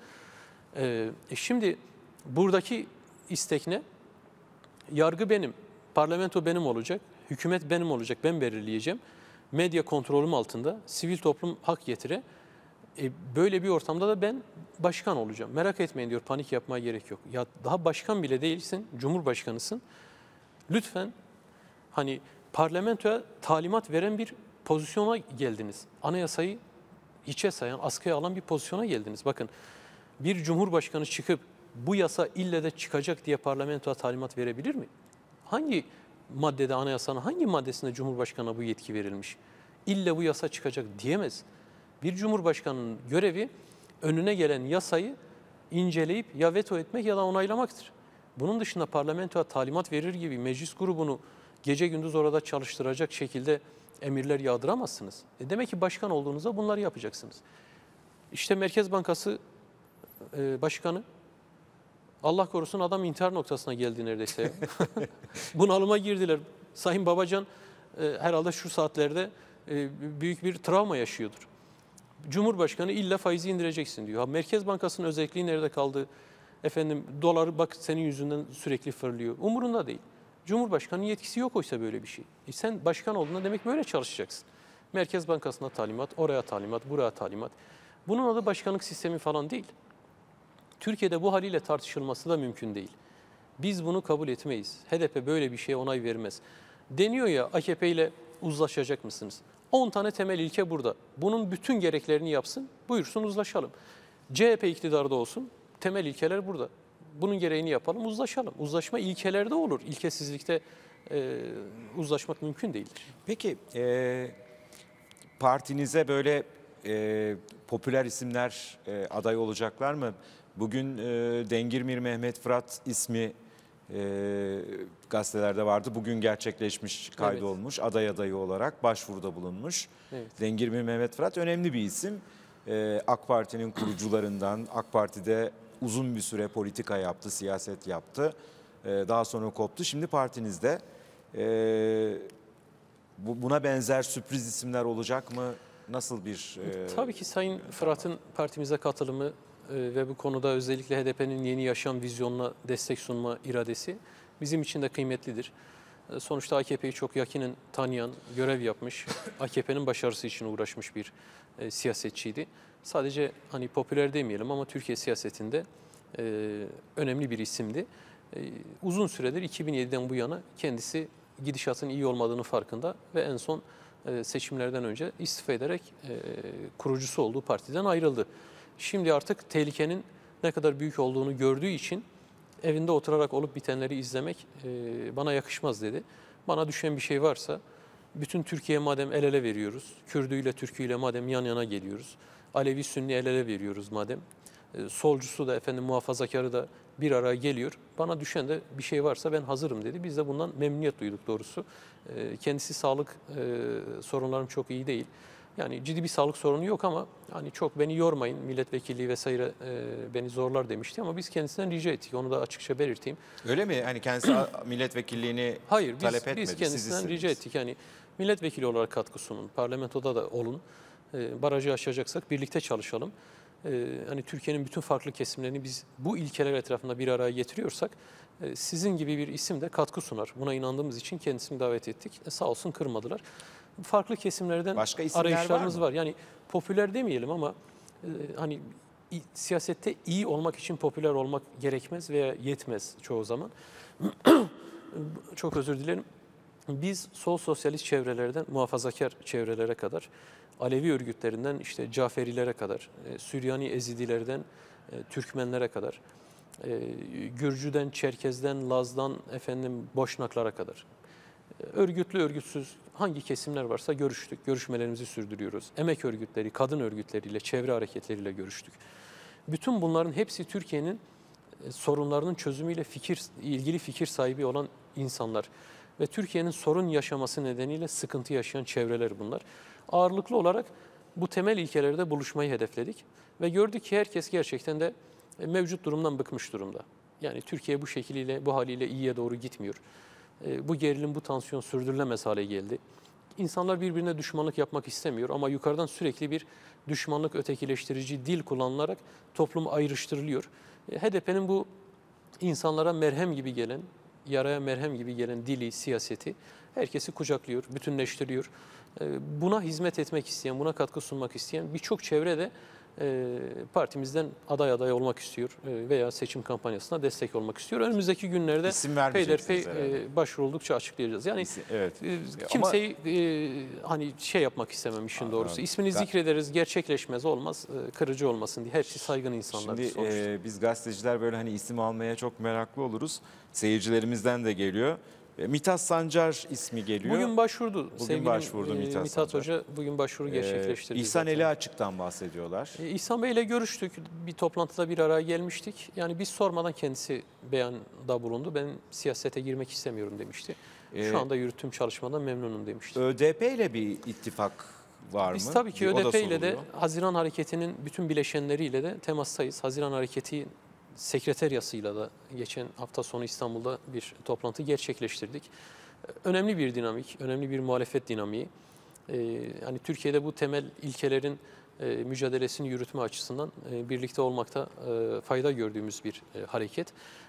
Şimdi buradaki istek ne? Yargı benim, parlamento benim olacak, hükümet benim olacak, ben belirleyeceğim. Medya kontrolüm altında, sivil toplum hak getire. Böyle bir ortamda da ben başkan olacağım. Merak etmeyin diyor, panik yapmaya gerek yok. Ya daha başkan bile değilsin, cumhurbaşkanısın. Lütfen hani parlamentoya talimat veren bir pozisyona geldiniz. Anayasayı hiçe sayan, askıya alan bir pozisyona geldiniz. Bakın bir cumhurbaşkanı çıkıp bu yasa ille de çıkacak diye parlamentoya talimat verebilir mi? Hangi maddede, anayasanın hangi maddesinde cumhurbaşkanına bu yetki verilmiş? İlle bu yasa çıkacak diyemez. Bir cumhurbaşkanının görevi önüne gelen yasayı inceleyip ya veto etmek ya da onaylamaktır. Bunun dışında parlamentoya talimat verir gibi meclis grubunu gece gündüz orada çalıştıracak şekilde emirler yağdıramazsınız. Demek ki başkan olduğunuzda bunları yapacaksınız. İşte Merkez Bankası Başkanı, Allah korusun adam intihar noktasına geldi neredeyse. Ya. Bunalıma girdiler. Sayın Babacan herhalde şu saatlerde büyük bir travma yaşıyordur. Cumhurbaşkanı illa faizi indireceksin diyor. Merkez Bankası'nın özelliği nerede kaldı? Efendim doları bak senin yüzünden sürekli fırlıyor. Umurunda değil. Cumhurbaşkanı'nın yetkisi yok oysa böyle bir şey. Sen başkan olduğunda demek böyle çalışacaksın. Merkez Bankası'na talimat, oraya talimat, buraya talimat. Bunun adı başkanlık sistemi falan değil. Türkiye'de bu haliyle tartışılması da mümkün değil. Biz bunu kabul etmeyiz. HDP böyle bir şeye onay vermez. Deniyor ya, AKP ile uzlaşacak mısınız? 10 tane temel ilke burada. Bunun bütün gereklerini yapsın, buyursun uzlaşalım. CHP iktidarda olsun, temel ilkeler burada. Bunun gereğini yapalım, uzlaşalım. Uzlaşma ilkelerde olur. İlkesizlikte uzlaşmak mümkün değildir. Peki partinize böyle popüler isimler aday olacaklar mı? Bugün Dengirmir Mehmet Fırat ismi gazetelerde vardı. Bugün gerçekleşmiş, kaydolmuş. Aday adayı olarak başvuruda bulunmuş. Evet. Dengirmir Mehmet Fırat önemli bir isim. AK Parti'nin kurucularından, AK Parti'de uzun bir süre politika yaptı, siyaset yaptı. Daha sonra koptu. Şimdi partinizde. Buna benzer sürpriz isimler olacak mı? Nasıl bir... Tabii ki Sayın Fırat'ın partimize katılımı ve bu konuda özellikle HDP'nin yeni yaşam vizyonuna destek sunma iradesi bizim için de kıymetlidir. Sonuçta AKP'yi çok yakinen tanıyan, görev yapmış, AKP'nin başarısı için uğraşmış bir siyasetçiydi. Sadece hani popüler demeyelim ama Türkiye siyasetinde önemli bir isimdi. Uzun süredir 2007'den bu yana kendisi gidişatın iyi olmadığını farkında ve en son seçimlerden önce istifa ederek kurucusu olduğu partiden ayrıldı. Şimdi artık tehlikenin ne kadar büyük olduğunu gördüğü için evinde oturarak olup bitenleri izlemek bana yakışmaz dedi. Bana düşen bir şey varsa bütün Türkiye madem el ele veriyoruz, Kürdüyle Türküyle madem yan yana geliyoruz, Alevi Sünni el ele veriyoruz madem, solcusu da efendim muhafazakarı da bir araya geliyor. Bana düşen de bir şey varsa ben hazırım dedi. Biz de bundan memnuniyet duyduk doğrusu. Kendisi sağlık sorunlarım çok iyi değil. Yani ciddi bir sağlık sorunu yok ama hani çok beni yormayın, milletvekilliği vesaire beni zorlar demişti ama biz kendisinden rica ettik. Onu da açıkça belirteyim. Öyle mi? Hani kendisi milletvekilliğini Hayır, talep etmedi. biz kendisinden rica ettik. Yani milletvekili olarak katkı sunun, parlamentoda da olun. Barajı aşacaksak birlikte çalışalım. Hani Türkiye'nin bütün farklı kesimlerini biz bu ilkeler etrafında bir araya getiriyorsak sizin gibi bir isim de katkı sunar. Buna inandığımız için kendisini davet ettik. Sağ olsun kırmadılar. Farklı kesimlerden Başka isimler arayışlarımız var mı? var. Yani popüler demeyelim ama hani siyasette iyi olmak için popüler olmak gerekmez veya yetmez çoğu zaman. Çok özür dilerim. Biz sol sosyalist çevrelerden muhafazakar çevrelere kadar, Alevi örgütlerinden işte Caferilere kadar, Süryani Ezidilerden Türkmenlere kadar, Gürcü'den, Çerkez'den, Laz'dan efendim Boşnaklara kadar. Örgütlü, örgütsüz hangi kesimler varsa görüştük, görüşmelerimizi sürdürüyoruz. Emek örgütleri, kadın örgütleriyle, çevre hareketleriyle görüştük. Bütün bunların hepsi Türkiye'nin sorunlarının çözümüyle ilgili fikir sahibi olan insanlar. Ve Türkiye'nin sorun yaşaması nedeniyle sıkıntı yaşayan çevreler bunlar. Ağırlıklı olarak bu temel ilkelerde buluşmayı hedefledik. Ve gördük ki herkes gerçekten de mevcut durumdan bıkmış durumda. Yani Türkiye bu şekliyle, bu haliyle iyiye doğru gitmiyor. Bu gerilim, bu tansiyon sürdürülemez hale geldi. İnsanlar birbirine düşmanlık yapmak istemiyor ama yukarıdan sürekli bir düşmanlık, ötekileştirici dil kullanılarak toplum ayrıştırılıyor. HDP'nin bu insanlara merhem gibi gelen, yaraya merhem gibi gelen dili, siyaseti herkesi kucaklıyor, bütünleştiriyor. Buna hizmet etmek isteyen, buna katkı sunmak isteyen birçok çevre de partimizden aday olmak istiyor veya seçim kampanyasına destek olmak istiyor. Önümüzdeki günlerde İsim vermeyeceksiniz peyderpey başvuruldukça açıklayacağız. Yani Evet. kimseyi hani şey yapmak istemem işin doğrusu. İsmini zikrederiz, gerçekleşmez, olmaz, kırıcı olmasın diye. Hepsi saygın insanlar Şimdi sonuçta. biz gazeteciler böyle hani isim almaya çok meraklı oluruz. Seyircilerimizden de geliyor. Mithat Sancar ismi geliyor. Bugün başvurdu. Bugün Sevgili başvurdu Mithat Sancar. Hoca bugün başvuru gerçekleştirdi. İhsan zaten. Eli Açık'tan bahsediyorlar. İhsan Bey ile görüştük. Bir toplantıda bir araya gelmiştik. Yani biz sormadan kendisi beyanda bulundu. Ben siyasete girmek istemiyorum demişti. Şu anda yürüttüğüm çalışmadan memnunum demişti. ÖDP ile bir ittifak var mı? Biz tabii ki O da ÖDP ile de soruluyor. Haziran Hareketi'nin bütün bileşenleriyle de temastayız. Haziran Hareketi sekreteryasıyla da geçen hafta sonu İstanbul'da bir toplantı gerçekleştirdik. Önemli bir dinamik, önemli bir muhalefet dinamiği. Hani Türkiye'de bu temel ilkelerin mücadelesini yürütme açısından birlikte olmakta fayda gördüğümüz bir hareket.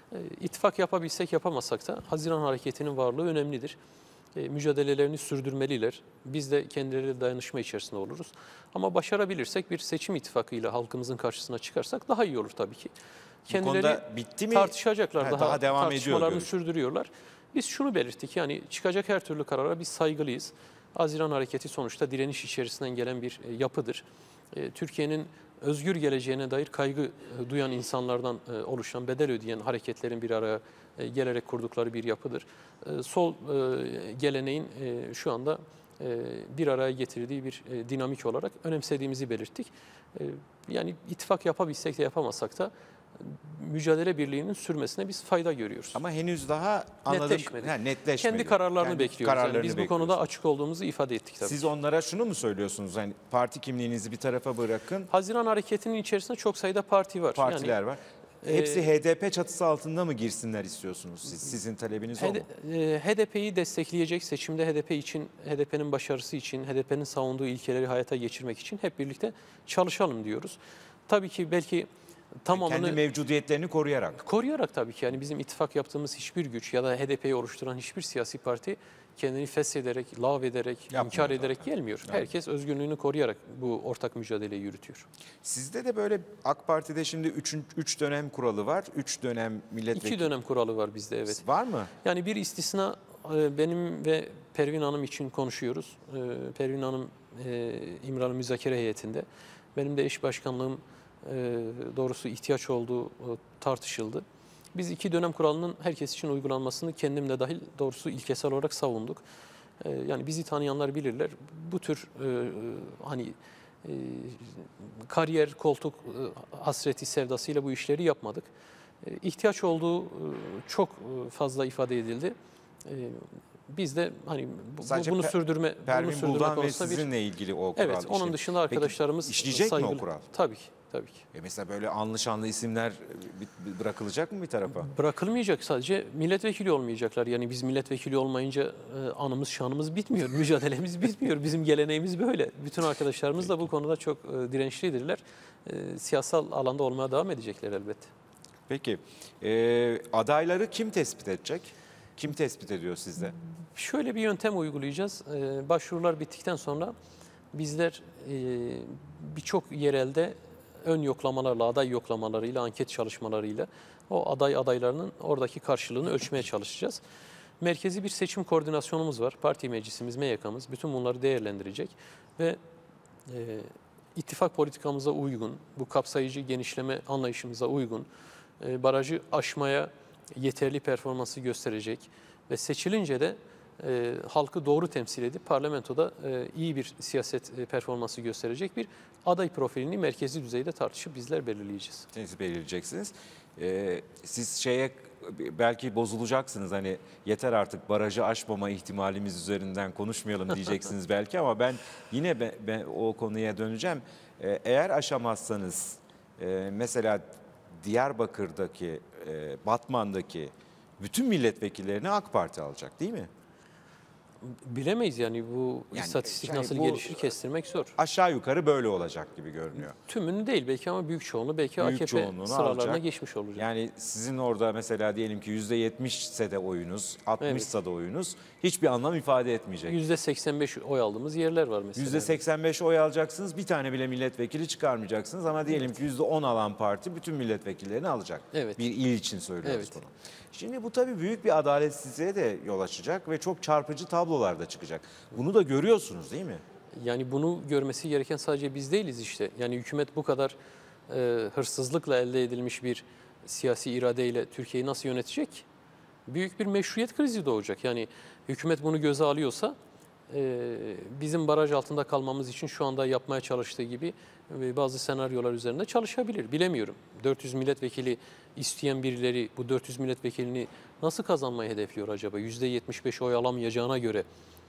İttifak yapabilsek yapamasak da Haziran Hareketi'nin varlığı önemlidir. Mücadelelerini sürdürmeliler. Biz de kendileriyle dayanışma içerisinde oluruz. Ama başarabilirsek bir seçim ittifakıyla halkımızın karşısına çıkarsak daha iyi olur tabii ki. Bu konuda bitti mi? Tartışacaklar, Daha devam ediyor tartışmalarını görüş. sürdürüyorlar. Biz şunu belirttik, yani çıkacak her türlü karara biz saygılıyız. Haziran Hareketi sonuçta direniş içerisinden gelen bir yapıdır. Türkiye'nin özgür geleceğine dair kaygı duyan insanlardan oluşan, bedel ödeyen hareketlerin bir araya gelerek kurdukları bir yapıdır. Sol geleneğin şu anda bir araya getirdiği bir dinamik olarak önemsediğimizi belirttik. Yani ittifak yapabilsek de yapamasak da mücadele birliğinin sürmesine biz fayda görüyoruz. Ama henüz daha anladım. Netleşmedi. Netleşmedi. Kendi kararlarını Kendi bekliyoruz. kararlarını Yani biz bu konuda bekliyorsunuz. açık olduğumuzu ifade ettik tabii. Siz onlara şunu mu söylüyorsunuz? Hani parti kimliğinizi bir tarafa bırakın. Haziran Hareketi'nin içerisinde çok sayıda parti var. Partiler var. Hepsi HDP çatısı altında mı girsinler istiyorsunuz siz? Sizin talebiniz o mu? HDP'yi destekleyecek, seçimde HDP için, HDP'nin başarısı için, HDP'nin savunduğu ilkeleri hayata geçirmek için hep birlikte çalışalım diyoruz. Tabii ki belki tamamını Kendi mevcudiyetlerini koruyarak. tabii ki, yani bizim ittifak yaptığımız hiçbir güç ya da HDP'yi oluşturan hiçbir siyasi parti kendini feshederek, lağvederek, inkar ederek gelmiyor. Evet. Herkes özgürlüğünü koruyarak bu ortak mücadeleyi yürütüyor. Sizde de böyle AK Parti'de şimdi 3 dönem kuralı var. 3 dönem milletvekili. 2 dönem kuralı var bizde, evet. Var mı? Yani bir istisna benim ve Pervin Hanım için konuşuyoruz. Pervin Hanım İmralı Müzakere Heyeti'nde. Benim de eş başkanlığım doğrusu ihtiyaç olduğu tartışıldı. Biz 2 dönem kuralının herkes için uygulanmasını kendim de dahil doğrusu ilkesel olarak savunduk. Yani bizi tanıyanlar bilirler. Bu tür hani kariyer, koltuk hasreti sevdasıyla bu işleri yapmadık. İhtiyaç olduğu çok fazla ifade edildi. Biz de hani bunu sürdürme Pervin Buldan ve konusunda sizinle ilgili o kural. Evet, onun dışında arkadaşlarımız Peki, işleyecek mi o saygılı. kural? Tabii ki, tabii ki. Mesela böyle anlı şanlı isimler bırakılacak mı bir tarafa? Bırakılmayacak, sadece milletvekili olmayacaklar. Yani biz milletvekili olmayınca anımız şanımız bitmiyor, mücadelemiz bitmiyor. Bizim geleneğimiz böyle. Bütün arkadaşlarımız da bu konuda çok dirençlidirler. Siyasal alanda olmaya devam edecekler elbette. Peki adayları kim tespit edecek? Kim tespit ediyor sizde? Şöyle bir yöntem uygulayacağız. Başvurular bittikten sonra bizler birçok yerelde ön yoklamalarla, aday yoklamalarıyla, anket çalışmalarıyla o adaylarının oradaki karşılığını ölçmeye çalışacağız. Merkezi bir seçim koordinasyonumuz var. Parti meclisimiz, MYK'mız bütün bunları değerlendirecek ve ittifak politikamıza uygun, bu kapsayıcı genişleme anlayışımıza uygun, barajı aşmaya yeterli performansı gösterecek ve seçilince de halkı doğru temsil edip parlamentoda iyi bir siyaset performansı gösterecek bir aday profilini merkezi düzeyde tartışıp bizler belirleyeceğiz. Siz belirleyeceksiniz. Siz belki bozulacaksınız, hani yeter artık barajı aşmama ihtimalimiz üzerinden konuşmayalım diyeceksiniz belki, ama ben yine o konuya döneceğim. Eğer aşamazsanız mesela Diyarbakır'daki, Batman'daki bütün milletvekillerini AK Parti alacak değil mi? Bilemeyiz yani bu Yani istatistik yani nasıl bu gelişir kestirmek zor. Aşağı yukarı böyle olacak gibi görünüyor. Tümünü değil belki ama büyük çoğunluğu belki Büyük AKP çoğunluğunu sıralarına alacak. geçmiş olacak. Yani sizin orada mesela diyelim ki %70 ise de oyunuz, 60 ise de oyunuz hiçbir anlam ifade etmeyecek. %85 oy aldığımız yerler var mesela. %85 oy alacaksınız, bir tane bile milletvekili çıkarmayacaksınız, ama diyelim ki %10 alan parti bütün milletvekillerini alacak. Evet. Bir il için söylüyoruz Evet. bunu. Şimdi bu tabii büyük bir adaletsizliğe de yol açacak ve çok çarpıcı tablolar da çıkacak. Bunu da görüyorsunuz değil mi? Yani bunu görmesi gereken sadece biz değiliz işte. Yani hükümet bu kadar hırsızlıkla elde edilmiş bir siyasi iradeyle Türkiye'yi nasıl yönetecek? Büyük bir meşruiyet krizi doğacak. Yani hükümet bunu göze alıyorsa bizim baraj altında kalmamız için şu anda yapmaya çalıştığı gibi bazı senaryolar üzerinde çalışabilir. Bilemiyorum. 400 milletvekili isteyen birileri bu 400 milletvekilini nasıl kazanmayı hedefliyor acaba? %75 oy alamayacağına göre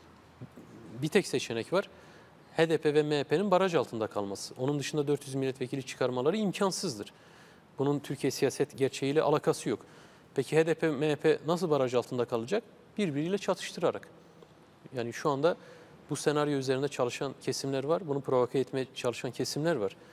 bir tek seçenek var. HDP ve MHP'nin baraj altında kalması. Onun dışında 400 milletvekili çıkarmaları imkansızdır. Bunun Türkiye siyaset gerçeğiyle alakası yok. Peki HDP, MHP nasıl baraj altında kalacak? Birbiriyle çatıştırarak. Yani şu anda bu senaryo üzerinde çalışan kesimler var. Bunu provoke etmeye çalışan kesimler var.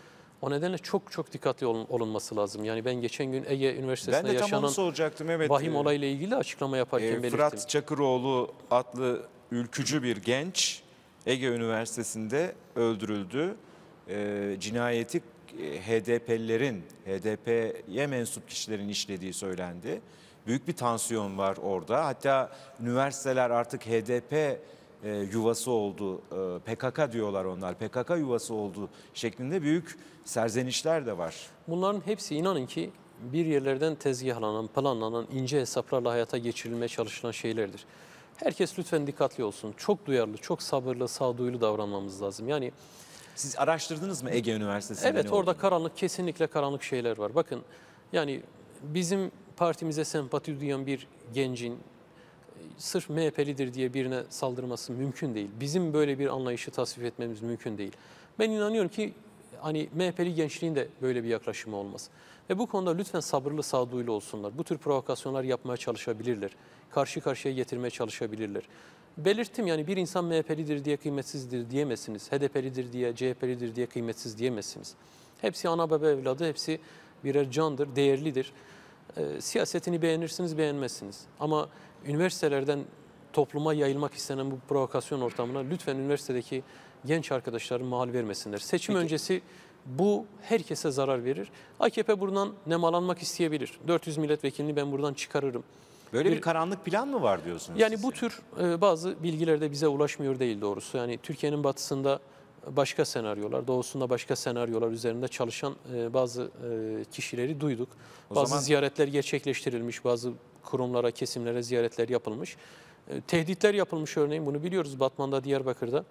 O nedenle çok çok dikkatli olunması lazım. Yani ben geçen gün Ege Üniversitesi'nde Ben de tam onu yaşanan soracaktım. Evet. vahim olayla ilgili açıklama yaparken belirttim. Fırat Çakıroğlu adlı ülkücü bir genç Ege Üniversitesi'nde öldürüldü. Cinayeti HDP'lilerin, HDP'ye mensup kişilerin işlediği söylendi. Büyük bir tansiyon var orada. Hatta üniversiteler artık HDP yuvası oldu, PKK diyorlar onlar, PKK yuvası oldu şeklinde büyük serzenişler de var. Bunların hepsi inanın ki bir yerlerden tezgahlanan, planlanan, ince hesaplarla hayata geçirilmeye çalışılan şeylerdir. Herkes lütfen dikkatli olsun. Çok duyarlı, çok sabırlı, sağduyulu davranmamız lazım. Yani Siz araştırdınız mı Ege Üniversitesi'nde evet, ne orada olduğunu? karanlık, kesinlikle karanlık şeyler var. Bakın yani bizim partimize sempati duyan bir gencin sırf MHP'lidir diye birine saldırması mümkün değil. Bizim böyle bir anlayışı tasvip etmemiz mümkün değil. Ben inanıyorum ki hani MHP'li gençliğin de böyle bir yaklaşımı olmaz. Ve bu konuda lütfen sabırlı, sağduyulu olsunlar. Bu tür provokasyonlar yapmaya çalışabilirler. Karşı karşıya getirmeye çalışabilirler. Belirttim yani bir insan MHP'lidir diye kıymetsizdir diyemezsiniz. HDP'lidir diye, CHP'lidir diye kıymetsiz diyemezsiniz. Hepsi ana baba evladı, hepsi birer candır, değerlidir. Siyasetini beğenirsiniz, beğenmezsiniz. Ama üniversitelerden topluma yayılmak istenen bu provokasyon ortamına lütfen üniversitedeki genç arkadaşların mal vermesinler. Seçim Peki. öncesi bu herkese zarar verir. AKP buradan nemalanmak isteyebilir. 400 milletvekilini ben buradan çıkarırım. Böyle bir karanlık plan mı var diyorsunuz Yani siz? bu tür bazı bilgiler de bize ulaşmıyor değil doğrusu. Yani Türkiye'nin batısında başka senaryolar, doğusunda başka senaryolar üzerinde çalışan bazı kişileri duyduk. O Bazı zaman- ziyaretler gerçekleştirilmiş, bazı kurumlara, kesimlere ziyaretler yapılmış. Tehditler yapılmış örneğin, bunu biliyoruz Batman'da, Diyarbakır'da.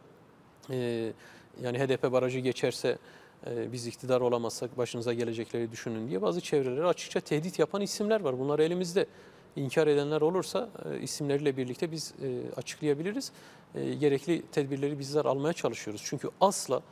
Yani HDP barajı geçerse biz iktidar olamazsak başınıza gelecekleri düşünün diye bazı çevrelere açıkça tehdit yapan isimler var. Bunlar elimizde. İnkar edenler olursa isimleriyle birlikte biz açıklayabiliriz. Gerekli tedbirleri bizler almaya çalışıyoruz. Çünkü asla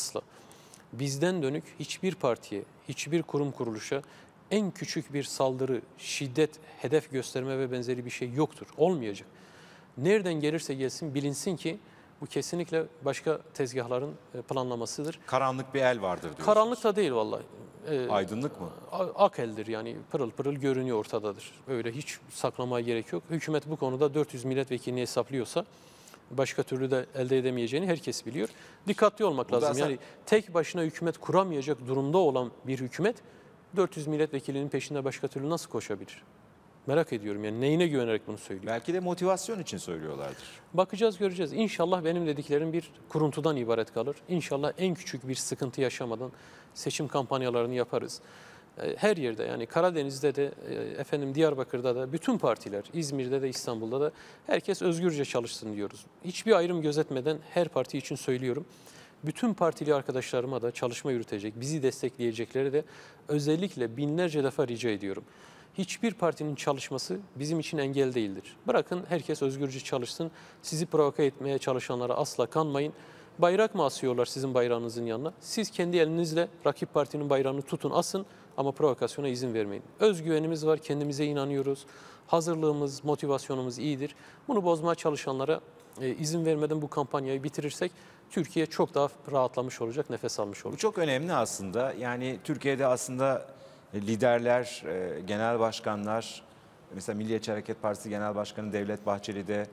bizden dönük hiçbir partiye, hiçbir kurum kuruluşa en küçük bir saldırı, şiddet, hedef gösterme ve benzeri bir şey yoktur. Olmayacak. Nereden gelirse gelsin bilinsin ki bu kesinlikle başka tezgahların planlamasıdır. Karanlık bir el vardır diyorsunuz. Karanlık da değil vallahi. Aydınlık mı? Ak eldir yani, pırıl pırıl görünüyor, ortadadır. Öyle hiç saklamaya gerek yok. Hükümet bu konuda 400 milletvekilini hesaplıyorsa başka türlü de elde edemeyeceğini herkes biliyor. Dikkatli olmak Burada lazım. Yani tek başına hükümet kuramayacak durumda olan bir hükümet 400 milletvekilinin peşinde başka türlü nasıl koşabilir? Merak ediyorum yani, neyine güvenerek bunu söylüyor? Belki de motivasyon için söylüyorlardır. Bakacağız, göreceğiz. İnşallah benim dediklerim bir kuruntudan ibaret kalır. İnşallah en küçük bir sıkıntı yaşamadan seçim kampanyalarını yaparız. Her yerde, yani Karadeniz'de de, efendim Diyarbakır'da da, bütün partiler, İzmir'de de, İstanbul'da da herkes özgürce çalışsın diyoruz. Hiçbir ayrım gözetmeden her parti için söylüyorum. Bütün partili arkadaşlarıma da çalışma yürütecek, bizi destekleyecekleri de özellikle binlerce defa rica ediyorum. Hiçbir partinin çalışması bizim için engel değildir. Bırakın herkes özgürce çalışsın. Sizi provoke etmeye çalışanlara asla kanmayın. Bayrak mı asıyorlar sizin bayrağınızın yanına? Siz kendi elinizle rakip partinin bayrağını tutun, asın ama provokasyona izin vermeyin. Özgüvenimiz var, kendimize inanıyoruz. Hazırlığımız, motivasyonumuz iyidir. Bunu bozmaya çalışanlara izin vermeden bu kampanyayı bitirirsek Türkiye çok daha rahatlamış olacak, nefes almış Bu olacak. çok önemli aslında. Yani Türkiye'de aslında liderler, genel başkanlar, mesela Milliyetçi Hareket Partisi Genel Başkanı Devlet Bahçeli de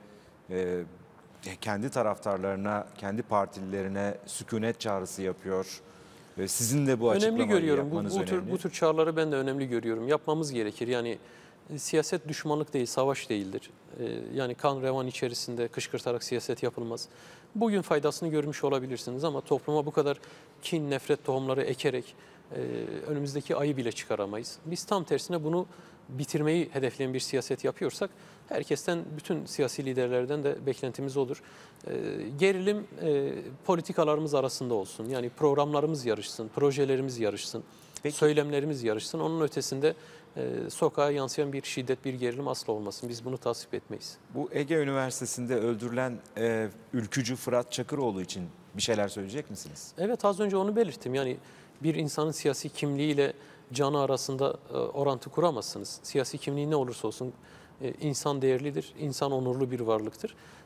kendi taraftarlarına, kendi partililerine sükunet çağrısı yapıyor. Sizin de bu Önemli açıklamayı görüyorum. yapmanız Bu önemli. tür çağrıları ben de önemli görüyorum. Yapmamız gerekir. Yani siyaset düşmanlık değil, savaş değildir. Yani kan revan içerisinde kışkırtarak siyaset yapılmaz. Bugün faydasını görmüş olabilirsiniz ama topluma bu kadar kin, nefret tohumları ekerek önümüzdeki ayı bile çıkaramayız. Biz tam tersine bunu bitirmeyi hedefleyen bir siyaset yapıyorsak herkesten, bütün siyasi liderlerden de beklentimiz olur. Gerilim politikalarımız arasında olsun. Yani programlarımız yarışsın, projelerimiz yarışsın, Peki. söylemlerimiz yarışsın. Onun ötesinde sokağa yansıyan bir şiddet, bir gerilim asla olmasın. Biz bunu tasvip etmeyiz. Bu Ege Üniversitesi'nde öldürülen ülkücü Fırat Çakıroğlu için bir şeyler söyleyecek misiniz? Evet, az önce onu belirttim. Yani bir insanın siyasi kimliğiyle canı arasında orantı kuramazsınız. Siyasi kimliği ne olursa olsun insan değerlidir, insan onurlu bir varlıktır.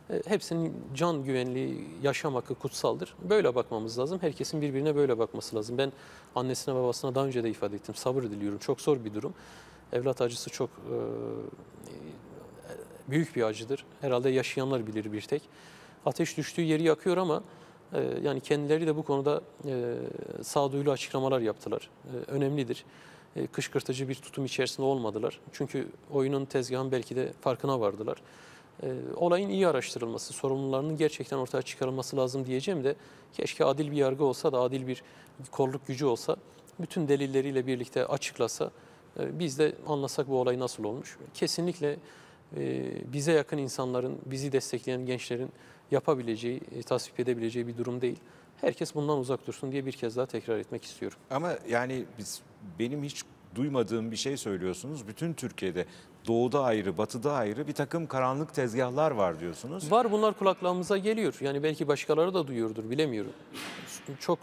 Hepsinin can güvenliği, yaşam hakkı kutsaldır. Böyle bakmamız lazım. Herkesin birbirine böyle bakması lazım. Ben annesine babasına daha önce de ifade ettim. Sabır diliyorum. Çok zor bir durum. Evlat acısı çok büyük bir acıdır. Herhalde yaşayanlar bilir bir tek. Ateş düştüğü yeri yakıyor ama yani kendileri de bu konuda sağduyulu açıklamalar yaptılar. Önemlidir. Kışkırtıcı bir tutum içerisinde olmadılar. Çünkü oyunun, tezgahın belki de farkına vardılar. Olayın iyi araştırılması, sorumlularının gerçekten ortaya çıkarılması lazım diyeceğim de keşke adil bir yargı olsa da adil bir kolluk gücü olsa, bütün delilleriyle birlikte açıklasa, biz de anlasak bu olay nasıl olmuş. Kesinlikle bize yakın insanların, bizi destekleyen gençlerin yapabileceği, tasvip edebileceği bir durum değil. Herkes bundan uzak dursun diye bir kez daha tekrar etmek istiyorum. Ama yani benim hiç duymadığım bir şey söylüyorsunuz. Bütün Türkiye'de doğuda ayrı, batıda ayrı bir takım karanlık tezgahlar var diyorsunuz. Var, bunlar kulaklarımıza geliyor. Yani belki başkaları da duyuyordur, bilemiyorum. Çok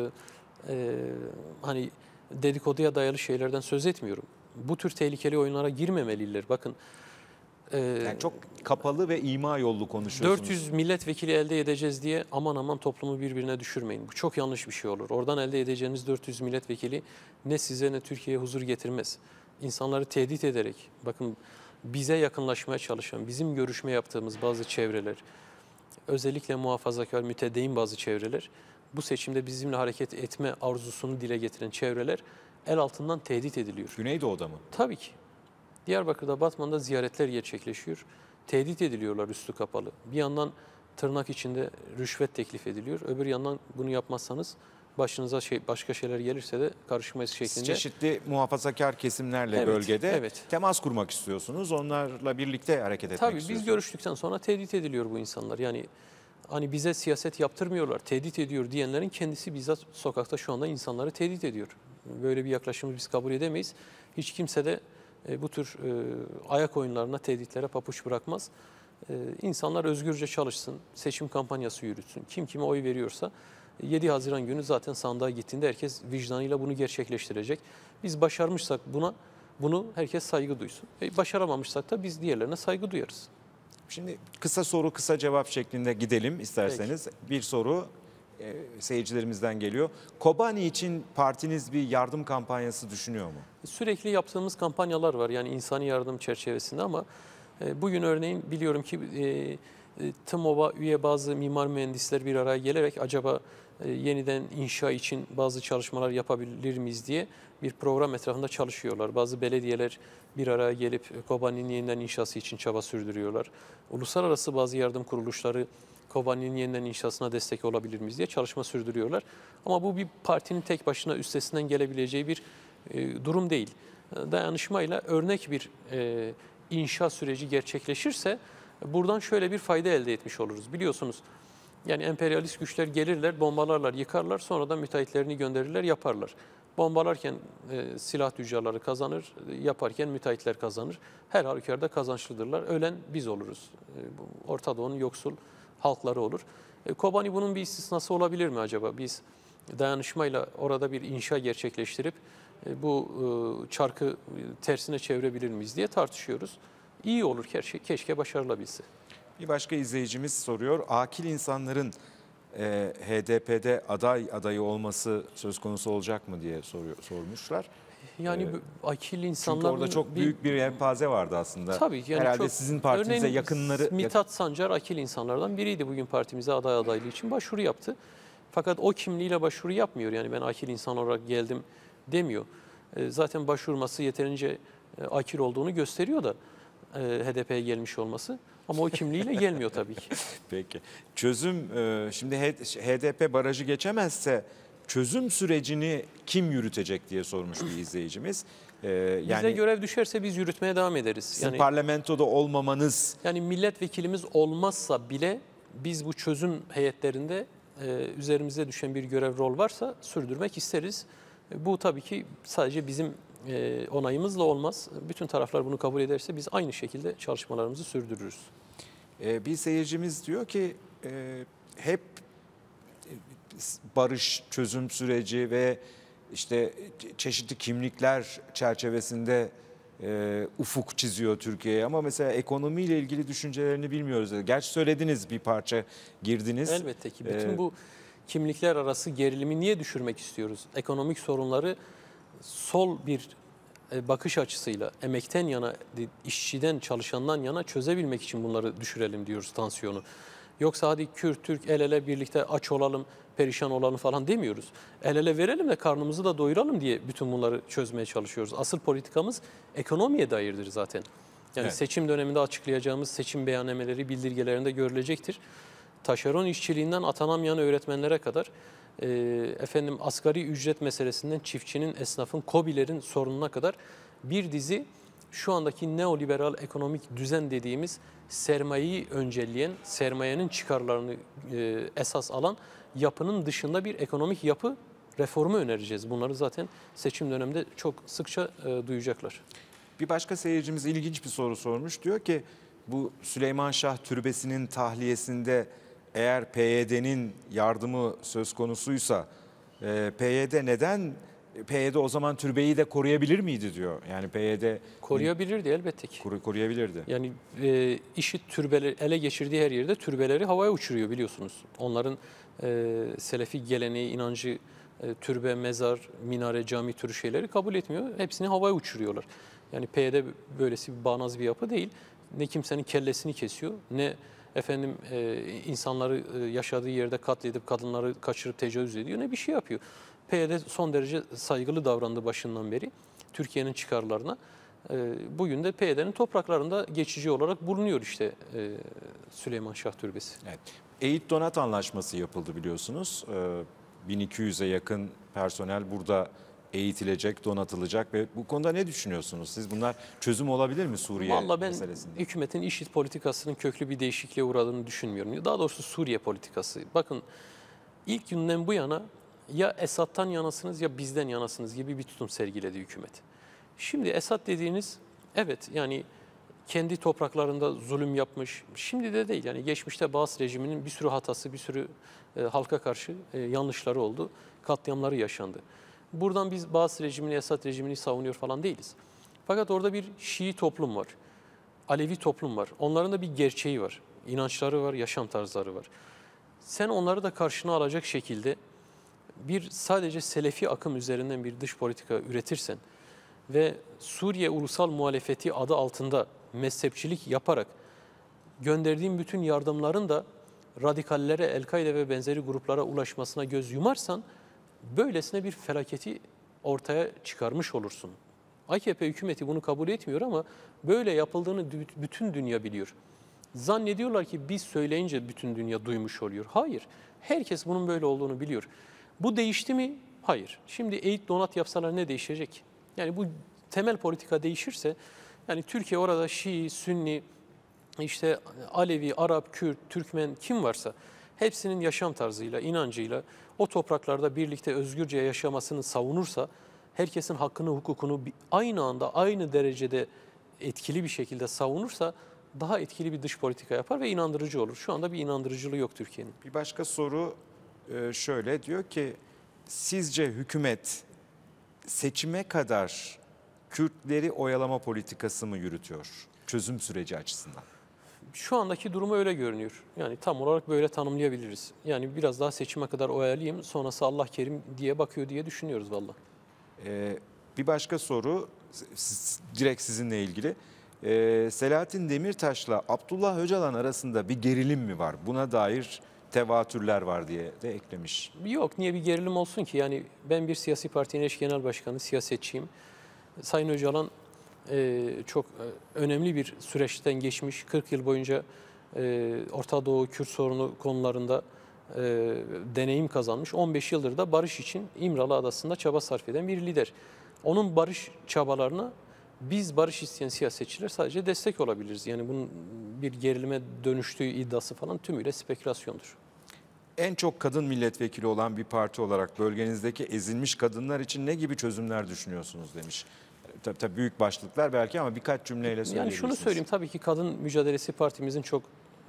hani dedikoduya dayalı şeylerden söz etmiyorum. Bu tür tehlikeli oyunlara girmemeliler. Bakın Yani çok kapalı ve ima yollu konuşuyorsunuz. 400 milletvekili elde edeceğiz diye aman aman toplumu birbirine düşürmeyin. Bu çok yanlış bir şey olur. Oradan elde edeceğiniz 400 milletvekili ne size ne Türkiye'ye huzur getirmez. İnsanları tehdit ederek, bakın bize yakınlaşmaya çalışan, bizim görüşme yaptığımız bazı çevreler, özellikle muhafazakar, mütedeyyin bazı çevreler, bu seçimde bizimle hareket etme arzusunu dile getiren çevreler el altından tehdit ediliyor. Güneydoğu'da mı? Tabii ki. Diyarbakır'da, Batman'da ziyaretler gerçekleşiyor. Tehdit ediliyorlar üstü kapalı. Bir yandan tırnak içinde rüşvet teklif ediliyor. Öbür yandan bunu yapmazsanız başınıza başka şeyler gelirse de karışmayız Siz şeklinde. çeşitli muhafazakar kesimlerle Evet, bölgede evet. temas kurmak istiyorsunuz. Onlarla birlikte hareket etmek Tabii istiyorsunuz. biz görüştükten sonra tehdit ediliyor bu insanlar. Yani hani bize siyaset yaptırmıyorlar, tehdit ediyor diyenlerin kendisi bizzat sokakta şu anda insanları tehdit ediyor. Böyle bir yaklaşımı biz kabul edemeyiz. Hiç kimse de bu tür ayak oyunlarına, tehditlere papuç bırakmaz. İnsanlar özgürce çalışsın, seçim kampanyası yürütsün. Kim kime oy veriyorsa 7 Haziran günü zaten sandığa gittiğinde herkes vicdanıyla bunu gerçekleştirecek. Biz başarmışsak bunu herkes saygı duysun. Başaramamışsak da biz diğerlerine saygı duyarız. Şimdi kısa soru kısa cevap şeklinde gidelim isterseniz. Bir soru seyircilerimizden geliyor. Kobani için partiniz bir yardım kampanyası düşünüyor mu? Sürekli yaptığımız kampanyalar var, yani insani yardım çerçevesinde, ama bugün örneğin biliyorum ki TMOB'a üye bazı mimar mühendisler bir araya gelerek acaba yeniden inşa için bazı çalışmalar yapabilir miyiz diye bir program etrafında çalışıyorlar. Bazı belediyeler bir araya gelip Kobani'nin yeniden inşası için çaba sürdürüyorlar. Uluslararası bazı yardım kuruluşları Kobani'nin yeniden inşasına destek olabilir miyiz diye çalışma sürdürüyorlar. Ama bu bir partinin tek başına üstesinden gelebileceği bir durum değil. Dayanışmayla örnek bir inşa süreci gerçekleşirse buradan şöyle bir fayda elde etmiş oluruz. Biliyorsunuz, yani emperyalist güçler gelirler, bombalarlar, yıkarlar, sonra da müteahhitlerini gönderirler, yaparlar. Bombalarken silah tüccarları kazanır, yaparken müteahhitler kazanır. Her halükarda kazançlıdırlar. Ölen biz oluruz. Orta Doğu'nun yoksul halkları olur. Kobani bunun bir istisnası olabilir mi acaba? Biz dayanışmayla orada bir inşa gerçekleştirip bu çarkı tersine çevirebilir miyiz diye tartışıyoruz. İyi olur, keşke başarılabilse. Bir başka izleyicimiz soruyor. Akil insanların HDP'de adayı olması söz konusu olacak mı diye sormuşlar. Yani akil insanlar... Çünkü orada çok büyük bir yelpaze vardı aslında. Tabii yani herhalde çok, sizin partinize örneğin yakınları... Mithat Sancar akil insanlardan biriydi. Bugün partimize aday adaylığı için başvuru yaptı. Fakat o kimliğiyle başvuru yapmıyor. Yani ben akil insan olarak geldim demiyor. Zaten başvurması yeterince akil olduğunu gösteriyor da HDP'ye gelmiş olması. Ama o kimliğiyle gelmiyor tabii ki. Peki. Çözüm, şimdi HDP barajı geçemezse çözüm sürecini kim yürütecek diye sormuş bir izleyicimiz. Bize görev düşerse biz yürütmeye devam ederiz. Sizin parlamentoda olmamanız... Yani milletvekilimiz olmazsa bile biz bu çözüm heyetlerinde üzerimize düşen bir görev, rol varsa sürdürmek isteriz. Bu tabii ki sadece bizim onayımızla olmaz. Bütün taraflar bunu kabul ederse biz aynı şekilde çalışmalarımızı sürdürürüz. Bir seyircimiz diyor ki hep barış, çözüm süreci ve işte çeşitli kimlikler çerçevesinde ufuk çiziyor Türkiye'ye ama mesela ekonomiyle ilgili düşüncelerini bilmiyoruz. Gerçi söylediniz, bir parça girdiniz. Elbette ki bütün bu kimlikler arası gerilimi niye düşürmek istiyoruz? Ekonomik sorunları sol bir bakış açısıyla emekten yana, işçiden, çalışandan yana çözebilmek için bunları düşürelim diyoruz, tansiyonu. Yoksa hadi Kürt, Türk el ele birlikte aç olalım, perişan olalım falan demiyoruz. El ele verelim de karnımızı da doyuralım diye bütün bunları çözmeye çalışıyoruz. Asıl politikamız ekonomiye dairdir zaten. Yani Evet. seçim döneminde açıklayacağımız seçim beyannameleri, bildirgelerinde görülecektir. Taşeron işçiliğinden atanamayan öğretmenlere kadar, asgari ücret meselesinden çiftçinin, esnafın, KOBİ'lerin sorununa kadar bir dizi şu andaki neoliberal ekonomik düzen dediğimiz sermayeyi öncelleyen, sermayenin çıkarlarını esas alan yapının dışında bir ekonomik yapı reformu önereceğiz. Bunları zaten seçim döneminde çok sıkça duyacaklar. Bir başka seyircimiz ilginç bir soru sormuş. Diyor ki bu Süleyman Şah Türbesi'nin tahliyesinde eğer PYD'nin yardımı söz konusuysa PYD neden, PYD o zaman türbeyi de koruyabilir miydi diyor. Yani PYD Koruyabilirdi elbette ki. koruyabilirdi. Yani IŞİD türbeleri ele geçirdiği her yerde türbeleri havaya uçuruyor biliyorsunuz. Onların Selefi geleneği, inancı, türbe, mezar, minare, cami türü şeyleri kabul etmiyor. Hepsini havaya uçuruyorlar. Yani PYD böylesi bir bağnaz bir yapı değil. Ne kimsenin kellesini kesiyor, ne insanları yaşadığı yerde katledip kadınları kaçırıp tecavüz ediyor, ne bir şey yapıyor. PYD son derece saygılı davrandı başından beri Türkiye'nin çıkarlarına. Bugün de PYD'nin topraklarında geçici olarak bulunuyor işte Süleyman Şah Türbesi. Evet. Eğit Donat Anlaşması yapıldı biliyorsunuz. 1200'e yakın personel burada eğitilecek, donatılacak ve bu konuda ne düşünüyorsunuz? Siz bunlar çözüm olabilir mi Suriye Vallahi ben meselesinde? hükümetin IŞİD politikasının köklü bir değişikliğe uğradığını düşünmüyorum. Daha doğrusu Suriye politikası. Bakın ilk günden bu yana ya Esad'tan yanasınız ya bizden yanasınız gibi bir tutum sergiledi hükümet. Şimdi Esad dediğiniz evet yani kendi topraklarında zulüm yapmış. Şimdi de değil yani geçmişte Baas rejiminin bir sürü hatası, bir sürü halka karşı yanlışları oldu. Katliamları yaşandı. Buradan biz Baas rejimini, Esad rejimini savunuyor falan değiliz. Fakat orada bir Şii toplum var. Alevi toplum var. Onların da bir gerçeği var. İnançları var, yaşam tarzları var. Sen onları da karşına alacak şekilde sadece Selefi akım üzerinden bir dış politika üretirsen ve Suriye ulusal muhalefeti adı altında mezhepçilik yaparak gönderdiğin bütün yardımların da radikallere, El-Kaide ve benzeri gruplara ulaşmasına göz yumarsan böylesine bir felaketi ortaya çıkarmış olursun. AKP hükümeti bunu kabul etmiyor ama böyle yapıldığını bütün dünya biliyor. Zannediyorlar ki biz söyleyince bütün dünya duymuş oluyor. Hayır, herkes bunun böyle olduğunu biliyor. Bu değişti mi? Hayır. Şimdi eğit donat yapsalar ne değişecek? Yani bu temel politika değişirse, yani Türkiye orada Şii, Sünni, işte Alevi, Arap, Kürt, Türkmen kim varsa hepsinin yaşam tarzıyla, inancıyla o topraklarda birlikte özgürce yaşamasını savunursa, herkesin hakkını, hukukunu aynı anda, aynı derecede etkili bir şekilde savunursa daha etkili bir dış politika yapar ve inandırıcı olur. Şu anda bir inandırıcılığı yok Türkiye'nin. Bir başka soru şöyle diyor ki sizce hükümet seçime kadar Kürtleri oyalama politikası mı yürütüyor çözüm süreci açısından? Şu andaki durumu öyle görünüyor. Yani tam olarak böyle tanımlayabiliriz. Yani biraz daha seçime kadar oyalayayım, sonrası Allah kerim diye bakıyor diye düşünüyoruz valla. Bir başka soru direkt sizinle ilgili. Selahattin Demirtaş'la Abdullah Öcalan arasında bir gerilim mi var? Buna dair tevatürler var diye de eklemiş. Yok, niye bir gerilim olsun ki? Yani ben bir siyasi partinin eş genel başkanı, siyasetçiyim. Sayın Öcalan çok önemli bir süreçten geçmiş. 40 yıl boyunca Orta Doğu, Kürt sorunu konularında deneyim kazanmış. 15 yıldır da barış için İmralı Adası'nda çaba sarf eden bir lider. Onun barış çabalarına biz barış isteyen siyasetçiler sadece destek olabiliriz. Yani bunun bir gerilime dönüştüğü iddiası falan tümüyle spekülasyondur. En çok kadın milletvekili olan bir parti olarak bölgenizdeki ezilmiş kadınlar için ne gibi çözümler düşünüyorsunuz demiş. Tabii büyük başlıklar belki ama birkaç cümleyle söyleyebilirsiniz. Yani şunu söyleyeyim, tabii ki kadın mücadelesi partimizin çok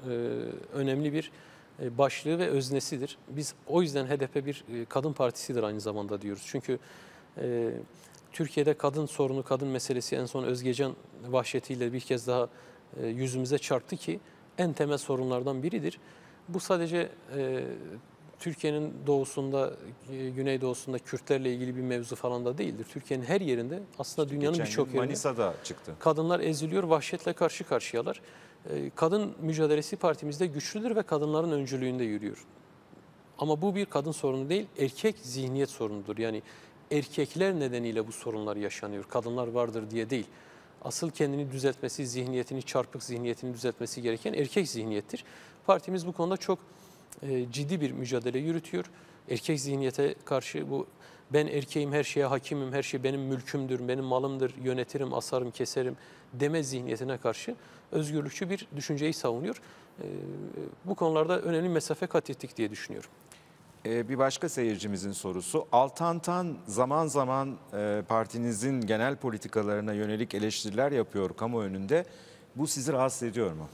önemli bir başlığı ve öznesidir. Biz o yüzden HDP bir kadın partisidir aynı zamanda diyoruz. Çünkü Türkiye'de kadın sorunu, kadın meselesi en son Özgecan vahşetiyle bir kez daha yüzümüze çarptı ki en temel sorunlardan biridir. Bu sadece Türkiye'nin doğusunda, güneydoğusunda Kürtlerle ilgili bir mevzu falan da değildir. Türkiye'nin her yerinde, aslında dünyanın Geçen birçok gün yerinde Manisa'da çıktı. kadınlar eziliyor, vahşetle karşı karşıyalar. Kadın mücadelesi partimizde güçlüdür ve kadınların öncülüğünde yürüyor. Ama bu bir kadın sorunu değil, erkek zihniyet sorunudur. Yani erkekler nedeniyle bu sorunlar yaşanıyor. Kadınlar vardır diye değil. Asıl kendini düzeltmesi, zihniyetini, çarpık zihniyetini düzeltmesi gereken erkek zihniyettir. Partimiz bu konuda çok ciddi bir mücadele yürütüyor. Erkek zihniyete karşı bu ben erkeğim, her şeye hakimim, her şey benim mülkümdür, benim malımdır, yönetirim, asarım, keserim deme zihniyetine karşı özgürlükçü bir düşünceyi savunuyor. Bu konularda önemli mesafe kat ettik diye düşünüyorum. Bir başka seyircimizin sorusu. Altantan zaman zaman partinizin genel politikalarına yönelik eleştiriler yapıyor kamuoyunda. Bu sizi rahatsız ediyor mu?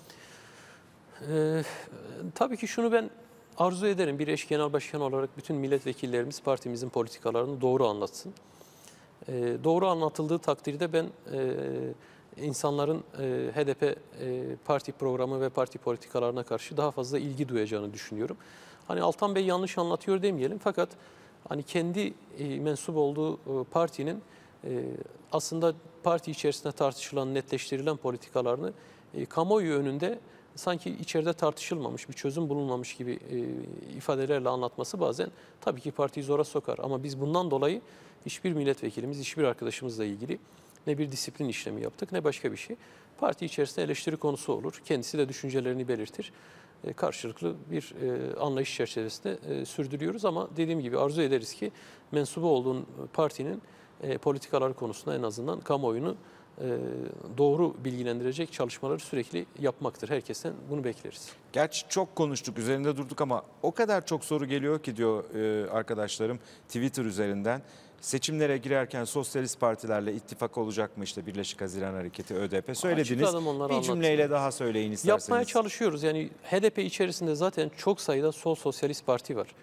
Tabii ki şunu ben arzu ederim. Bir eş genel başkan olarak bütün milletvekillerimiz partimizin politikalarını doğru anlatsın. Doğru anlatıldığı takdirde ben insanların HDP parti programı ve parti politikalarına karşı daha fazla ilgi duyacağını düşünüyorum. Hani Altan Bey yanlış anlatıyor demeyelim, fakat hani kendi mensup olduğu partinin aslında parti içerisinde tartışılan, netleştirilen politikalarını kamuoyu önünde sanki içeride tartışılmamış, bir çözüm bulunmamış gibi ifadelerle anlatması bazen tabii ki partiyi zora sokar. Ama biz bundan dolayı hiçbir milletvekilimiz, hiçbir arkadaşımızla ilgili ne bir disiplin işlemi yaptık ne başka bir şey. Parti içerisinde eleştiri konusu olur. Kendisi de düşüncelerini belirtir. Karşılıklı bir anlayış çerçevesinde sürdürüyoruz, ama dediğim gibi arzu ederiz ki mensubu olduğun partinin politikaları konusunda en azından kamuoyunu doğru bilgilendirecek çalışmaları sürekli yapmaktır. Herkesten bunu bekleriz. Gerçi çok konuştuk, üzerinde durduk ama o kadar çok soru geliyor ki diyor arkadaşlarım Twitter üzerinden. Seçimlere girerken sosyalist partilerle ittifak olacak mı, işte Birleşik Haziran Hareketi, ÖDP söylediniz. Açıkladım, onları Bir cümleyle anlattım. daha söyleyin isterseniz. Yapmaya çalışıyoruz. Yani HDP içerisinde zaten çok sayıda sol sosyalist parti var.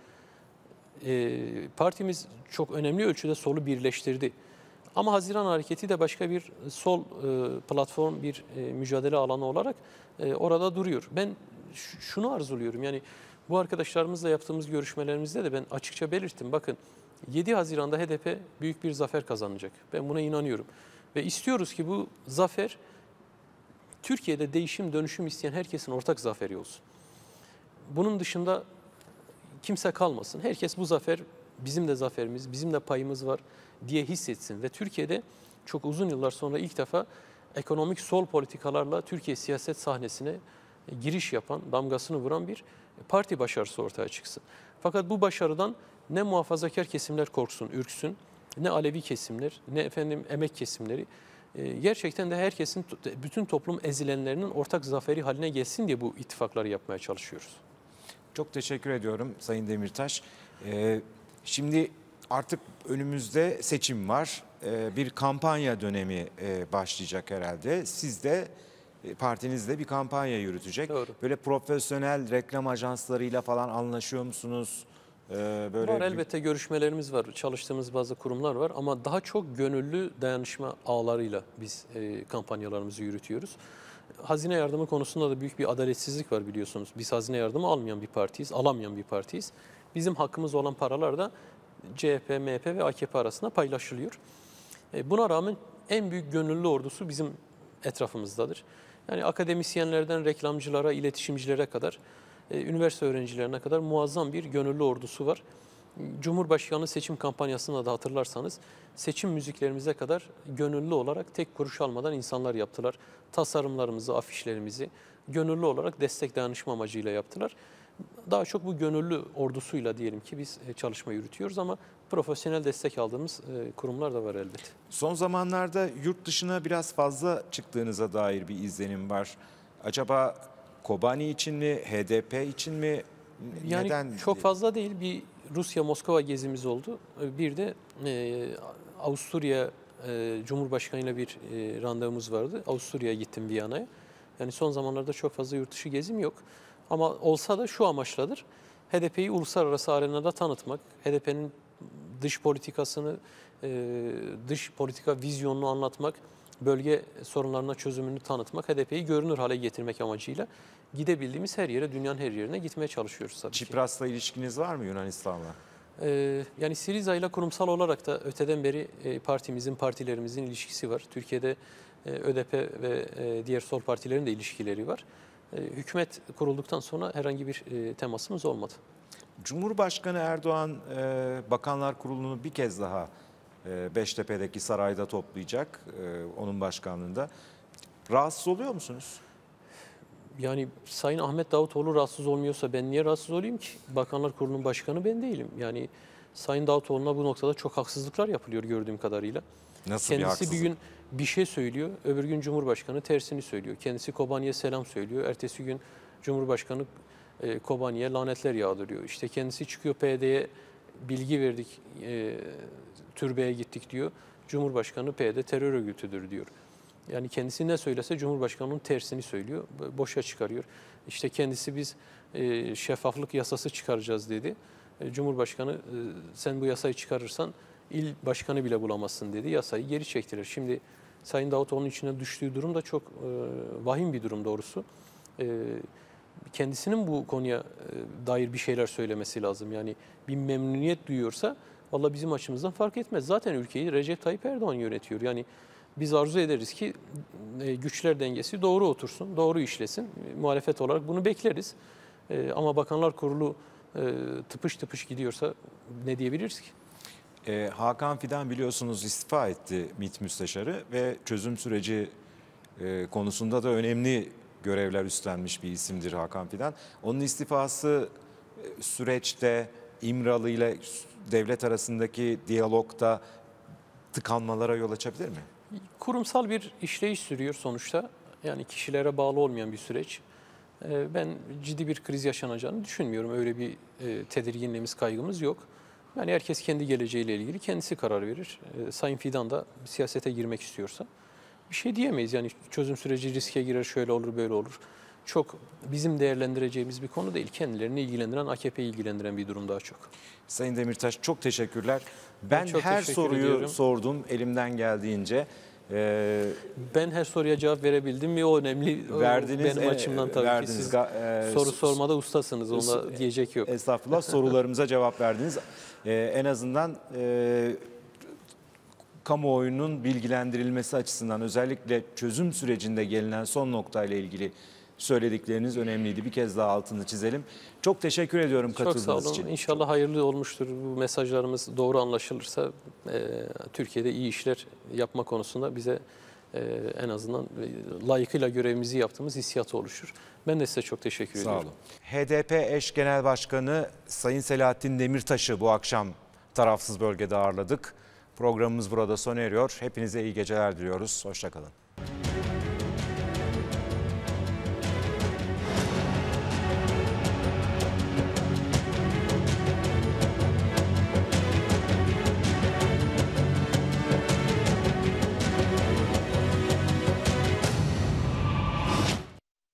Partimiz çok önemli ölçüde solu birleştirdi. Ama Haziran Hareketi de başka bir sol platform, bir mücadele alanı olarak orada duruyor. Ben şunu arzuluyorum, yani bu arkadaşlarımızla yaptığımız görüşmelerimizde de ben açıkça belirttim. Bakın, 7 Haziran'da HDP büyük bir zafer kazanacak. Ben buna inanıyorum. Ve istiyoruz ki bu zafer Türkiye'de değişim, dönüşüm isteyen herkesin ortak zaferi olsun. Bunun dışında kimse kalmasın. Herkes bu zafer bizim de zaferimiz, bizim de payımız var diye hissetsin. Ve Türkiye'de çok uzun yıllar sonra ilk defa ekonomik sol politikalarla Türkiye siyaset sahnesine giriş yapan, damgasını vuran bir parti başarısı ortaya çıksın. Fakat bu başarıdan ne muhafazakar kesimler korksun, ürksün, ne Alevi kesimler, ne emek kesimleri. Gerçekten de herkesin, bütün toplum ezilenlerinin ortak zaferi haline gelsin diye bu ittifakları yapmaya çalışıyoruz. Çok teşekkür ediyorum Sayın Demirtaş. Şimdi artık önümüzde seçim var. Bir kampanya dönemi başlayacak herhalde. Siz de partiniz de bir kampanya yürütecek. Doğru. Böyle profesyonel reklam ajanslarıyla falan anlaşıyor musunuz? Böyle Var, elbette görüşmelerimiz var, çalıştığımız bazı kurumlar var, ama daha çok gönüllü dayanışma ağlarıyla biz kampanyalarımızı yürütüyoruz. Hazine yardımı konusunda da büyük bir adaletsizlik var, biliyorsunuz. Biz hazine yardımı almayan bir partiyiz, alamayan bir partiyiz. Bizim hakkımız olan paralar da CHP, MHP ve AKP arasında paylaşılıyor. Buna rağmen en büyük gönüllü ordusu bizim etrafımızdadır. Yani akademisyenlerden reklamcılara, iletişimcilere kadar, üniversite öğrencilerine kadar muazzam bir gönüllü ordusu var. Cumhurbaşkanlığı seçim kampanyasında da hatırlarsanız seçim müziklerimize kadar gönüllü olarak tek kuruş almadan insanlar yaptılar. Tasarımlarımızı, afişlerimizi gönüllü olarak destek, dayanışma amacıyla yaptılar. Daha çok bu gönüllü ordusuyla diyelim ki biz çalışma yürütüyoruz, ama profesyonel destek aldığımız kurumlar da var elbette. son zamanlarda yurt dışına biraz fazla çıktığınıza dair bir izlenim var. Acaba Kobani için mi, HDP için mi? Yani Neden? çok fazla değil. Bir Rusya-Moskova gezimiz oldu. Bir de Avusturya Cumhurbaşkanı ile bir randevumuz vardı. Avusturya'ya gittim, Viyana'ya. Yani son zamanlarda çok fazla yurt dışı gezim yok. Ama olsa da şu amaçladır: HDP'yi uluslararası arenada tanıtmak, HDP'nin dış politikasını, dış politika vizyonunu anlatmak, bölge sorunlarına çözümünü tanıtmak, HDP'yi görünür hale getirmek amacıyla gidebildiğimiz her yere, dünyanın her yerine gitmeye çalışıyoruz tabii ki. Çipras'la ilişkiniz var mı Yunanistan'la? Yani Syriza ile kurumsal olarak da öteden beri partilerimizin ilişkisi var. Türkiye'de ÖDP ve diğer sol partilerin de ilişkileri var. Hükümet kurulduktan sonra herhangi bir temasımız olmadı. Cumhurbaşkanı Erdoğan Bakanlar Kurulu'nu bir kez daha Beştepe'deki sarayda toplayacak, onun başkanlığında. Rahatsız oluyor musunuz? Yani Sayın Ahmet Davutoğlu rahatsız olmuyorsa ben niye rahatsız olayım ki? Bakanlar Kurulu'nun başkanı ben değilim. Yani Sayın Davutoğlu'na bu noktada çok haksızlıklar yapılıyor gördüğüm kadarıyla. Nasıl Kendisi bir haksızlık? bir gün bir şey söylüyor, öbür gün Cumhurbaşkanı tersini söylüyor. Kendisi Kobani'ye selam söylüyor, ertesi gün Cumhurbaşkanı Kobani'ye lanetler yağdırıyor. İşte kendisi çıkıyor PYD'ye bilgi verdik, türbeye gittik diyor. Cumhurbaşkanı PYD terör örgütüdür diyor. Yani kendisi ne söylese Cumhurbaşkanı'nın tersini söylüyor, boşa çıkarıyor. İşte kendisi biz şeffaflık yasası çıkaracağız dedi. Cumhurbaşkanı sen bu yasayı çıkarırsan il başkanı bile bulamazsın dedi. Yasayı geri çektiler. Şimdi Sayın Davutoğlu'nun içine düştüğü durum da çok vahim bir durum doğrusu. Kendisinin bu konuya dair bir şeyler söylemesi lazım. Yani bir memnuniyet duyuyorsa valla bizim açımızdan fark etmez. Zaten ülkeyi Recep Tayyip Erdoğan yönetiyor. Yani biz arzu ederiz ki güçler dengesi doğru otursun, doğru işlesin. Muhalefet olarak bunu bekleriz. Ama Bakanlar Kurulu tıpış tıpış gidiyorsa ne diyebiliriz ki? Hakan Fidan biliyorsunuz istifa etti MİT Müsteşarı ve çözüm süreci konusunda da önemli görevler üstlenmiş bir isimdir Hakan Fidan. Onun istifası süreçte İmralı ile devlet arasındaki diyalogda tıkanmalara yol açabilir mi? Kurumsal bir işleyiş sürüyor sonuçta. Yani kişilere bağlı olmayan bir süreç. Ben ciddi bir kriz yaşanacağını düşünmüyorum. Öyle bir tedirginliğimiz, kaygımız yok. Yani herkes kendi geleceğiyle ilgili kendisi karar verir. Sayın Fidan da siyasete girmek istiyorsa bir şey diyemeyiz. Yani çözüm süreci riske girer, şöyle olur, böyle olur. Çok bizim değerlendireceğimiz bir konu değil. Kendilerini ilgilendiren, AKP'yi ilgilendiren bir durum daha çok. Sayın Demirtaş çok teşekkürler. Ben çok her teşekkür soruyu ediyorum. sordum elimden geldiğince. Ben her soruya cevap verebildim mi? O önemli. Benim açımdan tabii ki siz soru sormada ustasınız. Onda diyecek yok. Estağfurullah, sorularımıza cevap verdiniz. En azından kamuoyunun bilgilendirilmesi açısından özellikle çözüm sürecinde gelinen son noktayla ilgili söyledikleriniz önemliydi. Bir kez daha altını çizelim. Çok teşekkür ediyorum katıldığınız için. Çok sağ olun. İnşallah hayırlı olmuştur. Bu mesajlarımız doğru anlaşılırsa Türkiye'de iyi işler yapma konusunda bize en azından layıkıyla görevimizi yaptığımız hissiyatı oluşur. Ben de size çok teşekkür ediyorum. Sağ olun. HDP eş genel başkanı Sayın Selahattin Demirtaş'ı bu akşam tarafsız bölgede ağırladık. Programımız burada sona eriyor. Hepinize iyi geceler diliyoruz. Hoşça kalın.